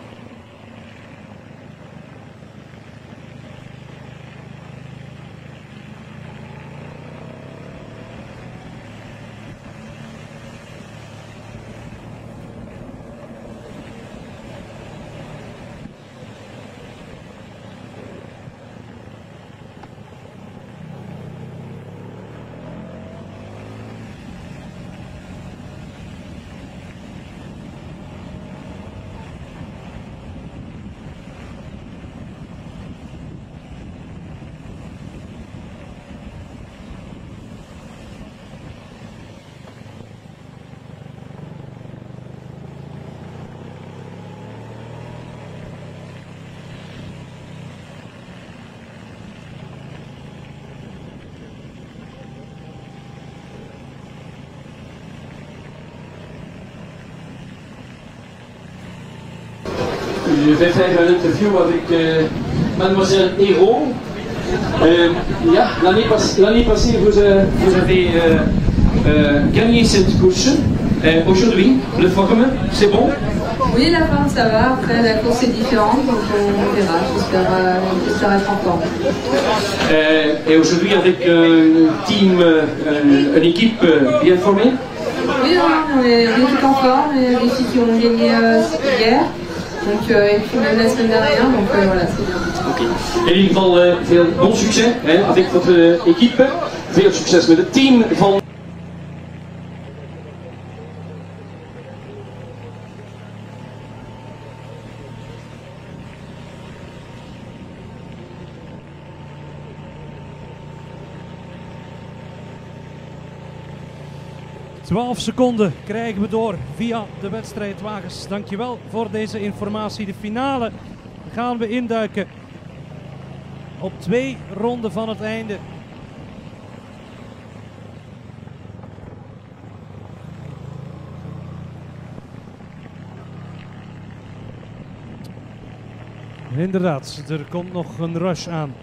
Je vais faire un interview avec Mademoiselle Hérault. L'année passée, vous avez gagné cette course. Aujourd'hui, le forme, c'est bon? Oui, la forme ça va. Après, la course est différente, donc on verra. J'espère être en forme. Et aujourd'hui, avec un team, une équipe bien formée? Oui, on est une équipe en forme, les filles qui ont gagné hier. Donc, et puis même la semaine dernière, donc voilà, c'est bien. Okay. In ieder geval veel bon succes avec votre équipe. Veel succes met het team van. ...12 seconden krijgen we door via de wedstrijdwagens. Dankjewel voor deze informatie. De finale gaan we induiken op 2 ronden van het einde. Inderdaad, er komt nog een rush aan.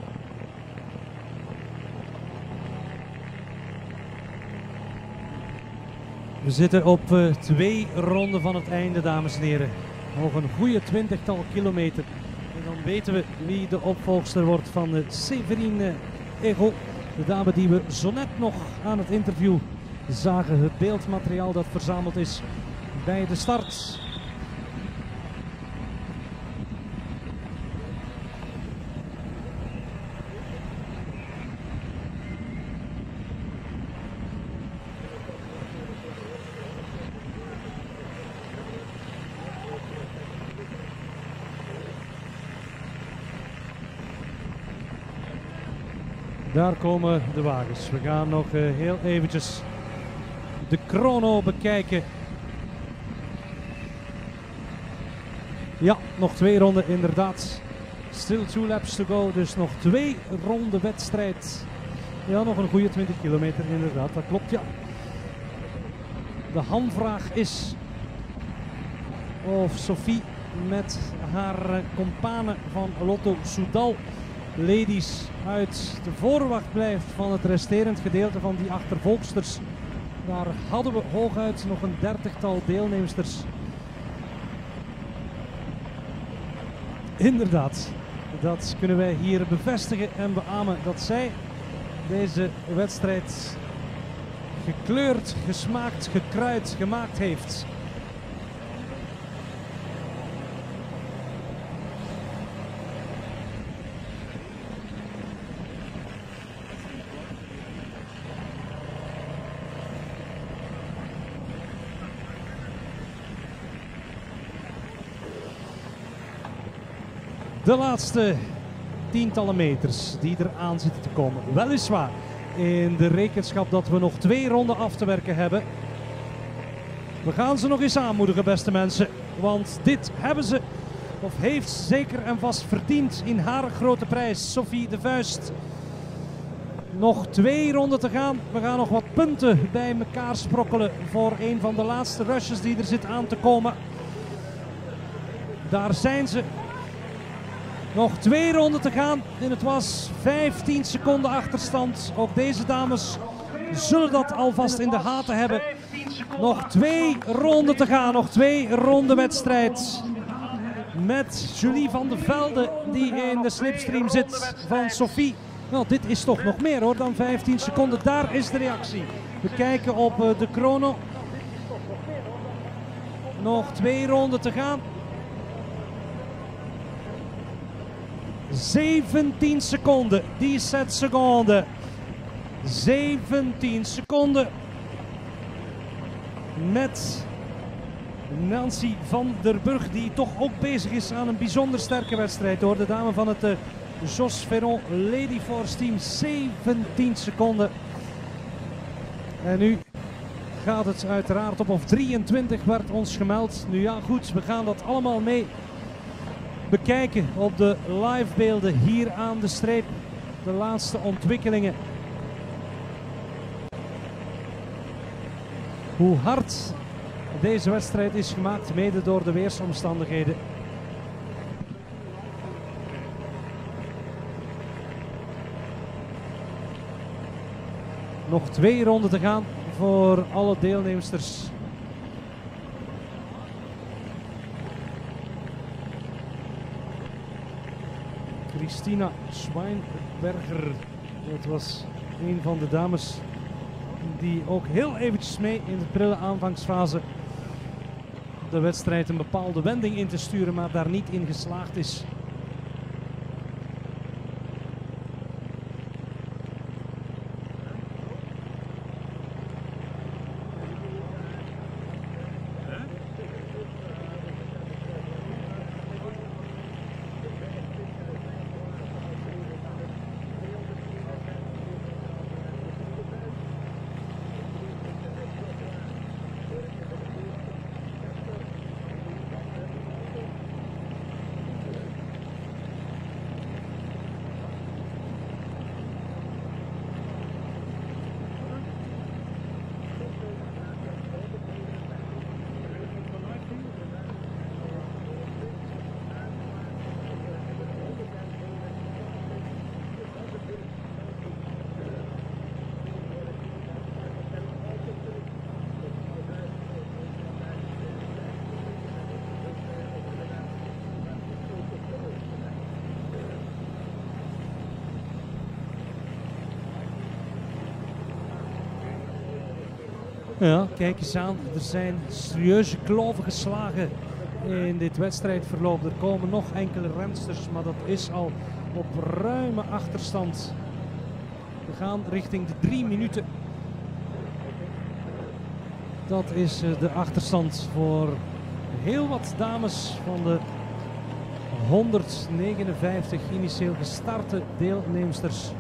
We zitten op 2 ronden van het einde, dames en heren. Nog een goede 20-tal kilometer. En dan weten we wie de opvolgster wordt van Séverine Hérault. De dame die we zo net nog aan het interview zagen. Het beeldmateriaal dat verzameld is bij de start. Daar komen de wagens. We gaan nog heel eventjes de chrono bekijken. Ja, nog 2 ronden inderdaad. Still 2 laps to go, dus nog 2 ronden wedstrijd. Ja, nog een goede 20 kilometer inderdaad, dat klopt, ja. De hamvraag is of Sophie met haar companen van Lotto Soudal Ladies uit de voorwacht blijft van het resterend gedeelte van die achtervolgsters. Daar hadden we hooguit nog een 30-tal deelnemsters. Inderdaad, dat kunnen wij hier bevestigen en beamen dat zij deze wedstrijd gekleurd, gesmaakt, gekruid gemaakt heeft. De laatste tientallen meters die er aan zitten te komen. Weliswaar in de rekenschap dat we nog 2 ronden af te werken hebben. We gaan ze nog eens aanmoedigen, beste mensen. Want dit hebben ze, of heeft zeker en vast verdiend in haar grote prijs. Sophie de Vuist. Nog 2 ronden te gaan. We gaan nog wat punten bij elkaar sprokkelen voor een van de laatste rushes die er zit aan te komen. Daar zijn ze. Nog 2 ronden te gaan en het was 15 seconden achterstand. Ook deze dames zullen dat alvast in de gaten hebben. Nog 2 ronden te gaan, nog 2 ronden wedstrijd. Met Julie van de Velde die in de slipstream zit van Sophie. Nou, dit is toch nog meer hoor dan 15 seconden. Daar is de reactie. We kijken op de chrono. Nog 2 ronden te gaan. 17 seconden. 17 seconden. 17 seconden. Met Nancy van der Burg, die toch ook bezig is aan een bijzonder sterke wedstrijd hoor. De dame van het Jos Ferron Lady Force team. 17 seconden. En nu gaat het uiteraard op, of 23 werd ons gemeld. Nu ja goed, we gaan dat allemaal mee bekijken op de live beelden hier aan de streep. De laatste ontwikkelingen. Hoe hard deze wedstrijd is gemaakt, mede door de weersomstandigheden. Nog 2 ronden te gaan voor alle deelnemsters. Christina Schweinberger, dat was een van de dames die ook heel eventjes mee in de prille aanvangsfase de wedstrijd een bepaalde wending in te sturen, maar daar niet in geslaagd is. Ja, kijk eens aan. Er zijn serieuze kloven geslagen in dit wedstrijdverloop. Er komen nog enkele rensters, maar dat is al op ruime achterstand. We gaan richting de 3 minuten. Dat is de achterstand voor heel wat dames van de 159 initieel gestarte deelnemsters.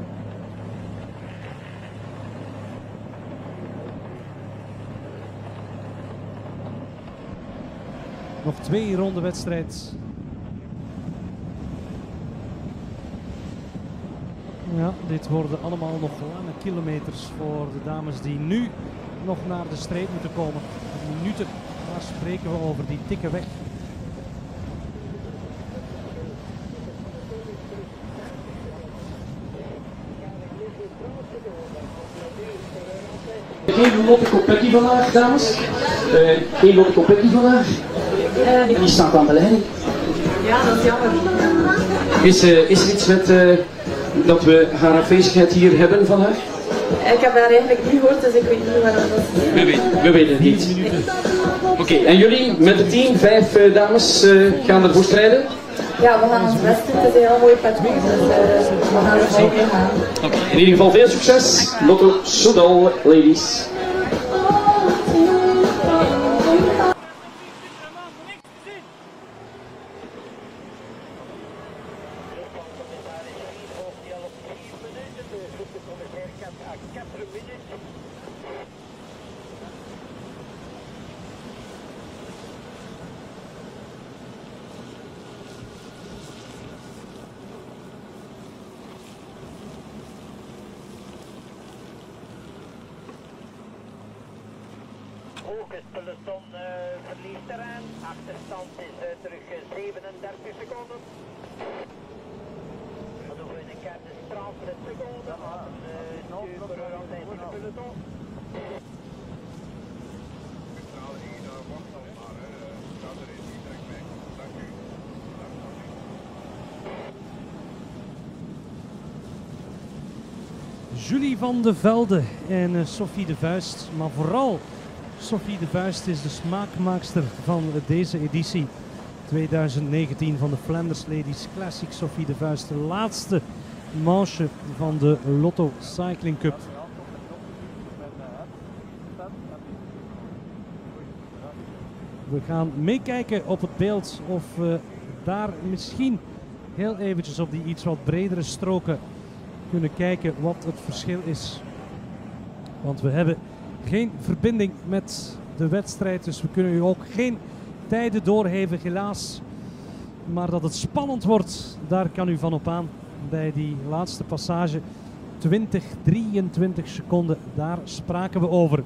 Nog 2 ronden wedstrijd. Ja, dit worden allemaal nog lange kilometers voor de dames die nu nog naar de streep moeten komen. Minuten, daar spreken we over, die tikken weg. Geen Lotte Kopecky vandaag, dames. Geen Lotte Kopecky vandaag. Die staat aan de lijn. Ja, dat is jammer. Is er iets met dat we haar afwezigheid hier hebben van haar? Ik heb haar eigenlijk niet gehoord, dus ik weet niet waar dat was. We weten het niet. Oké, en jullie met het team, 5 dames, gaan ervoor strijden? Ja, we gaan ons best doen. Het is een heel mooi parcours, dus we gaan er vol mee gaan. In ieder geval veel succes. Lotto Soudal, ladies. Focuspeloton verliest terrein. Achterstand is terug 37 seconden. Dan doen we in een kern 30 seconden. Super aan het eind van de peloton. Julie van de Velde en Sophie de Vuist, maar vooral Sophie de Vuist is de smaakmaakster van deze editie 2019 van de Flanders Ladies Classic. Sophie de Vuist, de laatste manche van de Lotto Cycling Cup. We gaan meekijken op het beeld of we daar misschien heel eventjes op die iets wat bredere stroken kunnen kijken wat het verschil is. Want we hebben geen verbinding met de wedstrijd, dus we kunnen u ook geen tijden doorgeven, helaas. Maar dat het spannend wordt, daar kan u van op aan. Bij die laatste passage, 23 seconden, daar spraken we over.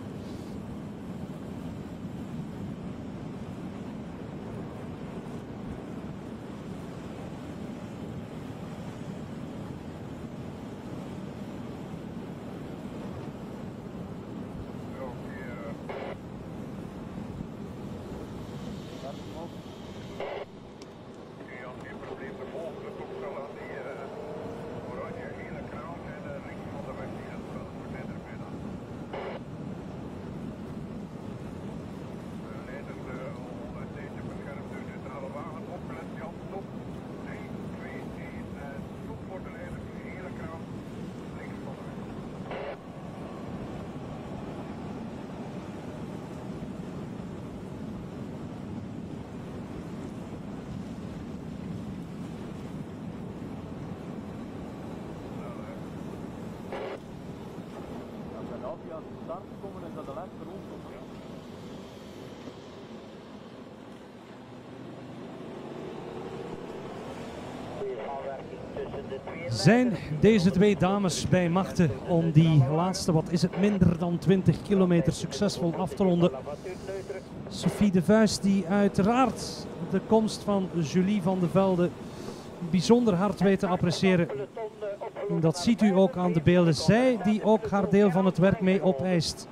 Zijn deze twee dames bij machten om die laatste, wat is het, minder dan 20 kilometer succesvol af te ronden? Sophie de Vuist, die uiteraard de komst van Julie van de Velde bijzonder hard weet te appreciëren. En dat ziet u ook aan de beelden. Zij die ook haar deel van het werk mee opeist.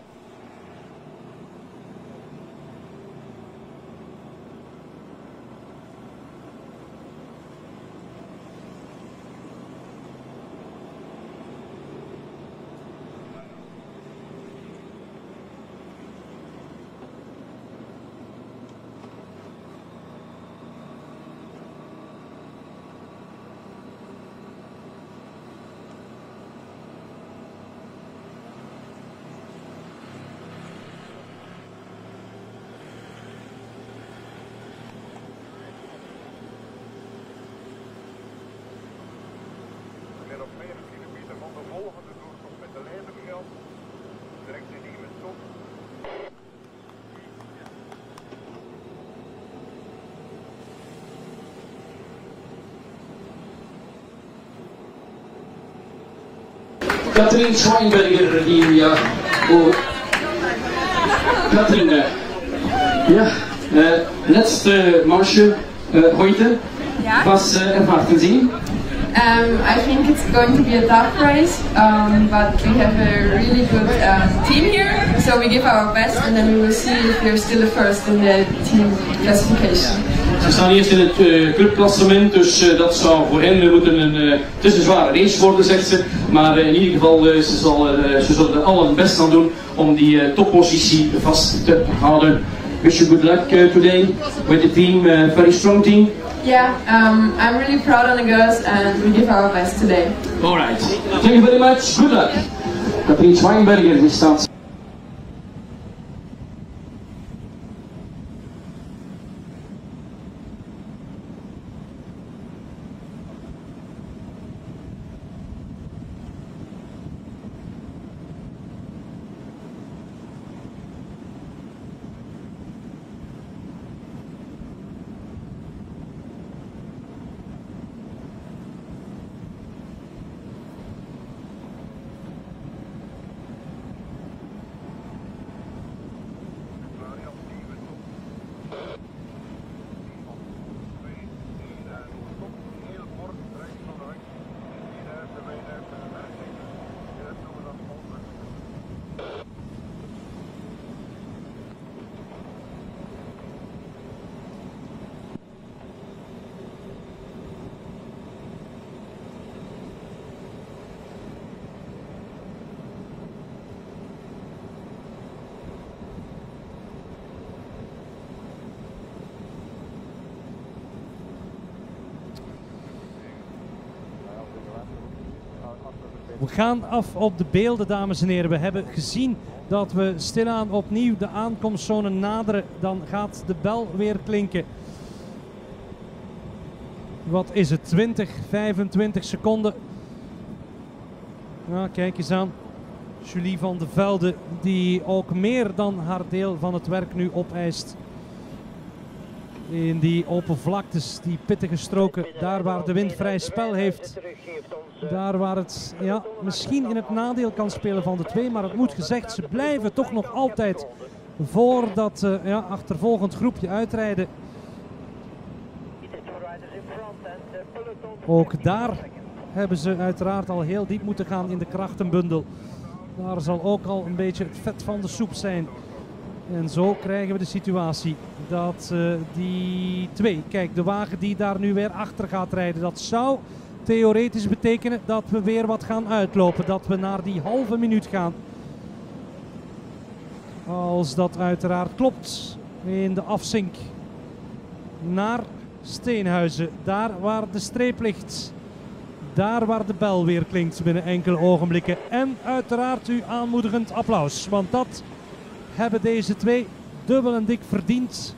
Op 9 kilometer van de volgende doortocht met de Leidergeld. Direct in die met top. Katrien Schweinberger die Katrien, ja, letzte Manche heute. Was erwarten Sie? I think it's going to be a tough race, but we have a really good team here, so we give our best and then we will see if we're still the first in the team classification. Ze staan eerst in het clubklassement, dus dat zou voor hen moeten een zware race worden, zegt ze. Maar in ieder geval, ze zullen er al hun best aan doen om die toppositie vast te houden. Wish you good luck today with the team, very strong team. Yeah, I'm really proud of the girls and we give our best today. Alright, thank you very much, good luck. Katrien Schweinberger die staat. We gaan af op de beelden, dames en heren. We hebben gezien dat we stilaan opnieuw de aankomstzone naderen. Dan gaat de bel weer klinken. Wat is het? 20, 25 seconden. Nou, kijk eens aan. Julie van de Velde, die ook meer dan haar deel van het werk nu opeist. In die open vlaktes, die pittige stroken, daar waar de wind vrij spel heeft. Daar waar het misschien in het nadeel kan spelen van de twee. Maar het moet gezegd, ze blijven toch nog altijd voor dat achtervolgend groepje uitrijden. Ook daar hebben ze uiteraard al heel diep moeten gaan in de krachtenbundel. Daar zal ook al een beetje het vet van de soep zijn. En zo krijgen we de situatie dat die twee, kijk, de wagen die daar nu weer achter gaat rijden, dat zou theoretisch betekenen dat we weer wat gaan uitlopen. Dat we naar die halve minuut gaan. Als dat uiteraard klopt in de afzink naar Steenhuizen. Daar waar de streep ligt. Daar waar de bel weer klinkt binnen enkele ogenblikken. En uiteraard uw aanmoedigend applaus. Want dat hebben deze twee dubbel en dik verdiend.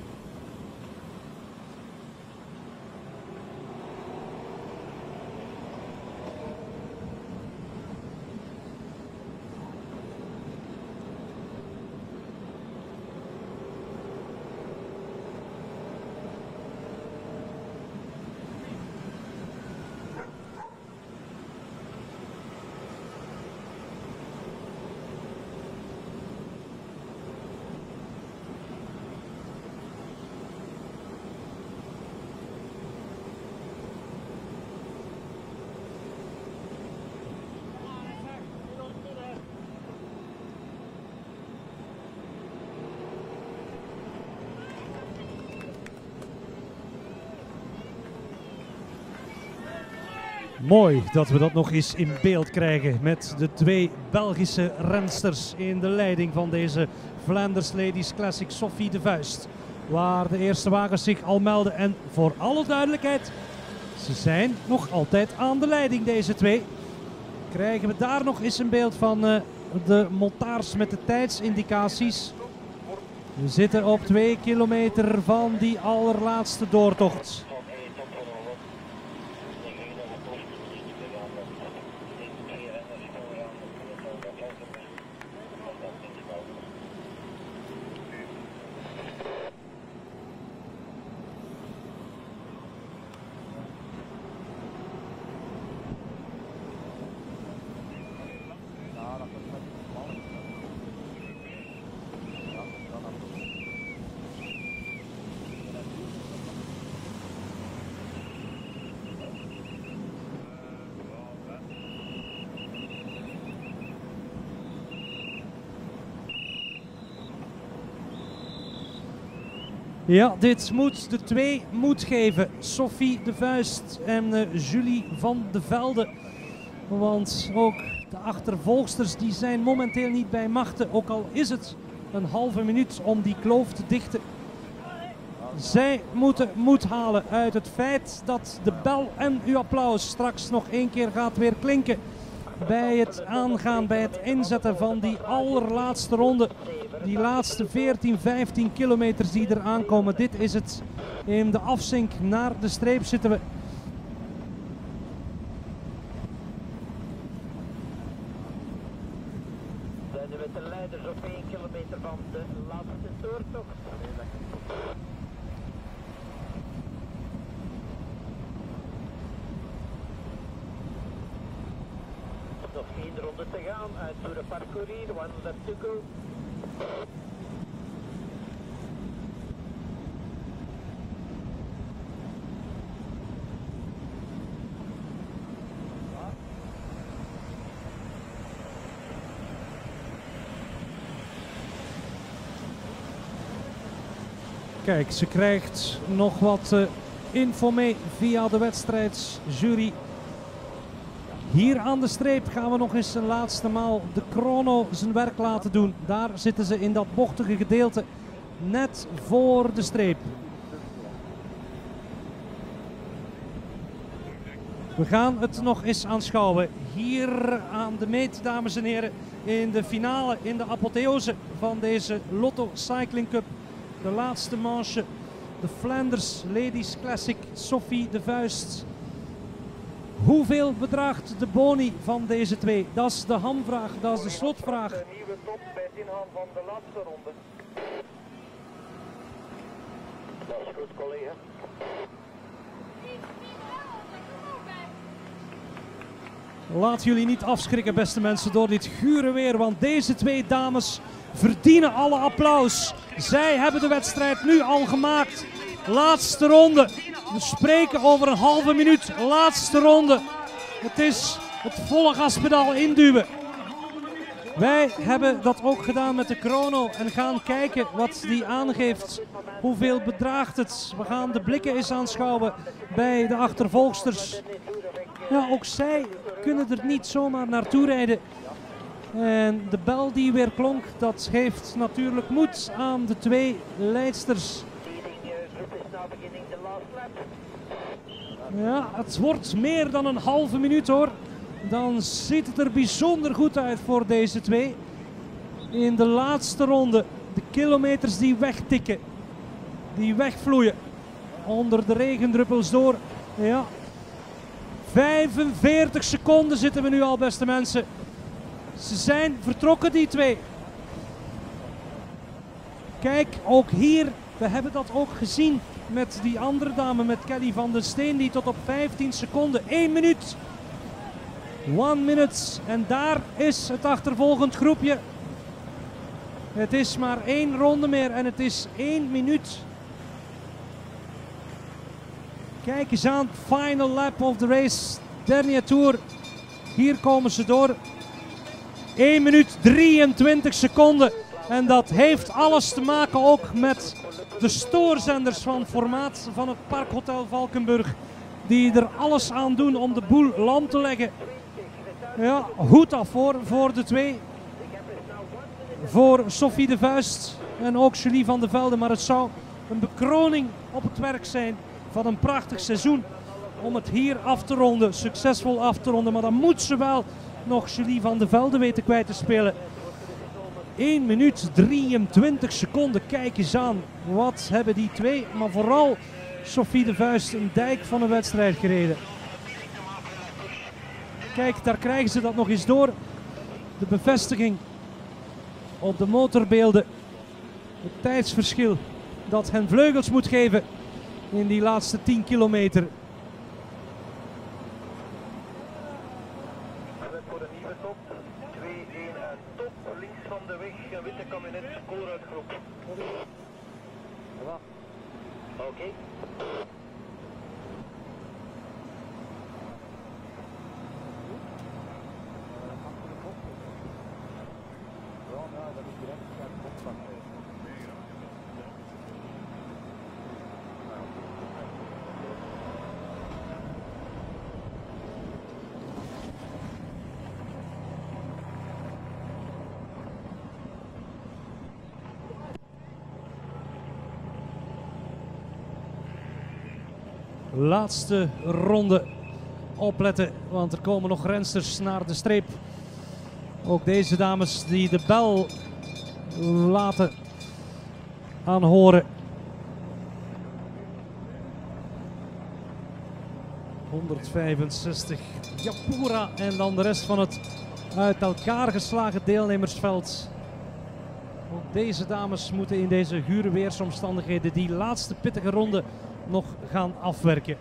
Mooi dat we dat nog eens in beeld krijgen met de twee Belgische rensters in de leiding van deze Flanders Ladies Classic, Sophie de Vuist. Waar de eerste wagens zich al melden en voor alle duidelijkheid, ze zijn nog altijd aan de leiding, deze twee. Krijgen we daar nog eens een beeld van de montaars met de tijdsindicaties. We zitten op 2 kilometer van die allerlaatste doortocht. Ja, dit moet de twee moed geven. Sophie de Vuist en Julie van de Velde. Want ook de achtervolgsters die zijn momenteel niet bij machten. Ook al is het een halve minuut om die kloof te dichten. Zij moeten moed halen uit het feit dat de bel en uw applaus straks nog 1 keer gaat weer klinken. Bij het aangaan, bij het inzetten van die allerlaatste ronde. Die laatste 14, 15 kilometers die er aankomen. Dit is het. In de afzink naar de streep zitten we. Zijn we de leiders op 1 kilometer van de laatste doortocht. Nog 1 ronde te gaan uit door de parcours. 1 lap to go. Kijk, ze krijgt nog wat info mee via de wedstrijdsjury. Hier aan de streep gaan we nog eens een laatste maal de chrono zijn werk laten doen. Daar zitten ze in dat bochtige gedeelte net voor de streep. We gaan het nog eens aanschouwen. Hier aan de meet, dames en heren, in de finale, in de apotheose van deze Lotto Cycling Cup. De laatste manche, de Flanders Ladies Classic, Sophie de Vuist. Hoeveel bedraagt de boni van deze twee? Dat is de hamvraag, dat is de slotvraag. Een nieuwe top bij het ingaan van de laatste ronde. Dat is goed, collega. Laat jullie niet afschrikken, beste mensen, door dit gure weer, want deze twee dames verdienen alle applaus. Zij hebben de wedstrijd nu al gemaakt. Laatste ronde. We spreken over een halve minuut. Laatste ronde. Het is het volle gaspedaal induwen. Wij hebben dat ook gedaan met de chrono en gaan kijken wat die aangeeft. Hoeveel bedraagt het? We gaan de blikken eens aanschouwen bij de achtervolgsters. Ja, ook zij kunnen er niet zomaar naartoe rijden. En de bel die weer klonk, dat geeft natuurlijk moed aan de twee leidsters. Ja, het wordt meer dan een halve minuut hoor. Dan ziet het er bijzonder goed uit voor deze twee. In de laatste ronde, de kilometers die wegtikken, die wegvloeien onder de regendruppels door. Ja, 45 seconden zitten we nu al, beste mensen. Ze zijn vertrokken, die twee. Kijk, ook hier, we hebben dat ook gezien met die andere dame, met Kelly van den Steen, die tot op 15 seconden, 1 minuut. 1 minute. En daar is het achtervolgend groepje. Het is maar 1 ronde meer en het is 1 minuut. Kijk eens aan, final lap of the race, dernier tour. Hier komen ze door. 1 minuut 23 seconden. En dat heeft alles te maken ook met de stoorzenders van formaat van het Parkhotel Valkenburg. Die er alles aan doen om de boel lam te leggen. Ja, hoed af voor de twee. Voor Sophie de Vuist en ook Julie van de Velde. Maar het zou een bekroning op het werk zijn van een prachtig seizoen. Om het hier af te ronden, succesvol af te ronden. Maar dan moet ze wel nog Julie van de Velde weten kwijt te spelen. 1 minuut 23 seconden, kijk eens aan. Wat hebben die twee, maar vooral Sophie de Vuist, een dijk van een wedstrijd gereden. Kijk, daar krijgen ze dat nog eens door. De bevestiging op de motorbeelden. Het tijdsverschil dat hen vleugels moet geven in die laatste 10 kilometer. Voor een nieuwe top. 2-1 en top links van de weg. Een witte kabinet, vooruitgroep. Oké. Laatste ronde. Opletten, want er komen nog rensters naar de streep. Ook deze dames die de bel laten aanhoren. 165 Japura en dan de rest van het uit elkaar geslagen deelnemersveld. Ook deze dames moeten in deze gure weersomstandigheden die laatste pittige ronde nog gaan afwerken.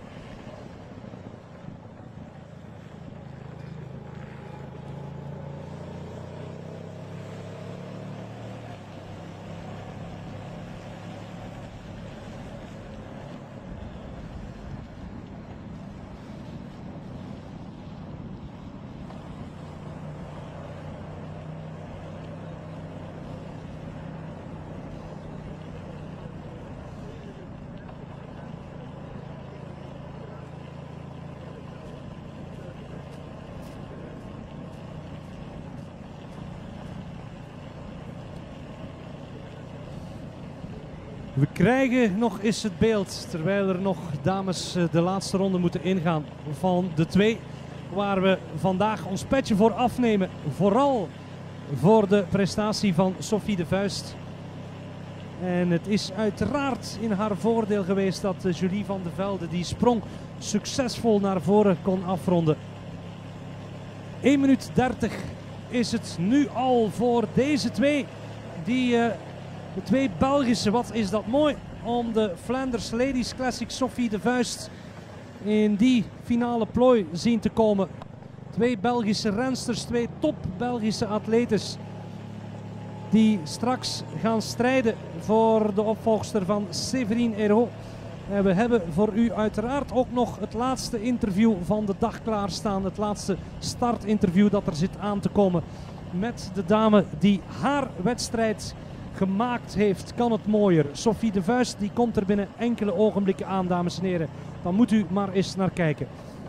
We krijgen nog eens het beeld, terwijl er nog dames de laatste ronde moeten ingaan van de twee, waar we vandaag ons petje voor afnemen. Vooral voor de prestatie van Sophie de Vuist. En het is uiteraard in haar voordeel geweest dat Julie van de Velde die sprong succesvol naar voren kon afronden. 1 minuut 30 is het nu al voor deze twee. De twee Belgische, wat is dat mooi om de Flanders Ladies Classic Sophie de Vuist in die finale plooi zien te komen. Twee Belgische rensters, twee top Belgische atletes die straks gaan strijden voor de opvolgster van Séverine Hérault. En we hebben voor u uiteraard ook nog het laatste interview van de dag klaarstaan. Het laatste startinterview dat er zit aan te komen met de dame die haar wedstrijd gemaakt heeft. Kan het mooier. Sophie de Vuist die komt er binnen enkele ogenblikken aan, dames en heren. Dan moet u maar eens naar kijken.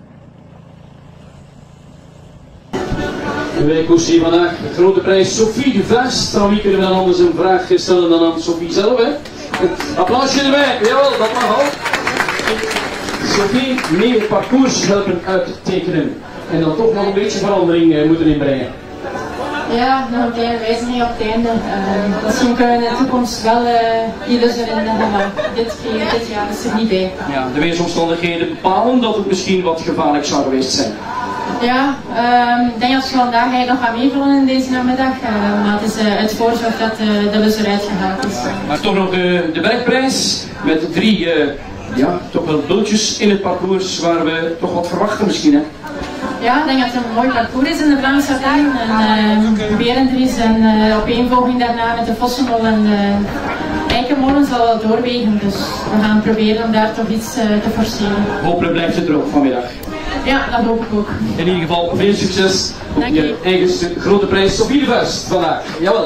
Wij koersen hier vandaag de grote prijs Sophie de Vuist. Aan wie kunnen we dan anders een vraag stellen dan aan Sophie zelf? Hè? Het applausje erbij, jawel, dat mag ook. Sophie, meer parcours helpen uittekenen. En dan toch nog een beetje verandering moeten inbrengen. Ja, nog een kleine wijziging op het einde. Misschien kunnen we in de toekomst wel iets erin hebben, maar dit jaar is er niet bij. Ja, de weersomstandigheden bepalen dat het misschien wat gevaarlijk zou geweest zijn. Ja, ik denk dat we vandaag eigenlijk nog gaan meevallen in deze namiddag, maar het is het voorzorg dat de bus eruit gehaald is. Maar toch nog de bergprijs met 3 toch wel bultjes in het parcours waar we toch wat verwachten misschien, hè? Ja, ik denk dat het een mooi parcours is in de Vlaamse Ardennen. En Berendries en opeenvolging daarna met de Vossenmol en de Eikenmolen zal wel doorwegen. Dus we gaan proberen om daar toch iets te forceren. Hopelijk blijft het droog vanmiddag. Ja, dat hoop ik ook. In ieder geval veel succes op je eigen grote prijs Sophie de Vuist vandaag. Jawel.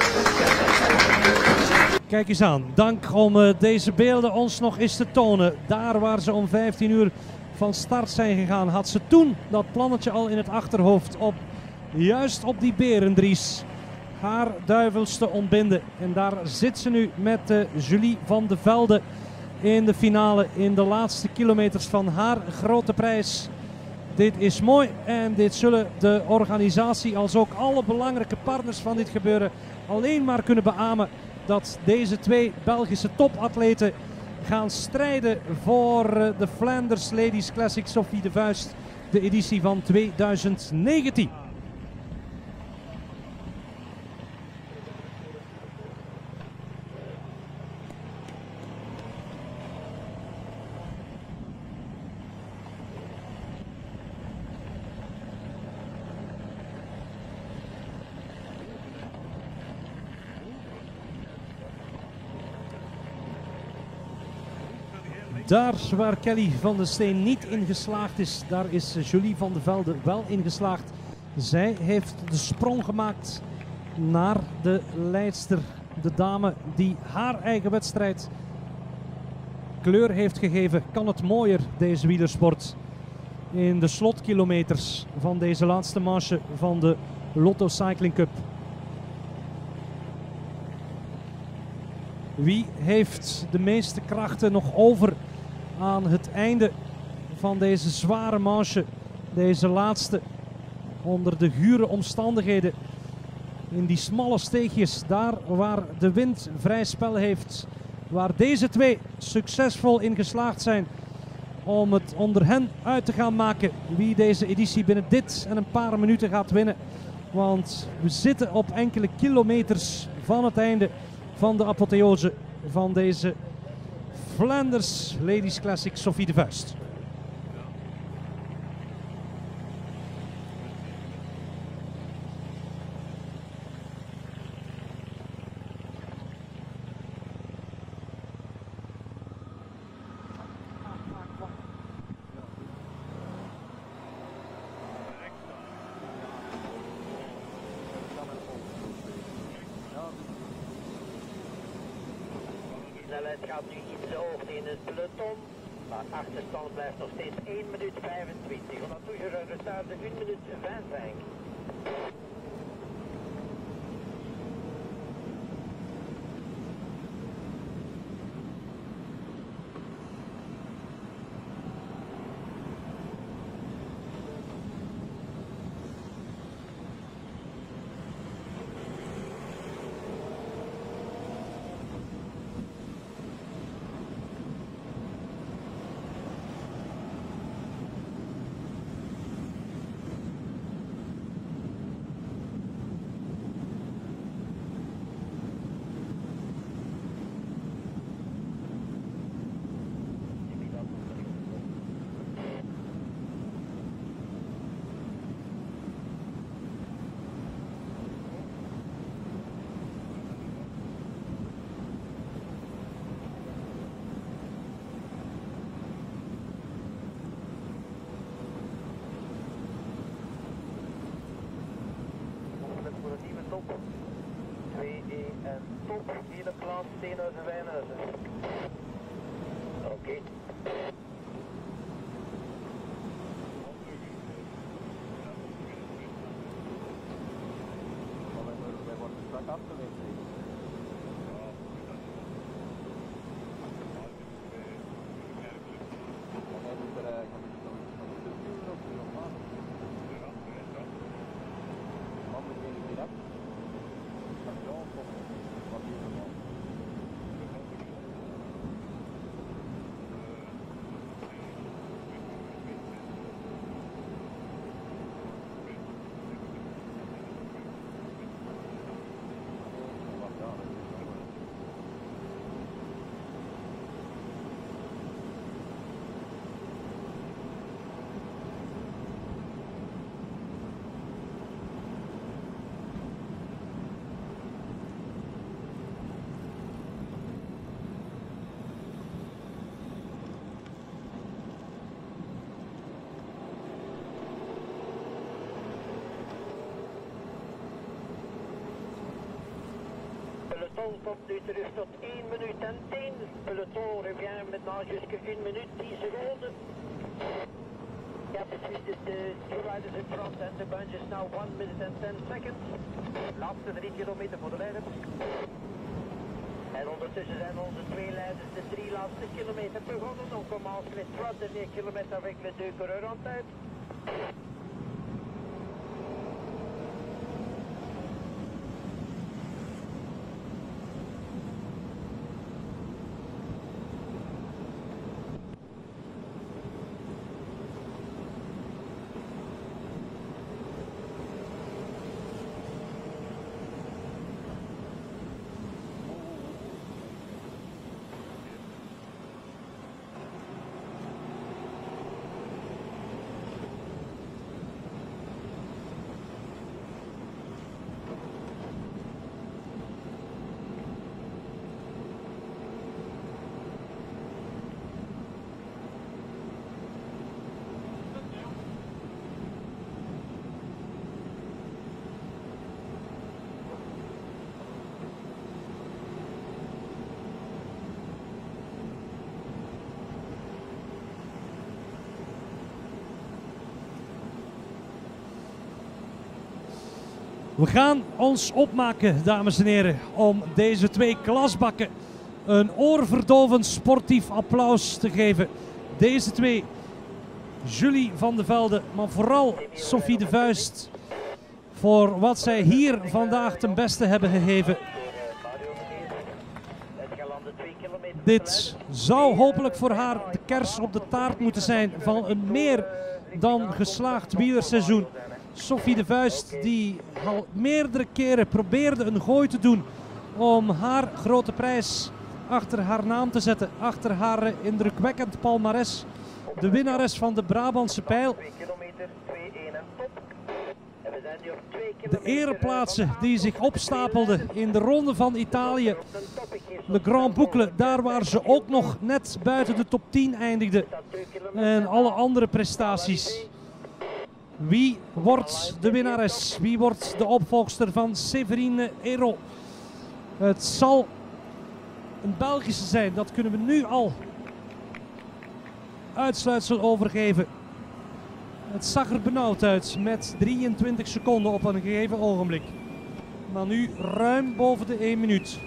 Kijk eens aan, dank om deze beelden ons nog eens te tonen. Daar waar ze om 15 uur van start zijn gegaan, had ze toen dat plannetje al in het achterhoofd juist op die Berendries. Haar duivels te ontbinden. En daar zit ze nu met Julie van de Velde in de finale, in de laatste kilometers van haar grote prijs. Dit is mooi en dit zullen de organisatie als ook alle belangrijke partners van dit gebeuren alleen maar kunnen beamen, dat deze twee Belgische topatleten gaan strijden voor de Flanders Ladies Classic Sophie de Vuist, de editie van 2019. Daar waar Kelly van der Steen niet in geslaagd is, daar is Julie van de Velde wel in geslaagd. Zij heeft de sprong gemaakt naar de leidster, de dame die haar eigen wedstrijd kleur heeft gegeven. Kan het mooier, deze wielersport, in de slotkilometers van deze laatste manche van de Lotto Cycling Cup. Wie heeft de meeste krachten nog over aan het einde van deze zware manche, deze laatste, onder de gure omstandigheden, in die smalle steegjes, daar waar de wind vrij spel heeft, waar deze twee succesvol in geslaagd zijn om het onder hen uit te gaan maken wie deze editie binnen dit en een paar minuten gaat winnen. Want we zitten op enkele kilometers van het einde van de apotheose van deze Flanders Ladies Classic Sophie de Vuist. Het gaat nu iets te hoog in het peloton, maar achterstand blijft nog steeds 1 minuut 25. On a toujours un retard de 1 minuut 25. top, vierde plaats, Steenhuizen, Wijnhuizen. Oké. Wij worden strak afgewezen. Peloton komt nu terug tot 1 minuut en 10. Peloton revient maintenant jusqu'à 1 minute 10 seconden. Ja, precies. The two riders in front and the bunch is now 1 minute and 10 seconds. Laatste 3 kilometer voor de leiders. En ondertussen zijn onze twee leiders de 3 laatste kilometer begonnen. On commence les 3 derniers kilomètres avec les 2 coureurs en tête. We gaan ons opmaken, dames en heren, om deze twee klasbakken een oorverdovend sportief applaus te geven. Deze twee, Julie van de Velde, maar vooral Sophie de Vuist, voor wat zij hier vandaag ten beste hebben gegeven. Dit zou hopelijk voor haar de kers op de taart moeten zijn van een meer dan geslaagd wielerseizoen. Sophie de Vuist, die al meerdere keren probeerde een gooi te doen om haar grote prijs achter haar naam te zetten, achter haar indrukwekkend palmares. De winnares van de Brabantse Pijl. De ereplaatsen die zich opstapelden in de Ronde van Italië. De Grand Boucle, daar waar ze ook nog net buiten de top 10 eindigde. En alle andere prestaties. Wie wordt de winnares? Wie wordt de opvolgster van Séverine Hérault? Het zal een Belgische zijn, dat kunnen we nu al uitsluitsel overgeven. Het zag er benauwd uit met 23 seconden op een gegeven ogenblik. Maar nu ruim boven de 1 minuut.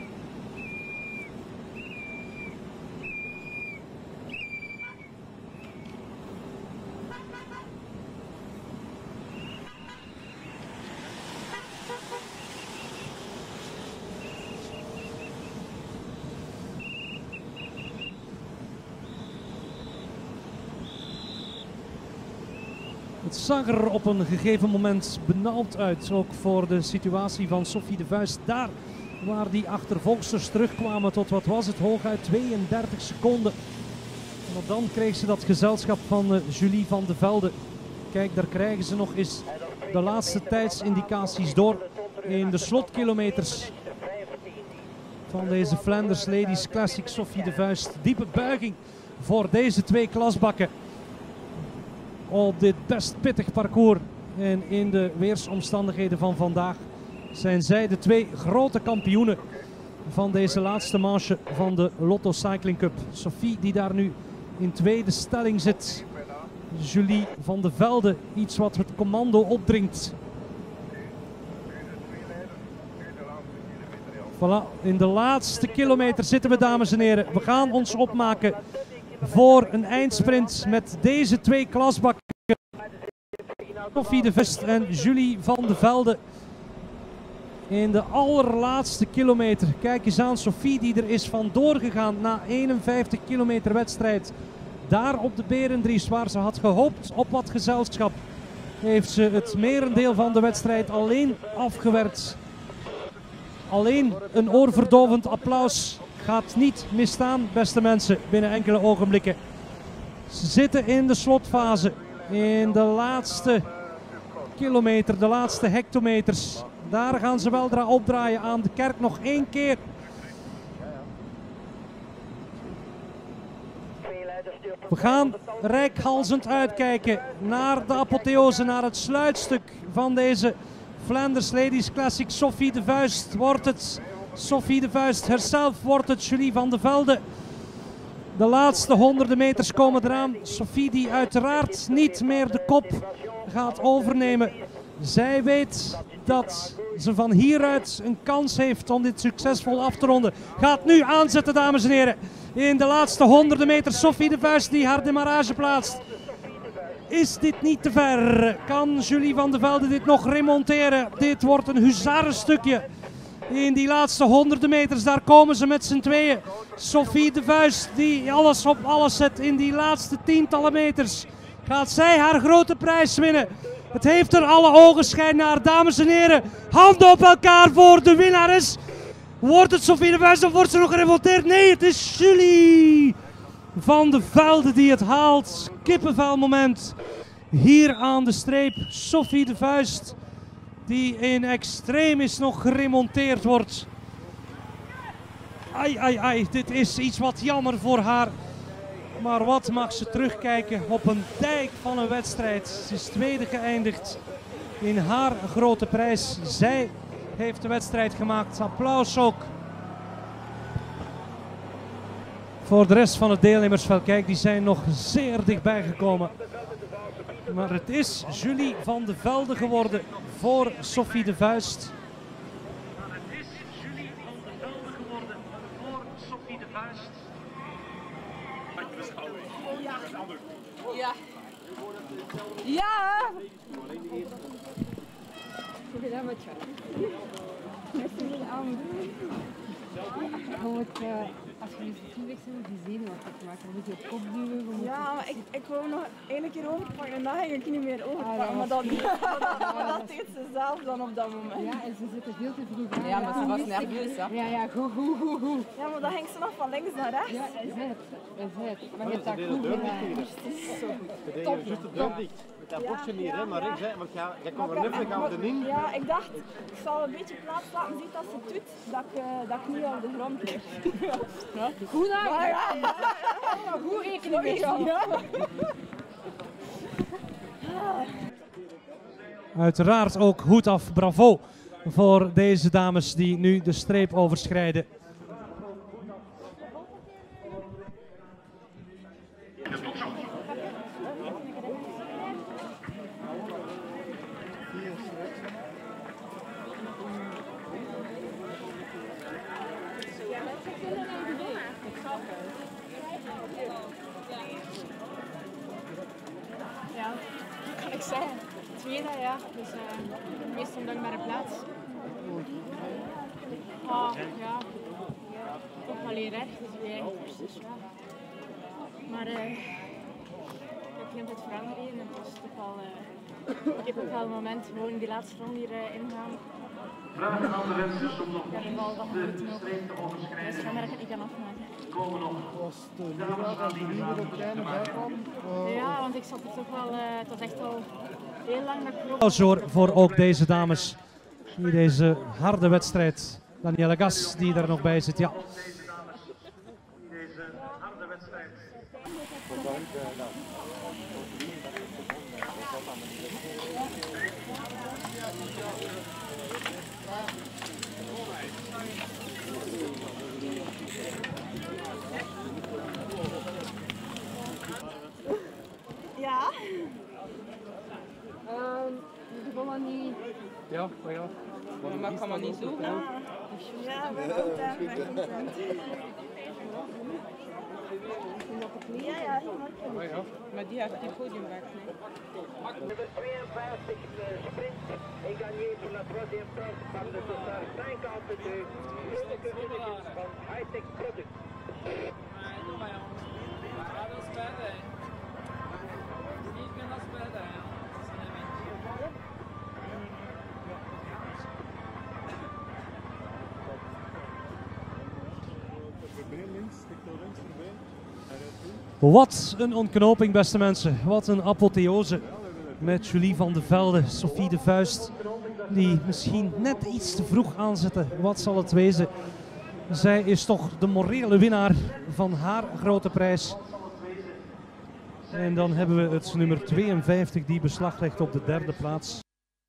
Het zag er op een gegeven moment benauwd uit, ook voor de situatie van Sophie de Vuist. Daar waar die achtervolgsters terugkwamen tot, wat was het, hooguit 32 seconden. En dan kreeg ze dat gezelschap van Julie van de Velde. Kijk, daar krijgen ze nog eens de laatste tijdsindicaties door in de slotkilometers van deze Flanders Ladies Classic. Sophie de Vuist, diepe buiging voor deze twee klasbakken op dit best pittig parcours. En in de weersomstandigheden van vandaag zijn zij de twee grote kampioenen. van deze laatste manche van de Lotto Cycling Cup. Sophie die daar nu in tweede stelling zit. Julie van de Velde, iets wat het commando opdringt. Voilà, in de laatste kilometer zitten we, dames en heren. We gaan ons opmaken voor een eindsprint met deze twee klasbakken. Sophie de Vest en Julie van de Velde. In de allerlaatste kilometer. Kijk eens aan Sophie die er is vandoor gegaan na 51 kilometer wedstrijd. Daar op de Berendries, waar ze had gehoopt op wat gezelschap, heeft ze het merendeel van de wedstrijd alleen afgewerkt. Alleen een oorverdovend applaus gaat niet misstaan, beste mensen, binnen enkele ogenblikken. Ze zitten in de slotfase, in de laatste kilometer, de laatste hectometers. Daar gaan ze weldra opdraaien aan de kerk nog één keer. We gaan reikhalzend uitkijken naar de apotheose, naar het sluitstuk van deze Flanders Ladies Classic. Sophie de Vuist wordt het. Sophie de Vuist herself wordt het. Julie van de Velde. De laatste honderden meters komen eraan. Sophie die uiteraard niet meer de kop gaat overnemen. Zij weet dat ze van hieruit een kans heeft om dit succesvol af te ronden. Gaat nu aanzetten, dames en heren. In de laatste honderden meters Sophie de Vuist die haar demarrage plaatst. Is dit niet te ver? Kan Julie van de Velde dit nog remonteren? Dit wordt een huzarenstukje. In die laatste honderden meters, daar komen ze met z'n tweeën. Sophie de Vuist die alles op alles zet in die laatste tientallen meters. Gaat zij haar grote prijs winnen? Het heeft er alle ogen schijn naar, dames en heren. Handen op elkaar voor de winnares. Wordt het Sophie de Vuist of wordt ze nog gerevolteerd? Nee, het is Julie van de Velde die het haalt. Kippenvelmoment hier aan de streep. Sophie de Vuist die in extremis nog geremonteerd wordt. Ai, ai, ai, dit is iets wat jammer voor haar. Maar wat mag ze terugkijken op een dijk van een wedstrijd. Ze is tweede geëindigd in haar grote prijs. Zij heeft de wedstrijd gemaakt. Applaus ook voor de rest van het deelnemersveld. Kijk, die zijn nog zeer dichtbij gekomen. Maar het is Julie van de Velde geworden voor Sophie de Vuist. Het is Julie van de Velde geworden voor Sophie de Vuist. Ja. Ja. Als je je toeweg bent, die zenuwachtig maken, dan moet je op kop duwen. Ja, maar ik wou nog één keer overpakken en dan ging ik niet meer overpakken. Maar dat deed ze zelf dan op dat moment. Ja, en ze zitten veel te vroeg aan. Ja, maar ze was nerveus, hè? Ja, goed. Ja, maar dan ging ze nog van links naar rechts. Ja, is het. Maar je hebt dat goed gedaan. Top. Met dat bordje niet, hè, maar rechts, hè, want jij komt er even gaan we in. Ja, ik dacht, ik zal een beetje plaats laten zien dat ze het doet, dat ik niet op de grond lig. Goed aan. Ja. Goed rekenen mee gaan. Uiteraard ook hoed af, bravo voor deze dames die nu de streep overschrijden. Ja, wat kan ik zeggen? Tweede, ja. Dus de meest ondankbare plaats. Ja. Ook wel hier recht, dus weer dus ja. Maar ik heb heel tijd veranderen en het was toch wel ik heb ook wel een moment gewoon die laatste ronde hier ingaan. Vragen aan de wensers om nog niet de streep te overschrijden. Dus jammer dat ik het niet kan afmaken. Komen nog. Ja, want ik zat er toch wel, het was echt al heel lang dat ik Applaus voor ook deze dames. In deze harde wedstrijd. Danielle Gas die er nog bij zit, ja. Deze harde wedstrijd. dat kan maar niet zoeken. Ja, we gaan content. Ja. Maar die heeft die podium weg. Nummer 52 sprint est gagné pour la troisième place par le dossard 52, Lonneke Unnekens van Hightech Product. Wat een ontknoping, beste mensen. Wat een apotheose. Met Julie van de Velde, Sophie de Vuist, die misschien net iets te vroeg aanzetten. Wat zal het wezen? Zij is toch de morele winnaar van haar grote prijs. En dan hebben we het nummer 52 die beslag legt op de derde plaats.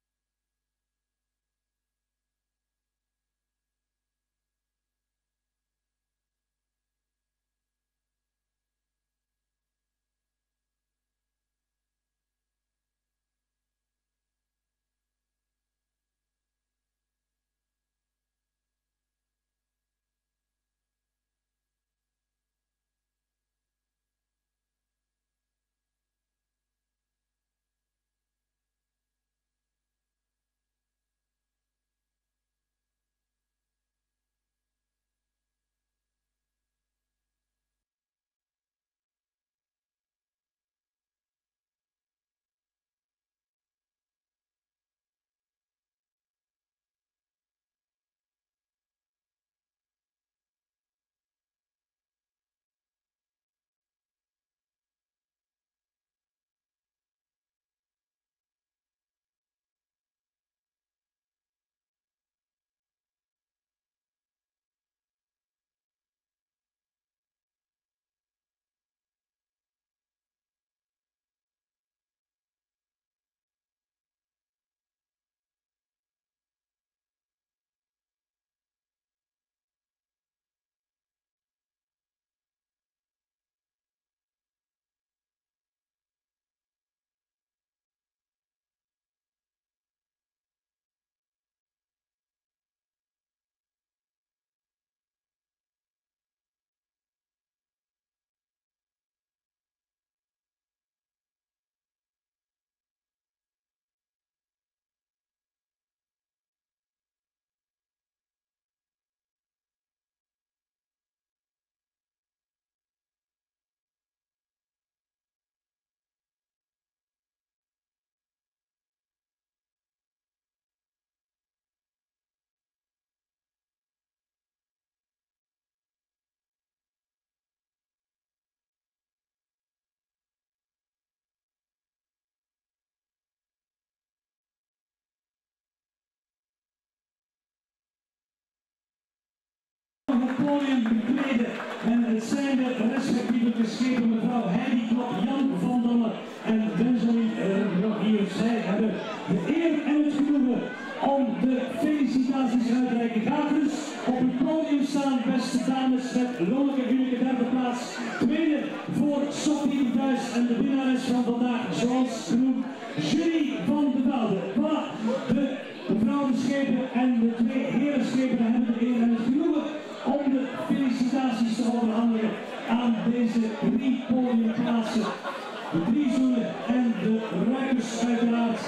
Het podium betreden en het zijn de respectievelijke schepen mevrouw Heidi Klop, Jan van Dolle en Benjamin Rogier. Zij hebben de eer en het genoegen om de felicitaties uit te reiken. Ga dus op het podium staan, beste dames, met Lonneke Unneke derde plaats. Tweede voor Sophie de Vuist en de winnares van vandaag, zoals genoemd, Julie van de Velde. Voilà, de vrouwenschepen en de twee herenschepen hebben de eer en het genoegen om de felicitaties te overhandigen aan deze drie podiumplaatsen. De drie zoenen en de ruikers uiteraard.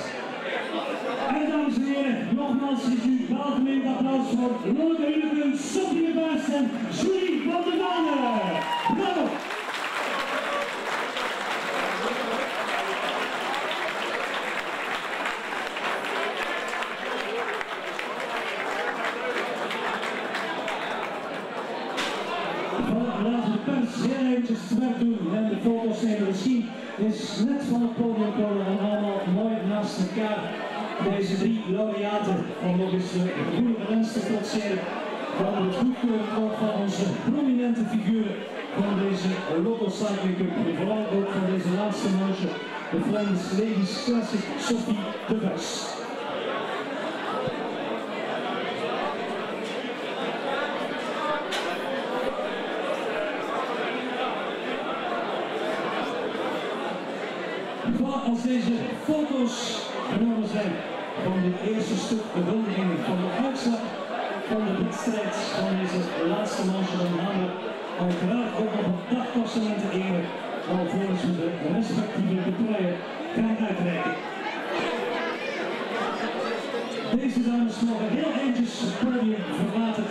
En dames en heren, nogmaals is u welgemeen applaus voor Lonneke Unneke, Sophie de Vuist en Julie van der Velde. Bravo! Laten we de pers heel eventjes het werk doen en de foto's nemen. Misschien is net van het podium komen en allemaal mooi naast elkaar deze drie laureaten om nog eens de goede wens te trotseren van het goedkeuren ook van onze prominente figuren van deze Lotto Cycling Cup en vooral ook van deze laatste manche, de Flens Ladies Classic Sophie de Vuist. Als deze foto's genomen zijn, van dit eerste stuk bewildiging van de uitslag van de wedstrijd van deze laatste manche. Dan gaan we uiteraard ook nog een dagklassement te eren, alvorens we de respectieve truien gaan uitreiken. Deze dames mogen heel eentjes het podium verlaten.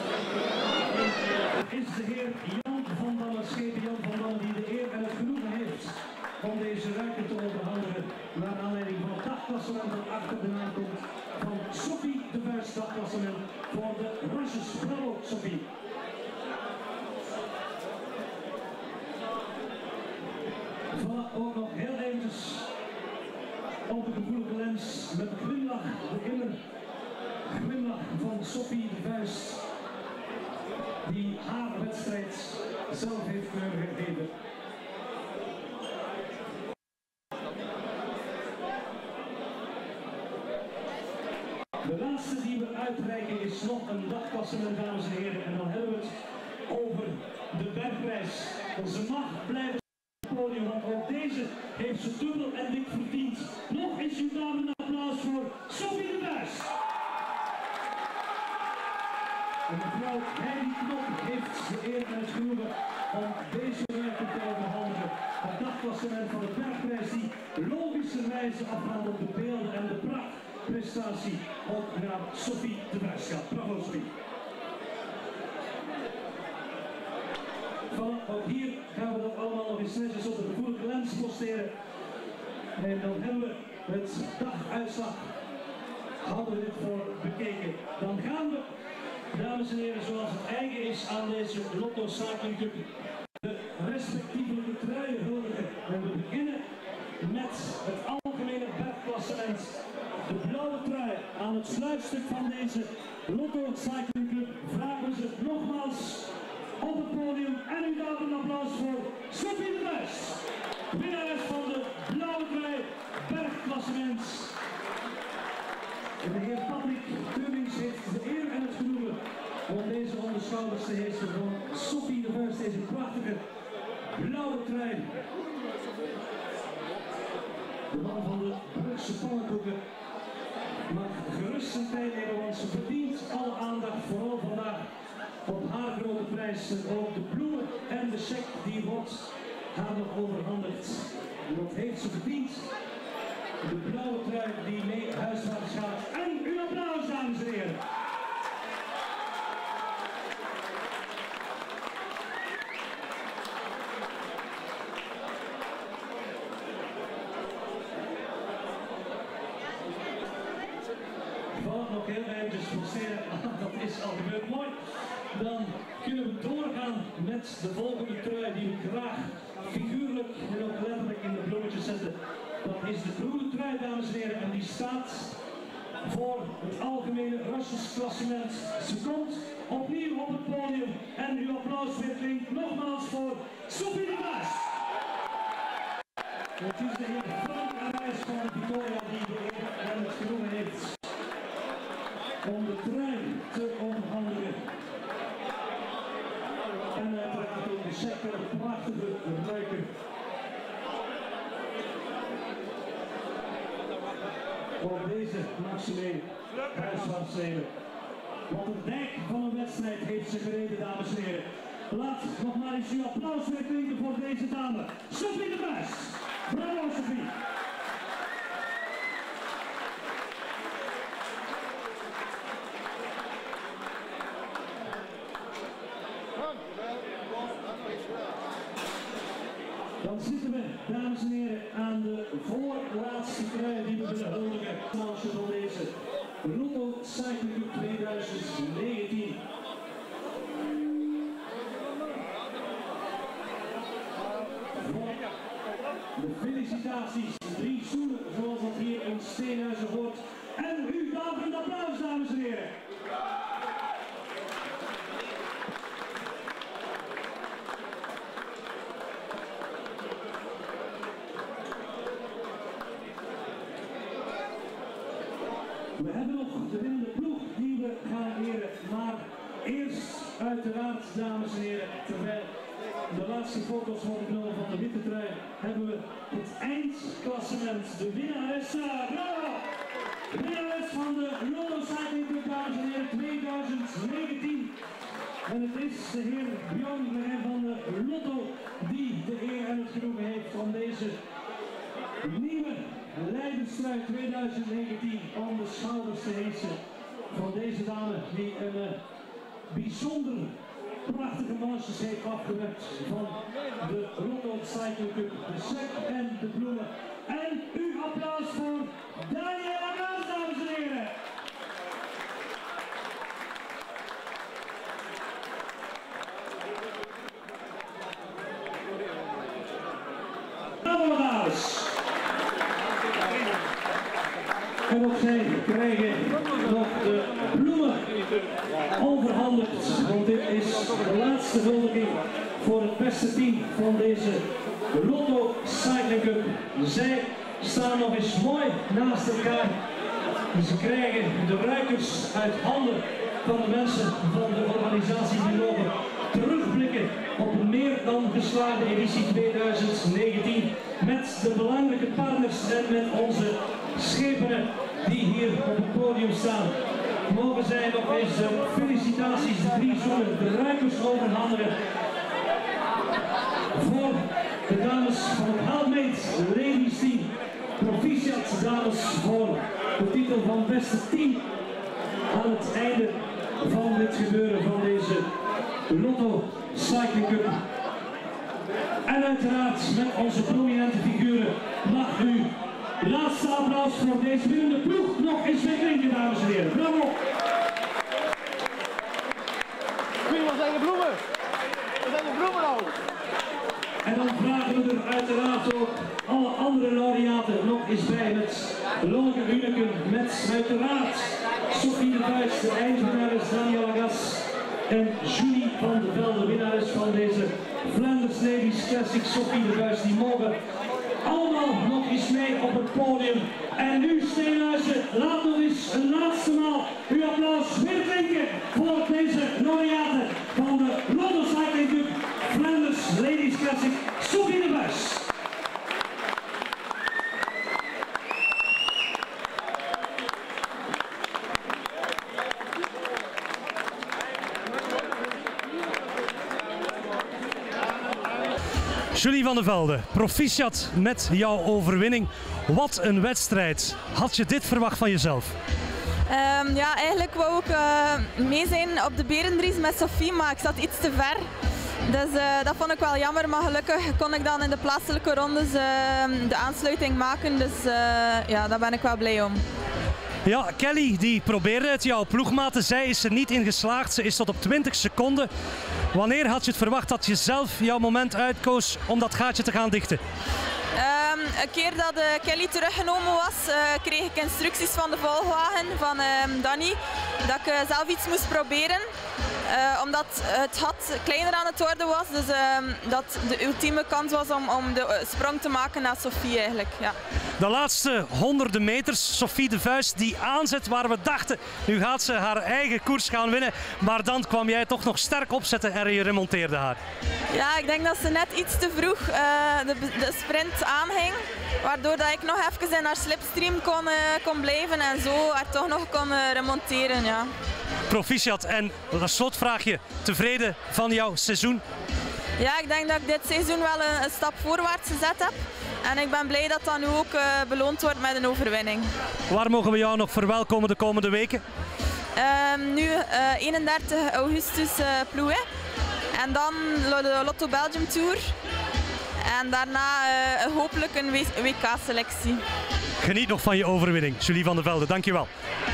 Is de heer Jan van Damme, schepen Jan van Damme, die de eer en het genoegen heeft om deze ruiten te overhandigen naar aanleiding van het dagklassement dat achter de naam komt van Sophie de Vuist, dagklassement voor de Rushes. Bravo Sophie. Voilà, ook nog heel eventjes op de gevoelige lens met de glimlach, de immer glimlach van Sophie de Vuist, die haar wedstrijd zelf heeft kunnen gegeven. De laatste die we uitreiken is nog een dagklassement, dames en heren, en dan hebben we het over de bergprijs. Ze mag blijven op het podium, want ook deze heeft ze dubbel en dik verdiend. Nog eens uw dames een applaus voor Sophie de Vuist. En mevrouw Heidi Knop heeft de eer en het genoegen om deze werken te overhandigen. Het dagklassement van de bergprijs die logischerwijze afhandelt de beelden en de prachtprestatie ook naar Sophie de Vuist gaat. Bravo Sophie. Voilà, ook hier gaan we dat allemaal nog eens netjes op de gevoelige lens posteren. En dan hebben we het daguitslag, hadden we dit voor bekeken. Dan gaan we, dames en heren, zoals het eigen is aan deze Lotto Cycling Cup, de respectievelijke truien huldigen. En we beginnen met het algemene bergklassement. De blauwe trui aan het sluitstuk van deze Lotto Cycling Cup vragen we ze nogmaals op het podium en u daalt een applaus voor Sophie de Vuist, winnares van de blauwe trui bergklassement. En de heer Patrick Keurings heeft de eer en het genoegen om deze onder schouders te heersen van Sophie de Vuist, deze prachtige blauwe trui. De man van de Brugse pannenkoeken mag gerust zijn tijd nemen, want ze verdient alle aandacht, vooral vandaag op haar grote prijs. En ook de bloemen en de cheque die wordt haar nog overhandigd. En dat heeft ze verdiend. De blauwe trui die mee huiswaarts gaat. En uw applaus, dames en heren. Voilà, nog heel eventjes posteren. Dat is al gebeurd. Mooi. Dan kunnen we doorgaan met de volgende trui die we graag figuurlijk en ook letterlijk in de bloemetjes zetten. Dat is de groene trui, dames en heren, en die staat voor het algemene Russelsklassement. Ze komt opnieuw op het podium en uw applaus weer klinkt nogmaals voor Sophie de Vuist. Het is de heer Frank Arijs van Victoria die de eer en het genoegen heeft om de trui te overhandigen. En uiteraard ook de cheque, de prachtige ruiker. Ook deze mag ze mee huiswaarts nemen. Want het dijk van een wedstrijd heeft ze gereden, dames en heren. Laat nog maar eens uw applaus weer klinken voor deze dame, Sophie de Vuist. Bravo Sophie. Dan zitten we, dames en heren, aan de voorlaatste trui die we willen huldigen. Manche van deze Lotto Cycling Cup 2019. De felicitaties, 3 stoelen, zoals dat hier in Steenhuizen hoort. En u daalt een applaus, dames en heren. We hebben nog de winnende ploeg die we gaan eren, maar eerst uiteraard, dames en heren, terwijl de laatste foto's worden genomen van de witte trui, hebben we het eindklassement. De winnares, bravo! winnares van de Lotto Cycling Cup, dames en heren, 2019. En het is de heer Bjorn Verheyen van de Lotto die de eer en het genoegen heeft om deze nieuwe Leidenstrui 2019 om de schouders te heesen van deze dame die een bijzonder prachtige manches heeft afgewerkt van de Lotto Cycling Cup, de sec en de bloemen. En uw applaus voor Daniela Gas, dames en heren. Applaus. En ook zij krijgen nog de bloemen overhandigd, want dit is de laatste huldiging voor het beste team van deze Lotto Cycling Cup. Zij staan nog eens mooi naast elkaar. Ze krijgen de ruikers uit handen van de mensen van de organisatie die mogen terugblikken op een meer dan geslaagde editie 2019 met de belangrijke partners en met onze schepenen die hier op het podium staan. Mogen zij nog eens de felicitaties, de 3 zoenen, de ruikers overhandigen voor de dames van het Helmate Ladies Team. Proficiat dames voor de titel van beste team aan het einde van dit gebeuren van deze Lotto Cycling Cup. En uiteraard met onze prominente figuren mag u laatste applaus voor deze winnende ploeg nog eens wegklinken, dames en heren. Bravo! Waar zijn de bloemen? Waar zijn de bloemen nou? En dan vragen we er uiteraard ook alle andere laureaten nog eens bij met Lonneke Huneken, met uiteraard Sophie de Vuist, de eindwinnares Daniela Gas en Julie van de Velde, winnares van deze Flanders Ladies Classic. Sophie de Vuist, die mogen allemaal nog eens mee op het podium. En nu Steenhuizen, laat nog eens een laatste maal uw applaus weer klinken voor deze laureaten van de Lotto Cycling Cup Flanders Ladies Classic, Sophie de Vuist. Julie van de Velde, proficiat met jouw overwinning. Wat een wedstrijd. Had je dit verwacht van jezelf? Ja, eigenlijk wou ik mee zijn op de Berendries met Sophie, maar ik zat iets te ver. Dus dat vond ik wel jammer, maar gelukkig kon ik dan in de plaatselijke rondes de aansluiting maken. Dus ja, daar ben ik wel blij om. Ja, Kelly die probeerde het, jouw ploegmaten. Zij is er niet in geslaagd. Ze is tot op 20 seconden. Wanneer had je het verwacht dat je zelf jouw moment uitkoos om dat gaatje te gaan dichten? Een keer dat Kelly teruggenomen was, kreeg ik instructies van de volgwagen van Danny dat ik zelf iets moest proberen. Omdat het gat kleiner aan het worden was, dus dat de ultieme kans was om de sprong te maken naar Sophie eigenlijk. Ja. De laatste honderden meters, Sophie de Vuist die aanzet waar we dachten, nu gaat ze haar eigen koers gaan winnen. Maar dan kwam jij toch nog sterk opzetten en je remonteerde haar. Ja, ik denk dat ze net iets te vroeg de sprint aanhing. Waardoor dat ik nog even in haar slipstream kon blijven en zo haar toch nog kon remonteren. Ja. Proficiat, en als slotvraagje, tevreden van jouw seizoen? Ja, ik denk dat ik dit seizoen wel een stap voorwaarts gezet heb. En ik ben blij dat dat nu ook beloond wordt met een overwinning. Waar mogen we jou nog verwelkomen de komende weken? Nu 31 augustus Plouet. En dan de Lotto Belgium Tour. En daarna hopelijk een WK-selectie. Geniet nog van je overwinning, Julie van de Velde. Dankjewel.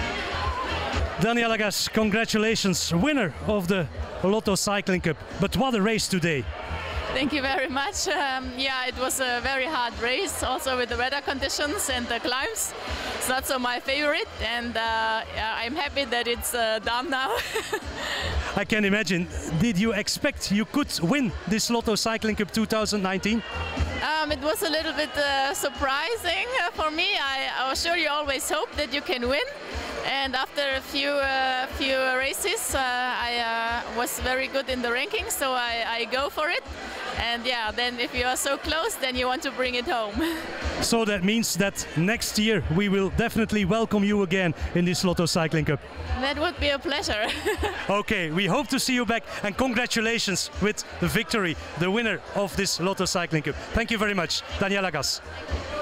Daniela Gas, congratulations, winner of the Lotto Cycling Cup. But what a race today. Thank you very much. Yeah, it was a very hard race, also with the weather conditions and the climbs. It's not so my favorite, and yeah, I'm happy that it's done now. I can imagine. Did you expect you could win this Lotto Cycling Cup 2019? It was a little bit surprising for me. I was sure you always hope that you can win. And after a few races, I was very good in the ranking, so I go for it. And yeah, then if you are so close, then you want to bring it home. So that means that next year we will definitely welcome you again in this Lotto Cycling Cup. That would be a pleasure. Okay, we hope to see you back, and congratulations with the victory, the winner of this Lotto Cycling Cup. Thank you very much, Daniela Gas.